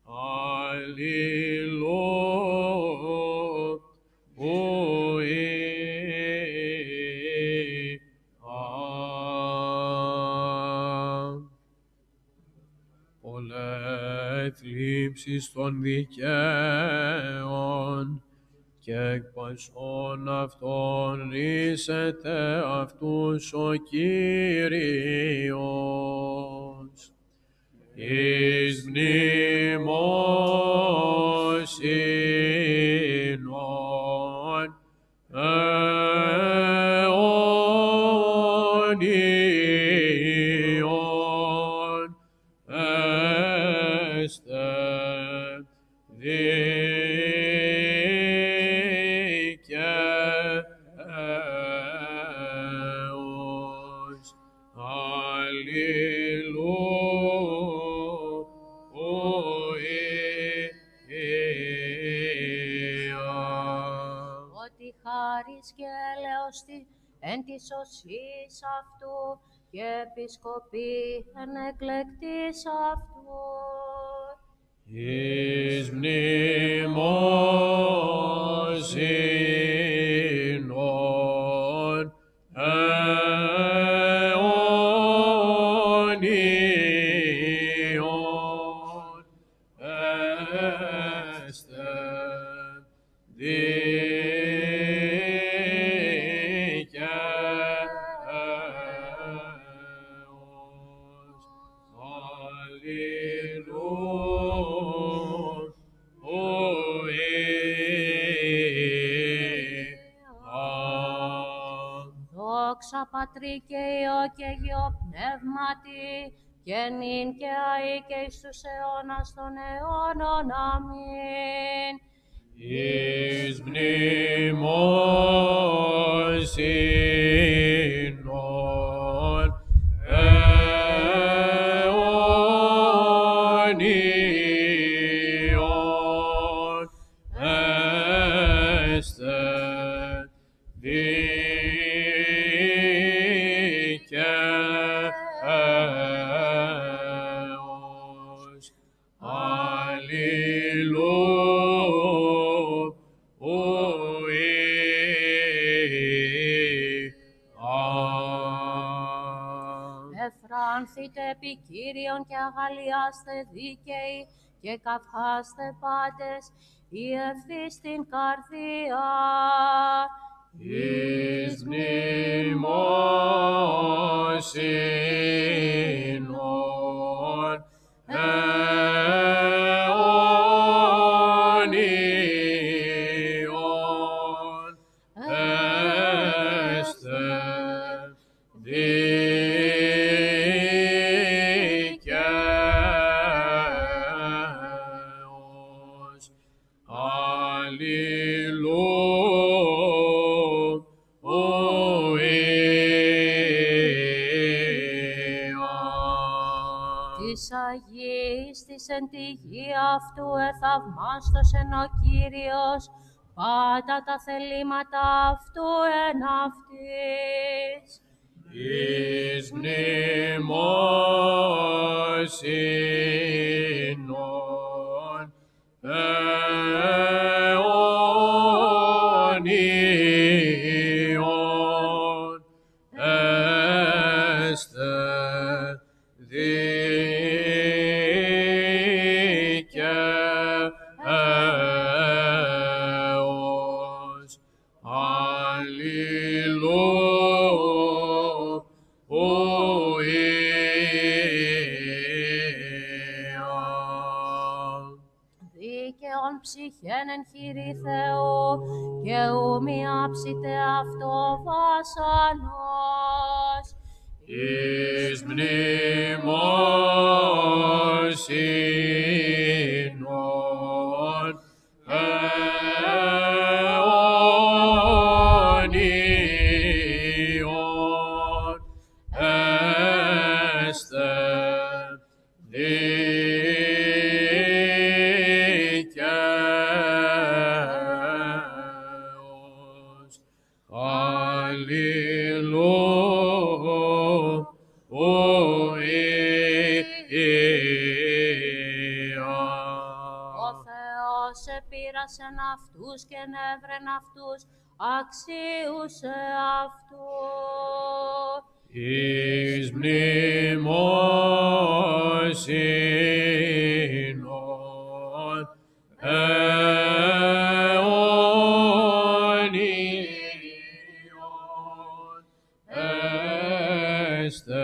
Θλίψεις των δικαίων και εκ πασών αυτών ρίσεται αυτούς ο Κύριος. Εις μνήμος ημών αιώνιων εστε δικαίος. Αλληλούια. Ότι χάρις και έλεος εν της οσής αυτού και επισκοπή εν εκλεκτής αυτού. Εις μνήμος ημών αιώνιων εστε δικαίος. Αλληλούια. Δόξα Πατρί και Υιό και Υιό Πνεύματι, και νυν και αεί και εις τους αιώνας των αιώνων. Αμήν. Εις μνήμος ημών αιώνιων εστε δικαίος. Αλληλούια. Εφράνθητε επί Κύριον και αγαλιάστε δίκαιοι και καυχάστε πάντες η ευθύς στην καρδία. Εις μνήμος ημών αιώνιων εστε δικαίος. Αλληλούια. Της Αγίης της εν τη γη αυτού εθαυμάστος εν ο Κύριος, πάντα τα θελήματα αυτού εν αυτής. Εις μνημόσυνον αιώνιον εστε δικαίος. Αλληλούια. Δίκαιον ψυχέν εν χειρή Θεού, και ου μη άψητε αυτό βάσανος. Εις μνημόσυνον αιώνιον εστε δικαίος. Ο Θεός επήρασεν αυτούς και νεύρεν αυτούς, αξίους αυτού. Εις μνημόσυνον αιώνιον εστε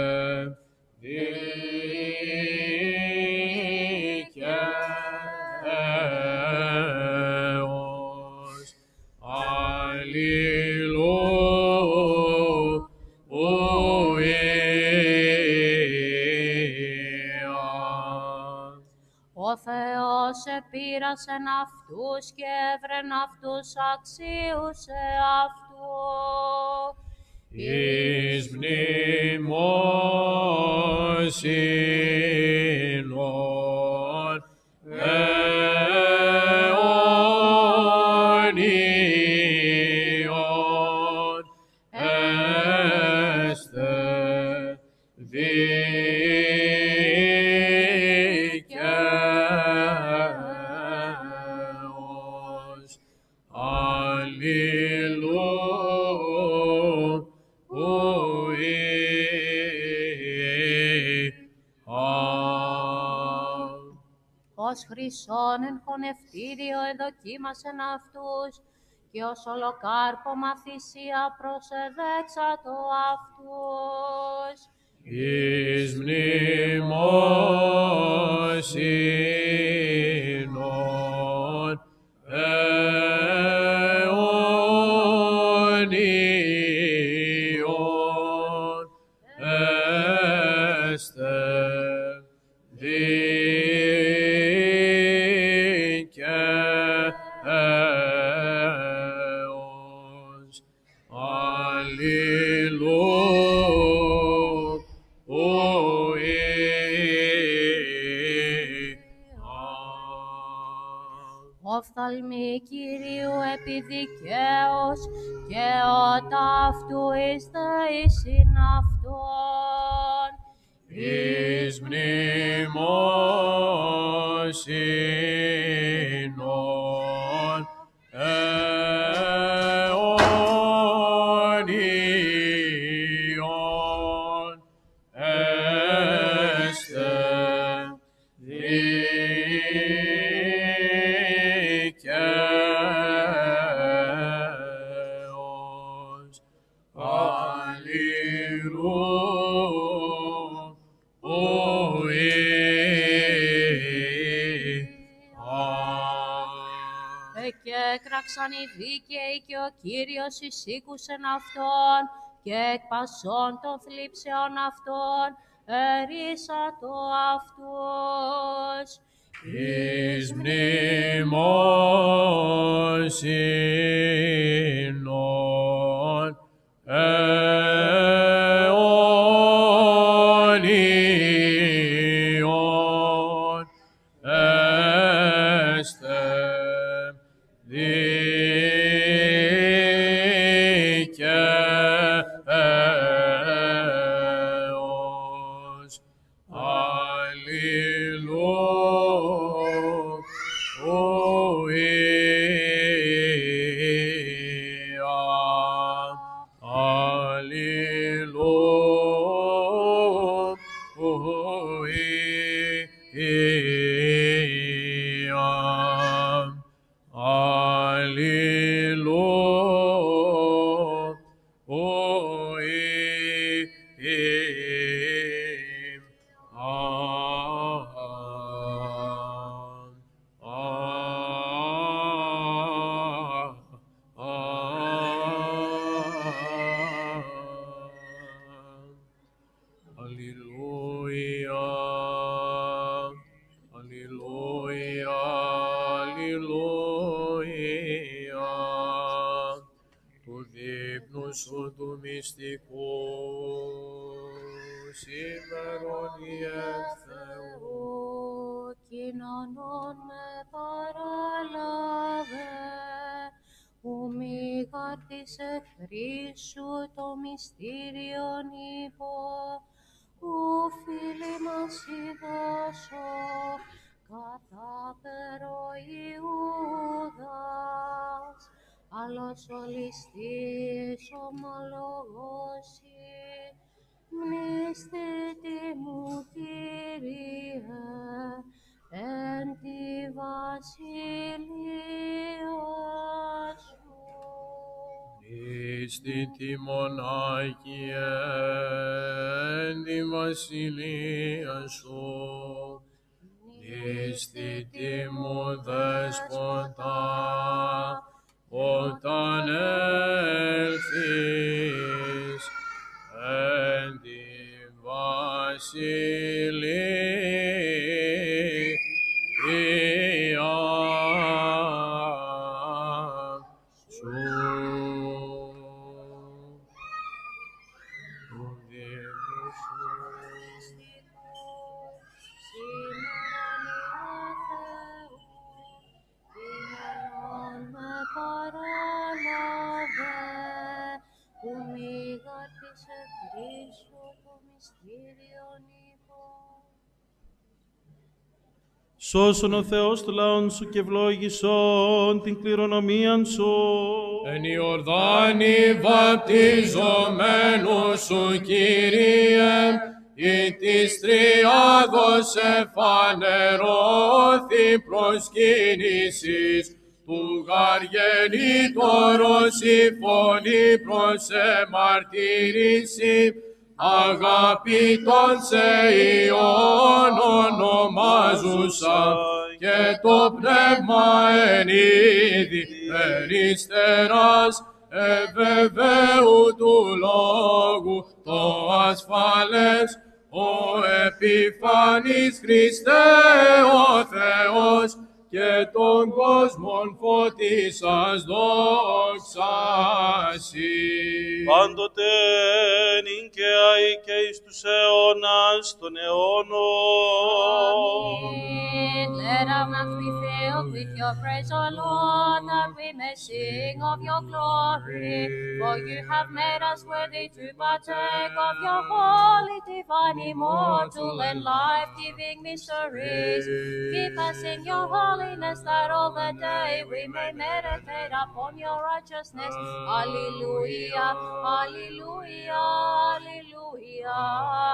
δικαίος. Αλληλούια. Ο Θεός επήρασεν αυτούς και έβρεν αυτούς αξίους αυτού. Εις μνημόσυνον αιώνιον εστε δικαίος. Αλληλούια. Ως χρυσόν εν χωνευτήριο εδοκίμασεν αυτούς, και ως ολοκάρπωμα θυσία προσεδέξατο αυτούς. Εις μνημόσυνον αιώνιον εστε δικαίος. Αλληλούια. Οφθαλμοί Κυρίου επιδικαίως, και ο ταύτου εις δεήσιν αυτόν. Εις μνημόσυνον αιώνιον εστε δικαίος. Αλληλούια. Και έκραξαν οι δίκαιοι, και ο Κύριος εισήκουσεν αυτόν, και εκ πασών των θλίψεων αυτών ερίσατο αυτούς. Εις μνημόσυνον αιώνιον εστε δικαίος. δίκαιος. Αλληλούια. Αλληλούια, αλληλούια, αλληλούια, του δείπνου σου του μυστικού, σήμερον ιερ Θεού, κοινωνών με παράλαβε, ου μη γαρ της εχθρής σου το μυστήριον υπό, ου φίλοι μας ειδώσω, κατάπερο Ιούδας, άλλος ο ληστής ομολογώσει, μνηστήτη μου Κύριε, εν τη βασιλεία σου. Μνηστήτη μονάκιε εν τη βασιλεία σου, μνηστήτη μου δέσποτα, όταν έλθεις εν τη βασιλεία σου. Σώσον ο Θεός το λαόν σου και ευλόγησον την κληρονομίαν σου. Εν Ιορδάνη βαπτιζομένου σου, Κύριε, ή της τριάδος εφανερώθη προσκύνησης, του γαργενήτωρος η φωνή προς εμαρτύρηση, αγαπητόν σε Υιόν ονομάζουσα, και το πνεύμα εν είδη περιστεράς, ευεβαίου του λόγου το ασφαλές, ο επιφανής Χριστέ ο Θεός, και τον κόσμον φωτίσας δόξασι. Πάντοτε νυν και αεί και εις τους αιώνας των αιώνων. Amen. Let our mouths be filled with your praise, O Lord, that we may sing of your glory. For you have made us worthy to partake of your holy, divine, immortal, and life-giving mysteries. Keep us in your holiness, that all the day we may meditate upon your righteousness. Alleluia, alleluia, alleluia.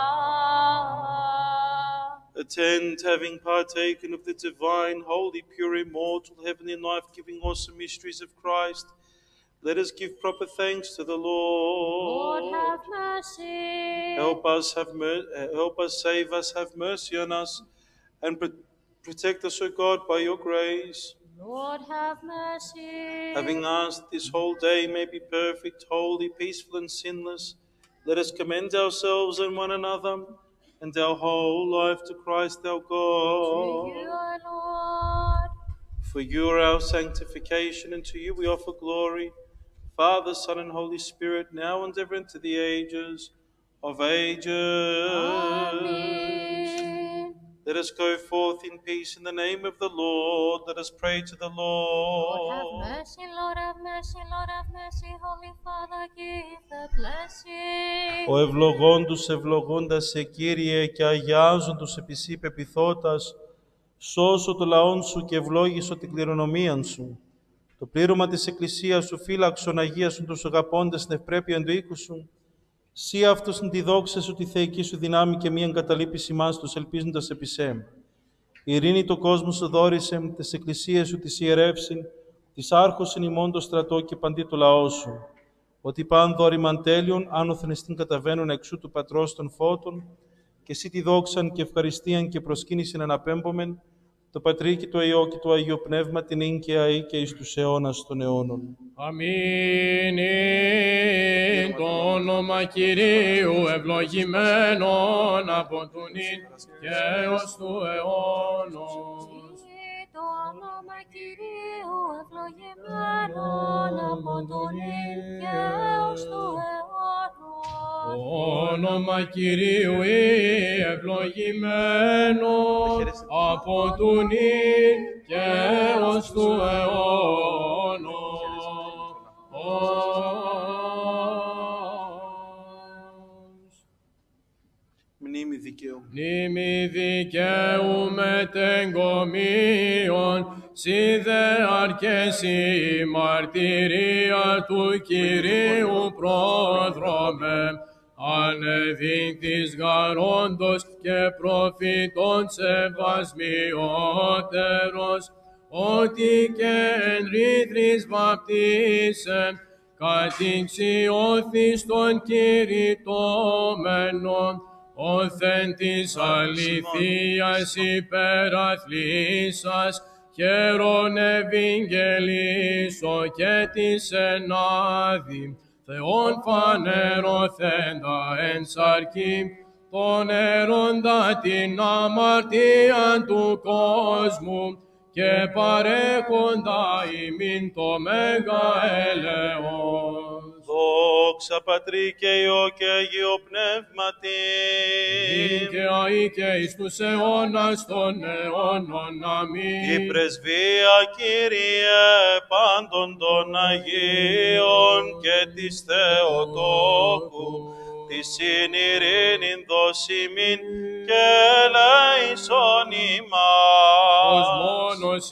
Attend, having partaken of the divine, holy, pure, immortal, heavenly, and life-giving, awesome mysteries of Christ, let us give proper thanks to the Lord. Lord, have mercy. Help us, have mer- help us, save us, have mercy on us, and pro- protect us, O God, by your grace. Lord, have mercy. Having asked this whole day may be perfect, holy, peaceful, and sinless, let us commend ourselves and one another and our whole life to Christ our To God. you, O Lord. For you are our sanctification, and to you we offer glory, Father, Son, and Holy Spirit, now and ever into the ages of ages. Amen. Let us go forth in peace in the name of the Lord. Let us pray to the Lord have Lord. mercy, Lord have mercy, Lord have mercy, Holy Father, give the blessing. Ο ευλογών τους ευλογώντας σε Κύριε και αγιάζον τους επί σύ πεποιθώτας, σώσω το λαόν σου και ευλόγησο την κληρονομίαν σου. Το πλήρωμα της Εκκλησίας σου φύλαξον αγίασον τους αγαπώντες στην ευπρέπεια του οίκου σου. Σύ αυτός τη δόξα σου, τη θεϊκή σου δυνάμει και μη εγκαταλείπεις ημάς τους ελπίζοντας επί σε. Η ειρήνη το κόσμο σου δόρισε, τις εκκλησίες σου τις ιερεύσιν, της άρχωσιν ημών το στρατό και παντί το λαό σου. Ότι παν δόρημαν τέλειον, άνωθεν εστίν καταβαίνουν εξού του Πατρός των φώτων, και εσύ τη δόξαν και ευχαριστίαν και προσκύνησιν αναπέμπομεν, το Πατρί και το Υιό και το Αγίο Πνεύμα την ίν και αεί και εις τους αιώνας των αιώνων. Αμήν. Ειν το όνομα Κυρίου ευλογημένον από τον ίν και έως του αιώνος. Το όνομα Κυρίου ευλογημένον από τον ίν και έως του αιώνος. Το όνομα Κυρίου ευλογημένον από τον ίν και έως του αιώνος. Μνήμη δικαίου. Μνήμη δικαίου μετεγκομίων, σοι δε αρκέσει μαρτυρία του Κυρίου πρόδρομε, ανεδείκτης γαρόντος και προφήτων σεβασμιότερος, ότι και εν ρήθρης βαπτίσεν, κατηξιώθης των κηρυτώμενων, όθεν της αληθείας υπεραθλήσας, χαίρον ευηγγελίσω και της ενάδη, Θεόν φανερωθέντα εν σαρκή, τον αίροντα την αμαρτία του κόσμου, και παρέχοντα ημίν το μέγα έλεος. Δόξα Πατρί και Υιό και Αγίο Πνεύματι. Ην και αεί και εις τους αιώνας των αιώνων. Αμήν. Η πρεσβεία, Κύριε, πάντων των Αγίων και της Θεοτόκου, της συν ειρήνην δώσιμην και ελέησον ημάς. Ως μόνος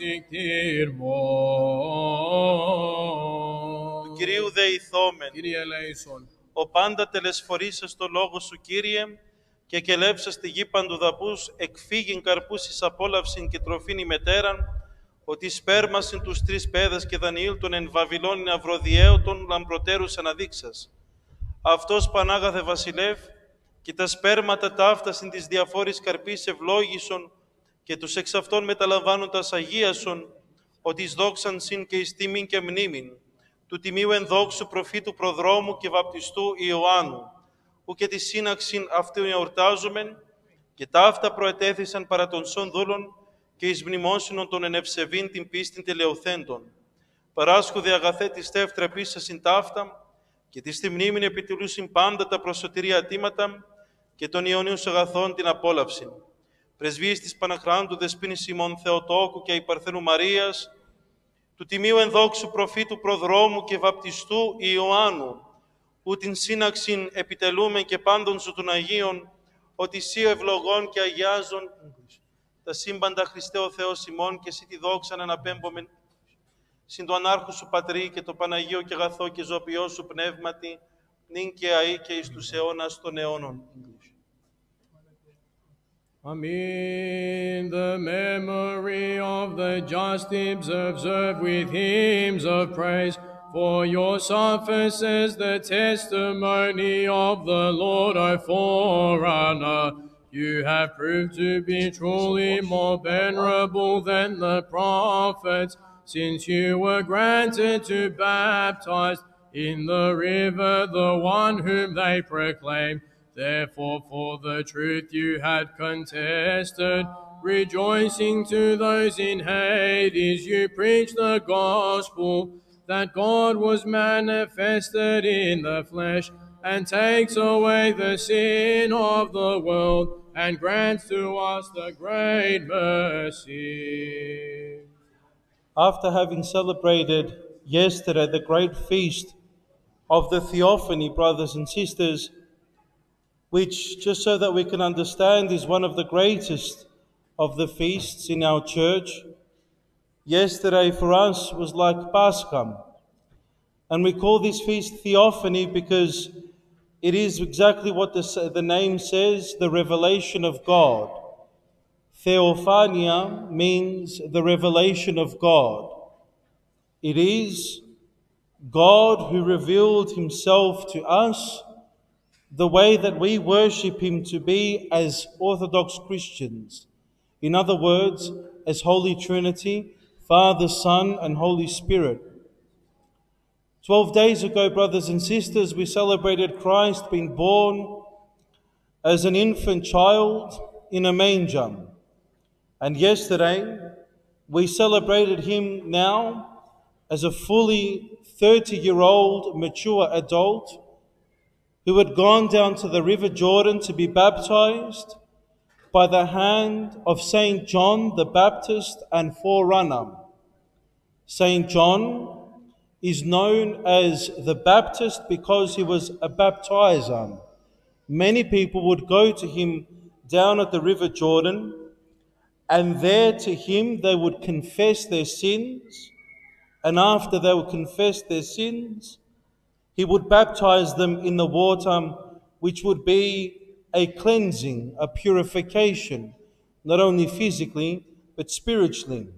ικτήρμον. Του Κυρίου δεηθόμεν. Κύριε ελέησον. Ο πάντα τελεσφορήσας το λόγο σου, Κύριε, και κελέψας τη γη παντουδαπούς, εκφύγην καρπούς εις απόλαυσιν και τροφήν ημετέραν, ότι σπέρμασιν τους τρεις πέδας και Δανιήλ των εν Βαβυλώνην αυροδιαίωτων λαμπροτέρους αναδείξας. Αυτός Πανάγαθε Βασιλεύ, και τα σπέρματα ταύτασιν της διαφόρης καρπής ευλόγησον, και τους εξ αυτών μεταλαμβάνοντας αγίασον, ότι εις δόξαν συν και εις τιμήν και μνήμην, του τιμίου ενδόξου προφήτου προδρόμου και βαπτιστού Ιωάννου, που και τη σύναξην αυτού εορτάζομεν, και ταύτα προετέθησαν παρά των σών δούλων, και εις μνημόσυνον των ενευσεβήν την πίστην τελεοθέντων. Παράσχουδε αγαθέ της τεύτρα πίσας συν ταύτα, και της τη μνήμην επιτελούσιν πάντα τα προσωτηρία αιτήματα, και των Ιωνίους αγαθών την απόλαυσιν. Πρεσβείες της Παναχράντου Δεσποίνης ημών Θεοτόκου και Υπαρθένου Μαρίας, του τιμίου ενδόξου προφήτου προδρόμου και βαπτιστού Ιωάννου, που την σύναξην επιτελούμεν και πάντων σου των Αγίων, ότι σύ ευλογών και αγιάζων τα σύμπαντα Χριστέ ο Θεός ημών, και εσύ τη δόξαν αναπέμπομεν συν του ανάρχου σου Πατρί και το Παναγίο και αγαθό και ζωοποιό σου Πνεύματι, νυν και αεί και εις τους αιώνας των αιώνων. Amen. The memory of the just is observed with hymns of praise, for your suffices the testimony of the Lord, our forerunner. You have proved to be truly more venerable than the prophets, since you were granted to baptize in the river the one whom they proclaimed. Therefore, for the truth you had contested, rejoicing to those in Hades, you preached the gospel, that God was manifested in the flesh, and takes away the sin of the world, and grants to us the great mercy. After having celebrated yesterday the great feast of the Theophany, brothers and sisters, which, just so that we can understand, is one of the greatest of the feasts in our church, yesterday for us was like Pascha. And we call this feast Theophany because it is exactly what the, the name says, the revelation of God. Theophania means the revelation of God. It is God who revealed himself to us, the way that we worship him to be as Orthodox Christians. In other words, as Holy Trinity, Father, Son, and Holy Spirit. Twelve days ago, brothers and sisters, we celebrated Christ being born as an infant child in a manger. And yesterday, we celebrated him now as a fully thirty-year-old mature adult who had gone down to the River Jordan to be baptized by the hand of Saint John the Baptist and forerunner. Saint John is known as the Baptist because he was a baptizer. Many people would go to him down at the River Jordan, and there to him they would confess their sins, and after they would confess their sins, he would baptize them in the water, which would be a cleansing, a purification, not only physically, but spiritually.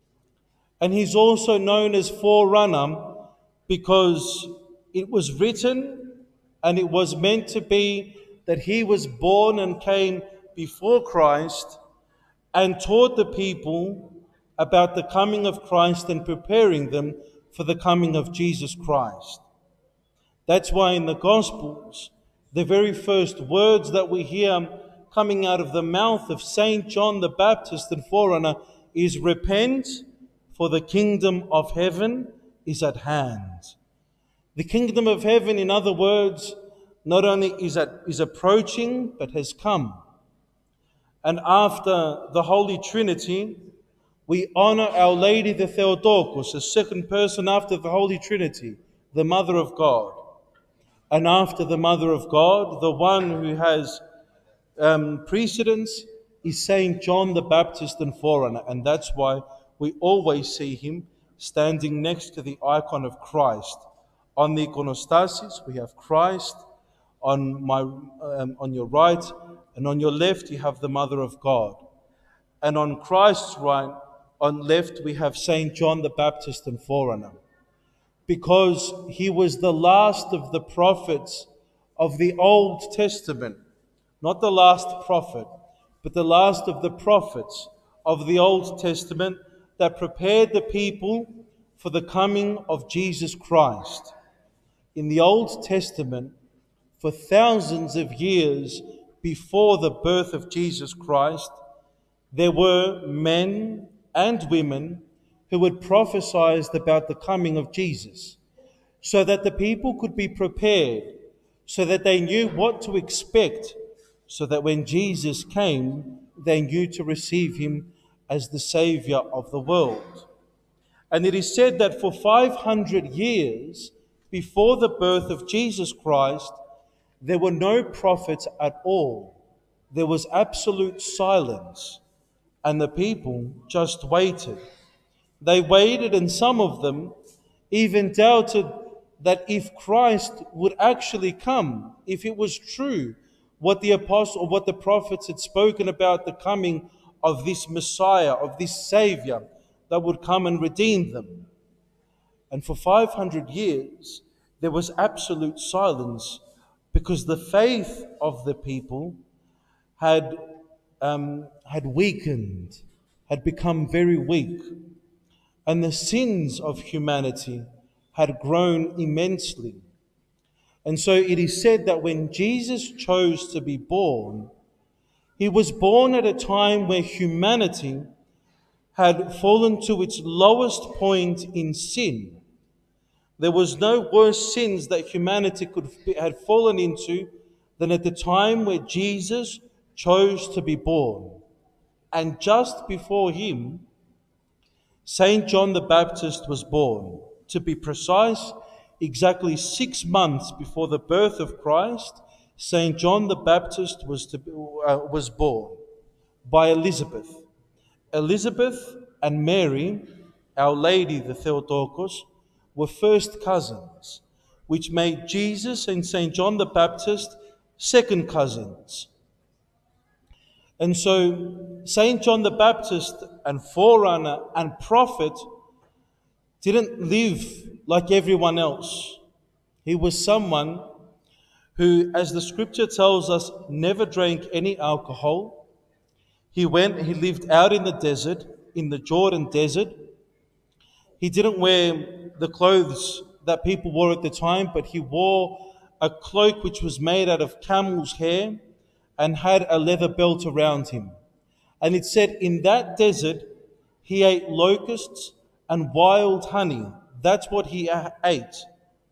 And he's also known as forerunner because it was written and it was meant to be that he was born and came before Christ and taught the people about the coming of Christ and preparing them for the coming of Jesus Christ. That's why in the Gospels, the very first words that we hear coming out of the mouth of Saint John the Baptist and forerunner is, "Repent, for the kingdom of heaven is at hand." The kingdom of heaven, in other words, not only is, at, is approaching, but has come. And after the Holy Trinity, we honor Our Lady the Theotokos, the second person after the Holy Trinity, the Mother of God. And after the Mother of God, the one who has um, precedence is Saint John the Baptist and forerunner. And that's why we always see him standing next to the icon of Christ. On the iconostasis, we have Christ. On, my, um, on your right and on your left, you have the Mother of God. And on Christ's right, on left, we have Saint John the Baptist and forerunner. Because he was the last of the prophets of the Old Testament. Not the last prophet, but the last of the prophets of the Old Testament that prepared the people for the coming of Jesus Christ. In the Old Testament, for thousands of years before the birth of Jesus Christ, there were men and women who had prophesied about the coming of Jesus, so that the people could be prepared, so that they knew what to expect, so that when Jesus came, they knew to receive him as the Saviour of the world. And it is said that for five hundred years before the birth of Jesus Christ, there were no prophets at all. There was absolute silence, and the people just waited. They waited, and some of them even doubted that if Christ would actually come, if it was true what the apostle, what the prophets had spoken about the coming of this Messiah, of this Savior that would come and redeem them. And for five hundred years, there was absolute silence, because the faith of the people had, um, had weakened, had become very weak. And the sins of humanity had grown immensely. And so it is said that when Jesus chose to be born, he was born at a time where humanity had fallen to its lowest point in sin. there was no worse sins that humanity could had fallen into than at the time where Jesus chose to be born. And just before him, Saint John the Baptist was born. To be precise, exactly six months before the birth of Christ, Saint John the Baptist was, to, uh, was born by Elizabeth. Elizabeth and Mary, Our Lady the Theotokos, were first cousins, which made Jesus and Saint John the Baptist second cousins. And so Saint John the Baptist, and forerunner and prophet, didn't live like everyone else. He was someone who, as the scripture tells us, never drank any alcohol. He went, he lived out in the desert, in the Jordan desert. He didn't wear the clothes that people wore at the time, but he wore a cloak which was made out of camel's hair and had a leather belt around him. And it said in that desert, he ate locusts and wild honey. That's what he ate.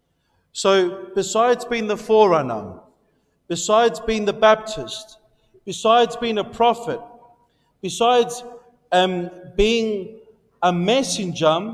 So besides being the forerunner, besides being the Baptist, besides being a prophet, besides um, being a messenger,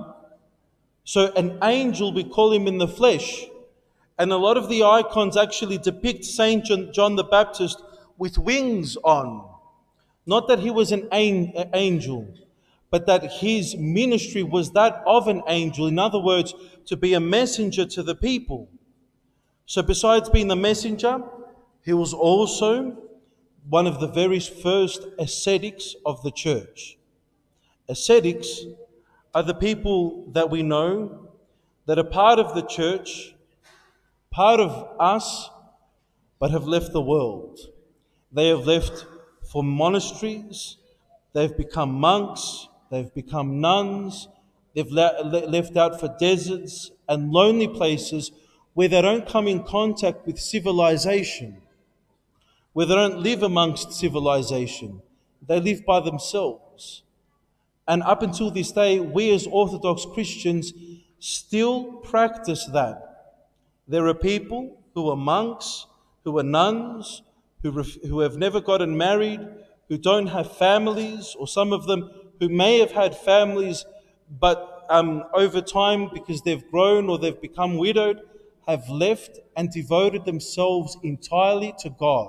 so an angel, we call him in the flesh. And a lot of the icons actually depict Saint John the Baptist with wings on. Not that he was an angel, but that his ministry was that of an angel. In other words, to be a messenger to the people. So besides being the messenger, he was also one of the very first ascetics of the church. Ascetics are the people that we know that are part of the church, part of us, but have left the world. They have left for monasteries, they've become monks, they've become nuns, they've le- le- left out for deserts and lonely places where they don't come in contact with civilization, where they don't live amongst civilization. They live by themselves. And up until this day, we as Orthodox Christians still practice that. There are people who are monks, who are nuns, who, ref- who have never gotten married, who don't have families, or some of them who may have had families, but um, over time, because they've grown or they've become widowed, have left and devoted themselves entirely to God,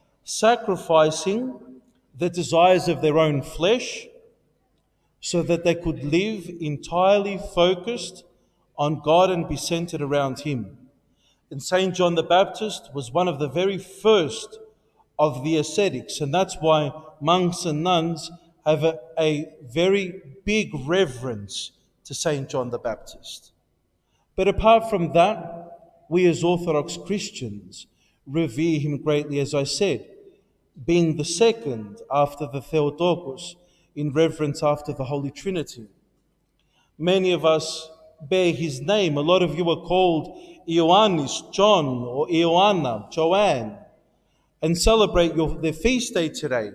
sacrificing the desires of their own flesh so that they could live entirely focused on God and be centered around Him. And Saint John the Baptist was one of the very first of the ascetics, and that's why monks and nuns have a, a very big reverence to Saint John the Baptist. But apart from that, we as Orthodox Christians revere him greatly, as I said, being the second after the Theotokos in reverence after the Holy Trinity. Many of us bear his name. A lot of you are called Ioannis, John, or Ioanna, Joanne, and celebrate your, their feast day today.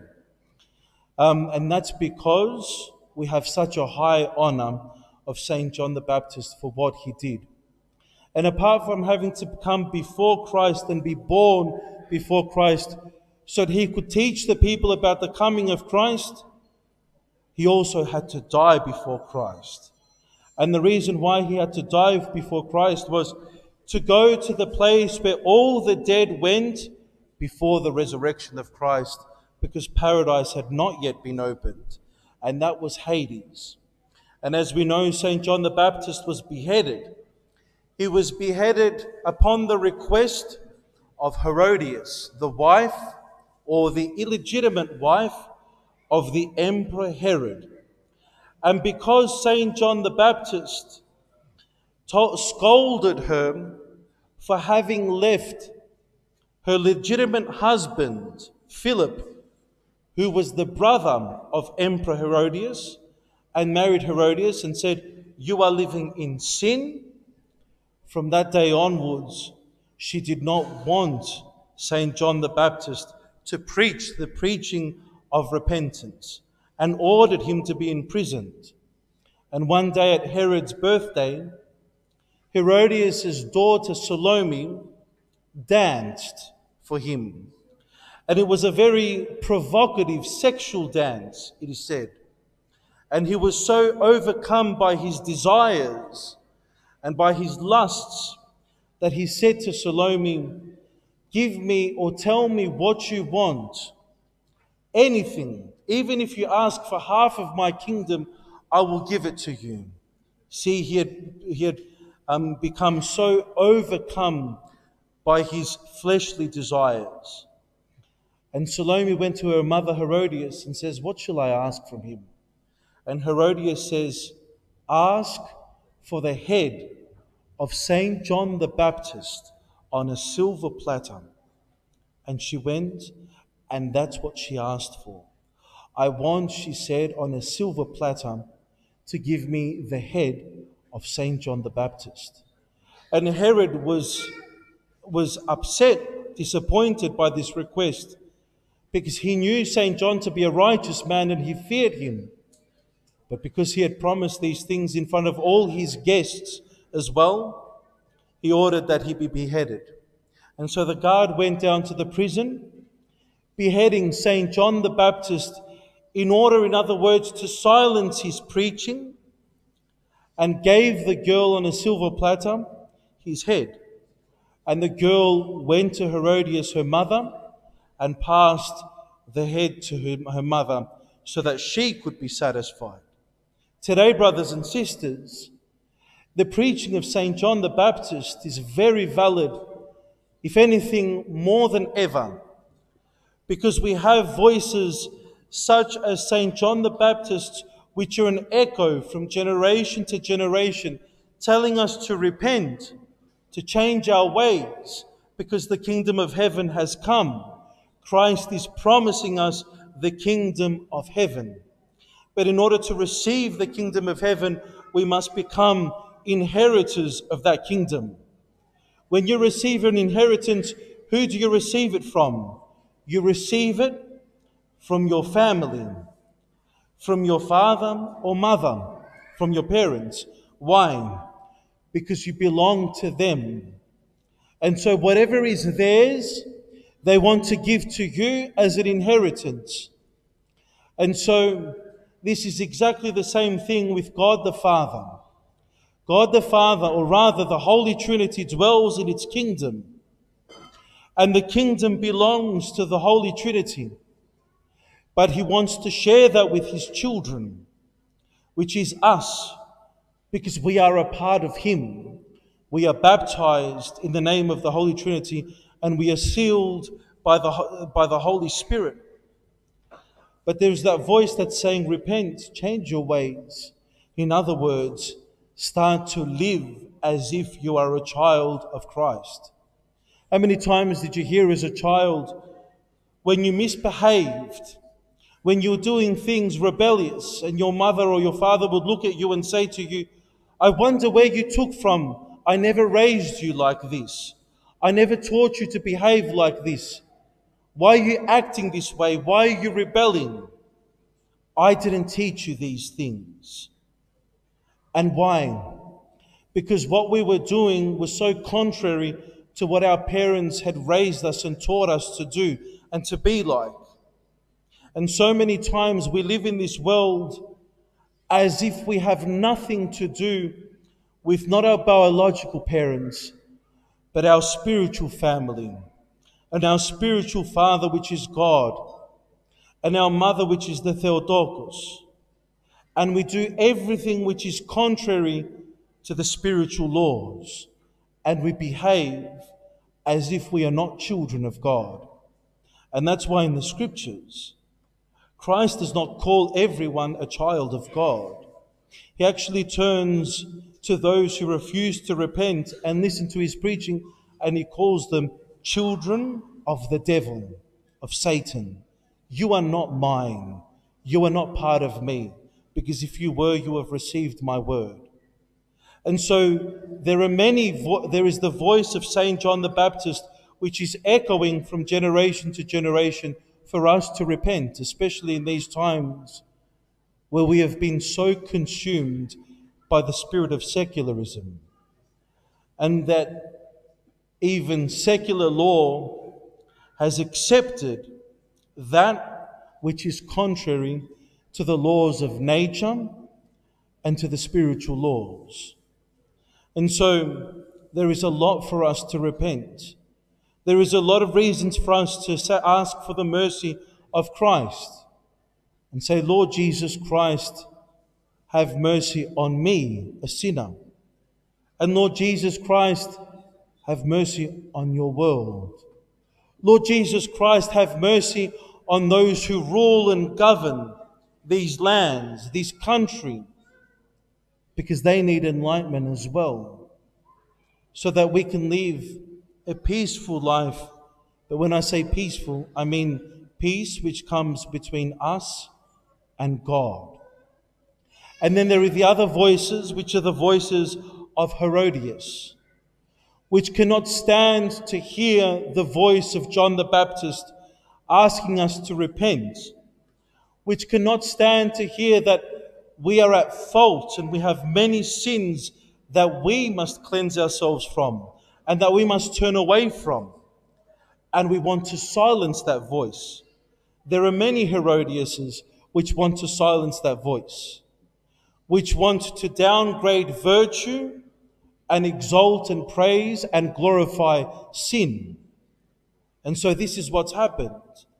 Um, and that's because we have such a high honor of Saint John the Baptist for what he did. And apart from having to come before Christ and be born before Christ so that he could teach the people about the coming of Christ, he also had to die before Christ. And the reason why he had to die before Christ was to go to the place where all the dead went before the resurrection of Christ, because paradise had not yet been opened, and that was Hades. And as we know, Saint John the Baptist was beheaded. He was beheaded upon the request of Herodias, the wife or the illegitimate wife of the Emperor Herod. And because Saint John the Baptist to- scolded her for having left her legitimate husband, Philip, who was the brother of Emperor Herodias, and married Herodias, and said, "You are living in sin," from that day onwards, she did not want Saint John the Baptist to preach the preaching of repentance, and ordered him to be imprisoned. And one day at Herod's birthday, Herodias' daughter Salome danced for him. And it was a very provocative sexual dance, it is said. And he was so overcome by his desires and by his lusts that he said to Salome, "Give me or tell me what you want. Anything, even if you ask for half of my kingdom, I will give it to you." See, he had, he had um, become so overcome by his fleshly desires. And Salome went to her mother Herodias and says, "What shall I ask from him?" And Herodias says, "Ask for the head of Saint John the Baptist on a silver platter." And she went, and that's what she asked for. "I want," she said, "on a silver platter to give me the head of Saint John the Baptist." And Herod was, was upset, disappointed by this request, because he knew Saint John to be a righteous man and he feared him. But because he had promised these things in front of all his guests as well, he ordered that he be beheaded. And so the guard went down to the prison, beheading Saint John the Baptist in order, in other words, to silence his preaching, and gave the girl on a silver platter his head. And the girl went to Herodias, her mother, and passed the head to her, her mother so that she could be satisfied. Today, brothers and sisters, the preaching of Saint John the Baptist is very valid, if anything, more than ever, because we have voices such as Saint John the Baptist, which are an echo from generation to generation, telling us to repent, to change our ways, because the kingdom of heaven has come. Christ is promising us the kingdom of heaven. But in order to receive the kingdom of heaven, we must become inheritors of that kingdom. When you receive an inheritance, who do you receive it from? You receive it from your family, from your father or mother, from your parents. Why? Because you belong to them. And so whatever is theirs, they want to give to you as an inheritance. And so this is exactly the same thing with God the Father. God the Father, or rather the Holy Trinity, dwells in its kingdom. And the kingdom belongs to the Holy Trinity. But he wants to share that with his children, which is us, because we are a part of him. We are baptized in the name of the Holy Trinity, and we are sealed by the, by the Holy Spirit. But there's that voice that's saying, repent, change your ways. In other words, start to live as if you are a child of Christ. How many times did you hear as a child, when you misbehaved, when you were doing things rebellious, and your mother or your father would look at you and say to you, I wonder where you took from. I never raised you like this. I never taught you to behave like this. Why are you acting this way? Why are you rebelling? I didn't teach you these things. And why? Because what we were doing was so contrary to what our parents had raised us and taught us to do and to be like. And so many times we live in this world as if we have nothing to do with not our biological parents, but our spiritual family, and our spiritual father, which is God, and our mother, which is the Theotokos. And we do everything which is contrary to the spiritual laws, and we behave as if we are not children of God. And that's why in the scriptures, Christ does not call everyone a child of God. He actually turns to those who refuse to repent and listen to his preaching, and he calls them children of the devil, of Satan. You are not mine. You are not part of me, because if you were, you have received my word. And so there are many, vo- there is the voice of Saint John the Baptist, which is echoing from generation to generation for us to repent, especially in these times where we have been so consumed by the spirit of secularism. and that even secular law has accepted that which is contrary to the laws of nature and to the spiritual laws. And so there is a lot for us to repent. There is a lot of reasons for us to say, ask for the mercy of Christ and say, Lord Jesus Christ, have mercy on me, a sinner. And Lord Jesus Christ, have mercy on your world. Lord Jesus Christ, have mercy on those who rule and govern these lands, this country, because they need enlightenment as well, so that we can live a peaceful life. But when I say peaceful, I mean peace which comes between us and God. And then there are the other voices, which are the voices of Herodias, which cannot stand to hear the voice of John the Baptist asking us to repent, which cannot stand to hear that we are at fault and we have many sins that we must cleanse ourselves from and that we must turn away from. And we want to silence that voice. There are many Herodiases which want to silence that voice, which want to downgrade virtue and exalt and praise and glorify sin. And so this is what's happened.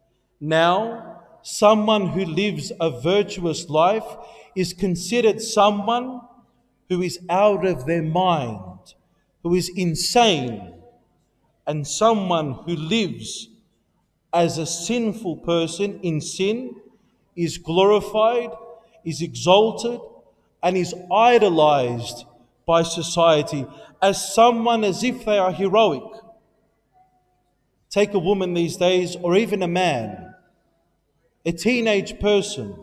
Now, someone who lives a virtuous life is considered someone who is out of their mind, who is insane, and someone who lives as a sinful person in sin is glorified, is exalted, and is idolized by society as someone as if they are heroic. Take a woman these days, or even a man, a teenage person,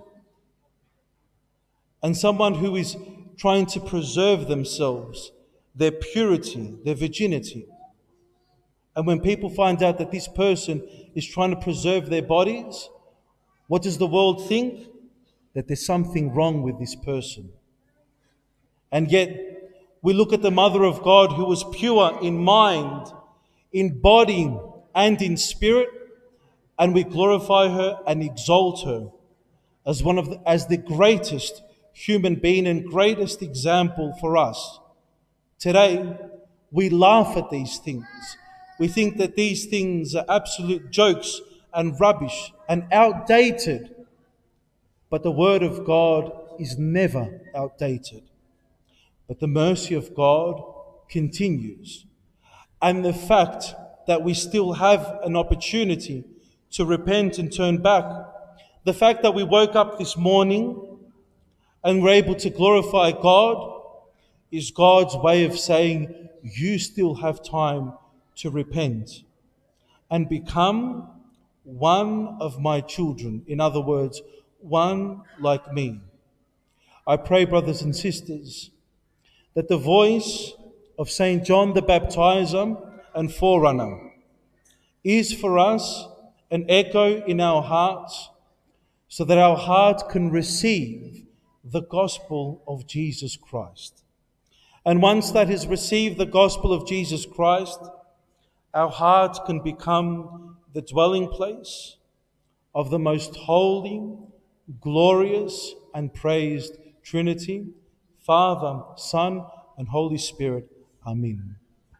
and someone who is trying to preserve themselves, their purity, their virginity. And when people find out that this person is trying to preserve their bodies, what does the world think? That there's something wrong with this person. And yet, we look at the Mother of God who was pure in mind, in body, and in spirit, and we glorify her and exalt her as one of the, as the greatest human being and greatest example for us. Today, we laugh at these things. We think that these things are absolute jokes and rubbish and outdated. But the Word of God is never outdated. But the mercy of God continues. And the fact that we still have an opportunity to repent and turn back, the fact that we woke up this morning and we're able to glorify God, is God's way of saying, you still have time to repent and become one of my children. In other words, one like me. I pray, brothers and sisters, that the voice of Saint John the Baptizer and Forerunner is for us an echo in our hearts, so that our heart can receive the gospel of Jesus Christ. And once that has received the gospel of Jesus Christ, our heart can become the dwelling place of the most holy, glorious, and praised Trinity, Father, Son, and Holy Spirit. Amen.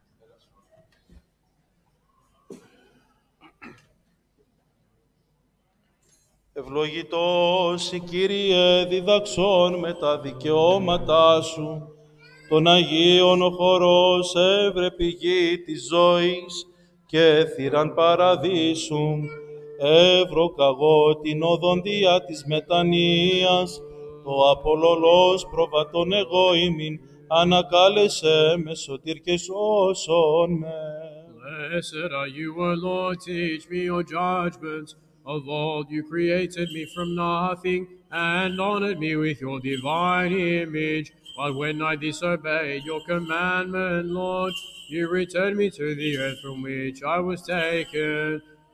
Ευλογητός η Κύριε διδαξών με τα δικαιώματά Σου, των Αγίων ο χορός έβρε πηγή της ζωής και θύραν παραδείσου, έβρω καγώ την οδοντία της μετανοίας, το απολολός προβατών εγώ ημίν, ανακάλεσε με σωτήρ και σώσον με. Blessed are you, O Lord, teach me your judgments. Of old you created me from nothing, and honored me with your divine image. But when I disobeyed your commandment, Lord, you returned me to the earth from which I was taken.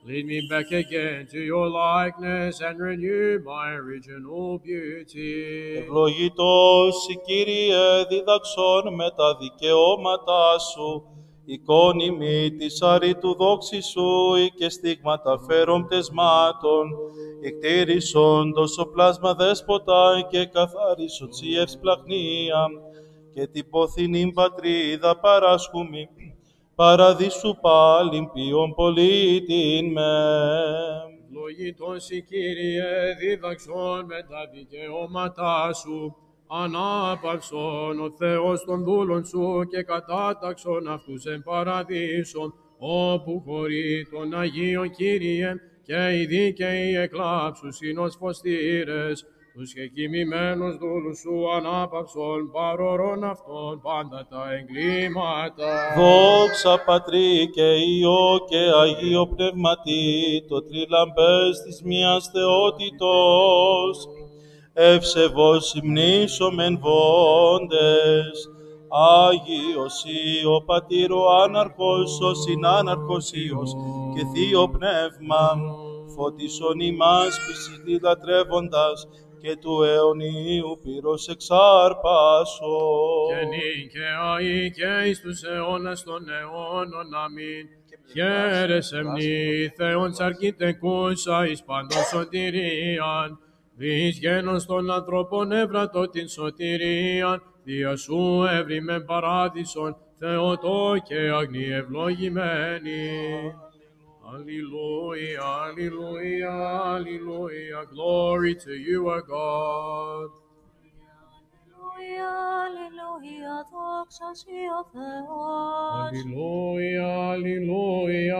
Lead me back again to your likeness and renew my original beauty. Ευλογητός η Κύριε διδαξών με τα δικαιώματά σου, εικόνιμη της αρήτου δόξη σου, ή και στίγματα φέρον πτεσμάτων, εκτήρησον τόσο πλάσμα δέσποτα και καθάρισον τσιεύς πλαχνία, και την ποθηνήν πατρίδα παράσχουμη, παραδείσου πάλιν ποιον πολίτην με. Ευλογητός η Κύριε δίδαξον με τα δικαιώματά σου, ανάπαυσον ο Θεός των δούλων σου και κατάταξον αυτούς εν παραδείσον, όπου χωρεί των Αγίων Κύριε και οι δίκαιοι εκλάψους είναι φωστήρες, τους και κοιμημένους δούλους σου ανάπαυσον παρορών αυτών πάντα τα εγκλήματα. Δόξα Πατρί και Υιό και Αγίο Πνευματί, το τριλαμπές της μίας θεότητος, ευσεβώς υμνήσομεν βόντες, Άγιος Υιό Πατήρ ο άναρχος, ο συνάναρχος Υιός και Θείο Πνεύμα, φωτίσον ημάς πισιτή λατρεύοντας και του αιωνίου πυρός εξάρπασον. Και νυν και αεί και εις τους αιώνας των αιώνων. Αμήν. Χαίρεσαι μνη Θεόν τσαρκητεκούσα εις παντός σωτηρίαν, δις γένος των ανθρώπων έβρατο την σωτηρίαν, δια σου έβριμεν παράδεισον, Θεοτό και αγνή ευλογημένη. Alleluia, alleluia, alleluia, glory to you, our God. Αλληλούια, αλληλούια, δόξα σοι ο Θεός. Alleluia, alleluia,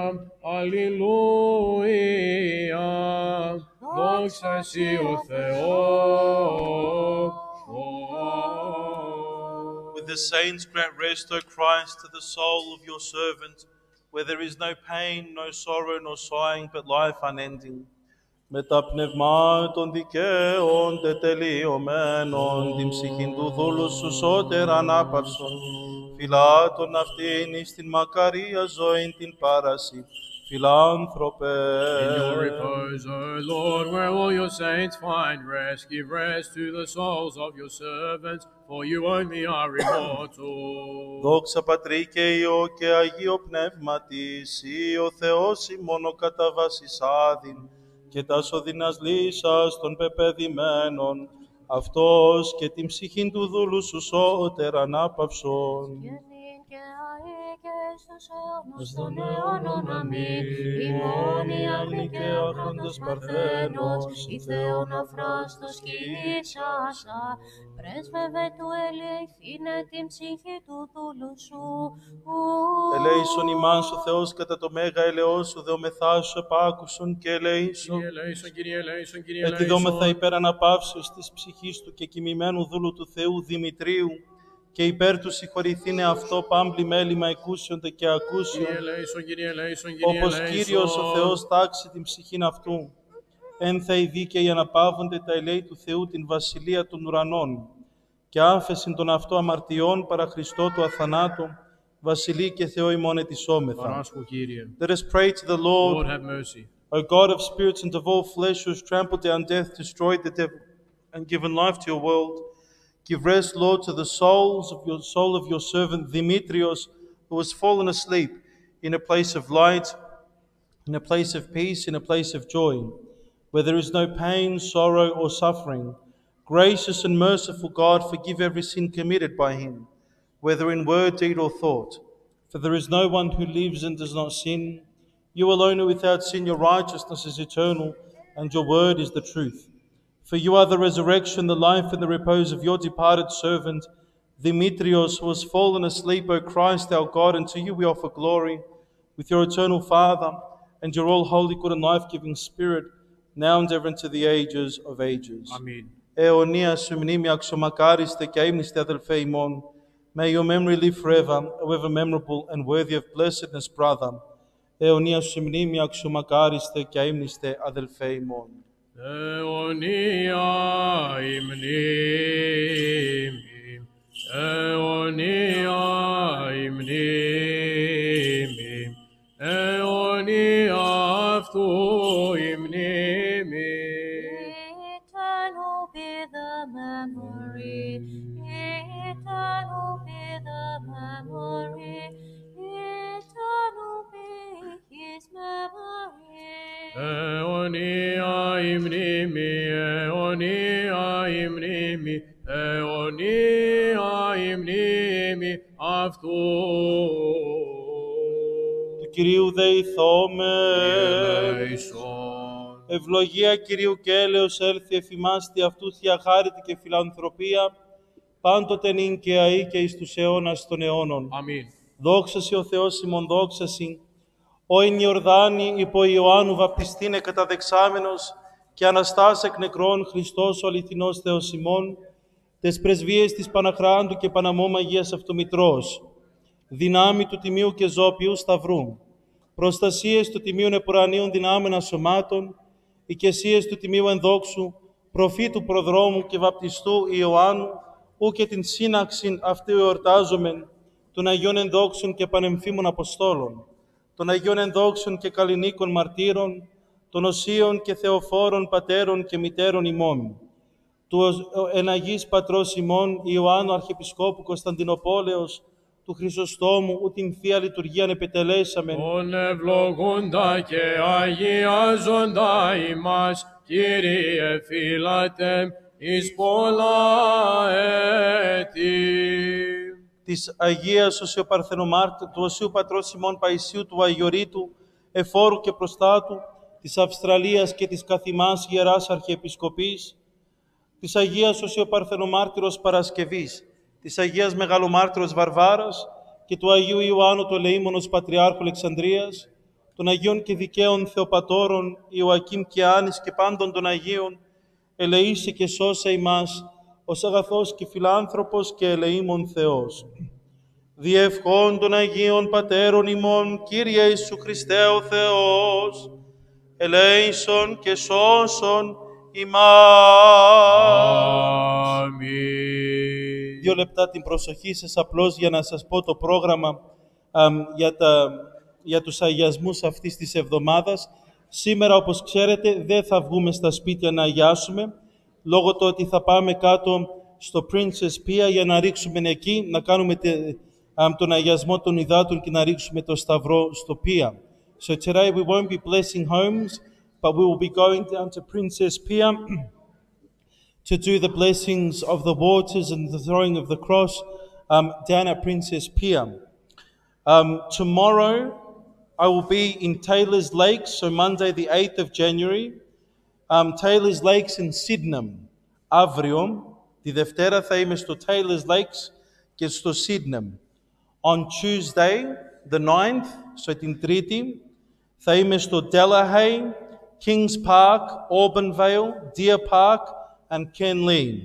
alleluia, δόξα σοι ο Θεός. With the saints grant rest, O Christ, to the soul of your servant, where there is no pain, no sorrow, nor sighing, but life unending. Με τα πνευμάτων δικαίων τετελειωμένων, την ψυχήν του δούλου σου σώτερα ανάπαυσον, φυλάτων αυτήν εις την μακαρία ζωήν την πάραση, φιλάνθρωπε. In your repose, O Lord, where all your saints find rest, give rest to the souls of your servants, for you only are immortal. Δόξα Πατρί και Υιό και Αγίο Πνεύματις, Υ ο Θεός ημών ο κατά βάσης άδειν, και τας οδυνάς λύσας των πεπαιδημένων, αυτός και την ψυχήν του δούλου σου σώτερα ανάπαυσον. Και νυν και αεί και στους αιώνας των αιώνων. Αμήν. Ημών η αγνή και άχραντος Παρθένος, η Θεόν αφράστος και ίσασα, πρέσβευε του ελεηθήνε την ψυχή του δούλου σου. Ελέησον ημάς ο Θεός κατά το μέγα ελεός σου, δεομεθά σου επάκουσον και ελέησον. Κύριε ελέησον, Κύριε ελέησον, Κύριε Εκειδόμεθα ελέησον. υπέρ αναπαύσεως της ψυχής του και κοιμημένου δούλου του Θεού Δημητρίου, και υπέρ του συγχωρηθήνε αυτό πάμπλη μέλημα εκούσιοντε και ακούσιον, Κύριε ελέησον, Κύριε ελέησον, Κύριε όπως ελέησον. Κύριος ο Θεός τάξει την ψυχήν αυτού. Εν θα οι δίκαιοι αναπαύονται τα ελέη του Θεού την βασιλεία των ουρανών, και άφεσιν των αυτό αμαρτιών παρά Χριστό του αθανάτου, βασιλεί και Θεό ημών ετισόμεθα. Παράσχου, Κύριε. Let us pray to the Lord. Lord, have mercy. O God of spirits and of all flesh, who has trampled down death, destroyed the devil, and given life to your world, give rest, Lord, to the souls of your soul of your servant Demetrios, who has fallen asleep in a place of light, in a place of peace, in a place of joy, where there is no pain, sorrow, or suffering. Gracious and merciful God, forgive every sin committed by him, whether in word, deed, or thought. For there is no one who lives and does not sin. You alone are without sin, your righteousness is eternal, and your word is the truth. For you are the resurrection, the life, and the repose of your departed servant, Demetrios, who has fallen asleep, O Christ our God, and to you we offer glory, with your eternal Father, and your all-holy, good, and life-giving Spirit, now and ever into the ages of ages. Amen. Αιωνία σου μνήμη αξιομακάριστε και αείμνηστε αδελφέ ημών. May your memory live forever, however memorable and worthy of blessedness, brother. Αιωνία σου μνήμη αξιομακάριστε και αείμνηστε αδελφέ ημών. Αιωνία η μνήμη, αιωνία η μνήμη, αιωνία αυτή αυτού η μνήμη. Eternal be the memory, eternal be the memory, eternal be his memory. Αιωνία η μνήμη, αιωνία η μνήμη, αιωνία η μνήμη αυτού. Του Κυρίου δεηθώμε. Ελέησον. Ευλογία Κυρίου και έλεος έλθει εφημάστη αυτού θεία χάρητη και φιλανθρωπία, πάντοτε νυν και αεί και εις τους αιώνας των αιώνων. Αμήν. Δόξα σοι ο Θεός ημών, δόξα σοι. Ο εν Ιορδάνη υπό Ιωάννου βαπτιστήνε καταδεξάμενος και αναστάς εκ νεκρών Χριστός ο αληθινός Θεός ημών, τες πρεσβείες της Παναχράντου και Παναμόμ Αγίας Αυτομητρός, δυνάμει του Τιμίου και Ζώπιου Σταυρού, προστασίες του Τιμίου Επουρανίων δυνάμενα σωμάτων, οικεσίες του Τιμίου Ενδόξου, προφήτου προδρόμου και βαπτιστού Ιωάννου, ου και την σύναξην αυτού εορτάζομεν, των Αγίων Ενδόξων και Πανεμφήμων Αποστόλων, των Αγίων Ενδόξων και Καλλινίκων Μαρτύρων, των Οσίων και Θεοφόρων Πατέρων και Μητέρων ημών, του Εναγής Πατρός ημών Ιωάννου Αρχιεπισκόπου Κωνσταντινοπόλεως, του Χρυσοστόμου, ου την Θεία Λειτουργίαν επετελέσαμεν. Ον ευλογούντα και αγιάζοντα ημάς, Κύριε φύλατε, εις πολλά έτη. Της Αγίας Οσιοπαρθενομάρτου, του Οσίου Πατρός ημών Παϊσίου, του Αγιορείτου, εφόρου και προστάτου, της Αυστραλίας και της Καθημάς Ιεράς Αρχιεπισκοπής, της Αγίας Οσιοπαρθενομάρτυρος Παρασκευής, της Αγίας Μεγαλομάρτυρος Βαρβάρας και του Αγίου Ιωάννου του Ελεήμονος Πατριάρχου Αλεξανδρίας, των Αγίων και Δικαίων Θεοπατώρων Ιωακήμ και Άνης και πάντων των Αγίων, ελεήσε και σώσε ημάς, ως αγαθός και φιλάνθρωπος και ελεήμων Θεός. Διευχών των Αγίων Πατέρων ημών, Κύριε Ιησού Χριστέ ο Θεός, ελέησον και σώσον ημάς. Αμήν. Δύο λεπτά την προσοχή σας απλώς για να σας πω το πρόγραμμα α, για, τα, για τους αγιασμούς αυτής της εβδομάδας. Σήμερα, όπως ξέρετε, δεν θα βγούμε στα σπίτια να αγιάσουμε, λόγω του ότι θα πάμε κάτω στο Princess Pia για να ρίξουμε εκεί, να κάνουμε τε, α, τον αγιασμό των υδάτων και να ρίξουμε το σταυρό στο Pia. So today we won't be blessing homes, but we will be going down to Princess Pia to do the blessings of the waters and the throwing of the cross um, down at Princess Pia. Um, tomorrow, I will be in Taylor's Lakes, so Monday the eighth of January. Um, Taylor's Lakes in Sydenham. Αύριο, τη Δευτέρα, θα είμαι στο Taylor's Lakes και στο Sydenham. On Tuesday, the ninth, so την Τρίτη, θα είμαι στο Delahaye, Kings Park, Auburn Vale, Deer Park, and Ken Lane.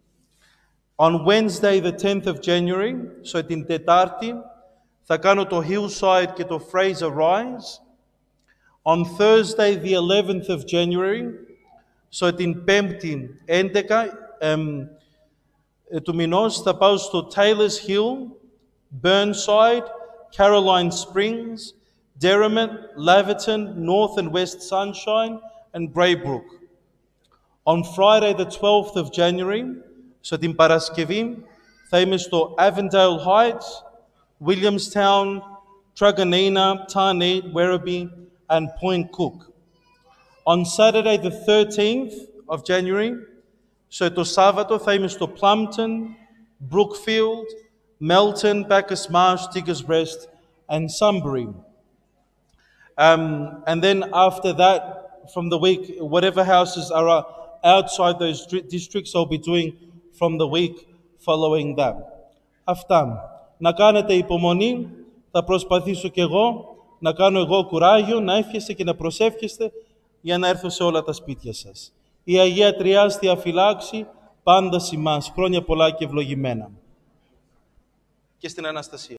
On Wednesday, the tenth of January, so την Τετάρτη, θα κάνω το Hillside και το Fraser Rise. On Thursday, the eleventh of January, so την Πέμπτη, έντεκα um, του μηνός, θα πάω στο Taylor's Hill, Burnside, Caroline Springs, Derrimut, Laverton, North and West Sunshine, and Braybrook. On Friday, the twelfth of January, so την Παρασκευή, θα είμαι στο Avondale Heights, Williamstown, Truganina, Tarneit, Werribee, and Point Cook. On Saturday, the thirteenth of January, so το Σάββατο, θα είμαι στο Plumpton, Brookfield, Melton, Bacchus Marsh, Diggers Rest, and Sunbury. Um, and then after that, from the week, whatever houses are outside those districts, I'll be doing from the week following that. Αυτά. Να κάνετε υπομονή, θα προσπαθήσω κι εγώ, να κάνω εγώ κουράγιο, να εύχεστε και να προσεύχεστε για να έρθω σε όλα τα σπίτια σας. Η Αγία Τριάς Θεία Φυλάξη πάντα ημάς. Χρόνια πολλά και ευλογημένα. Και στην Αναστασία.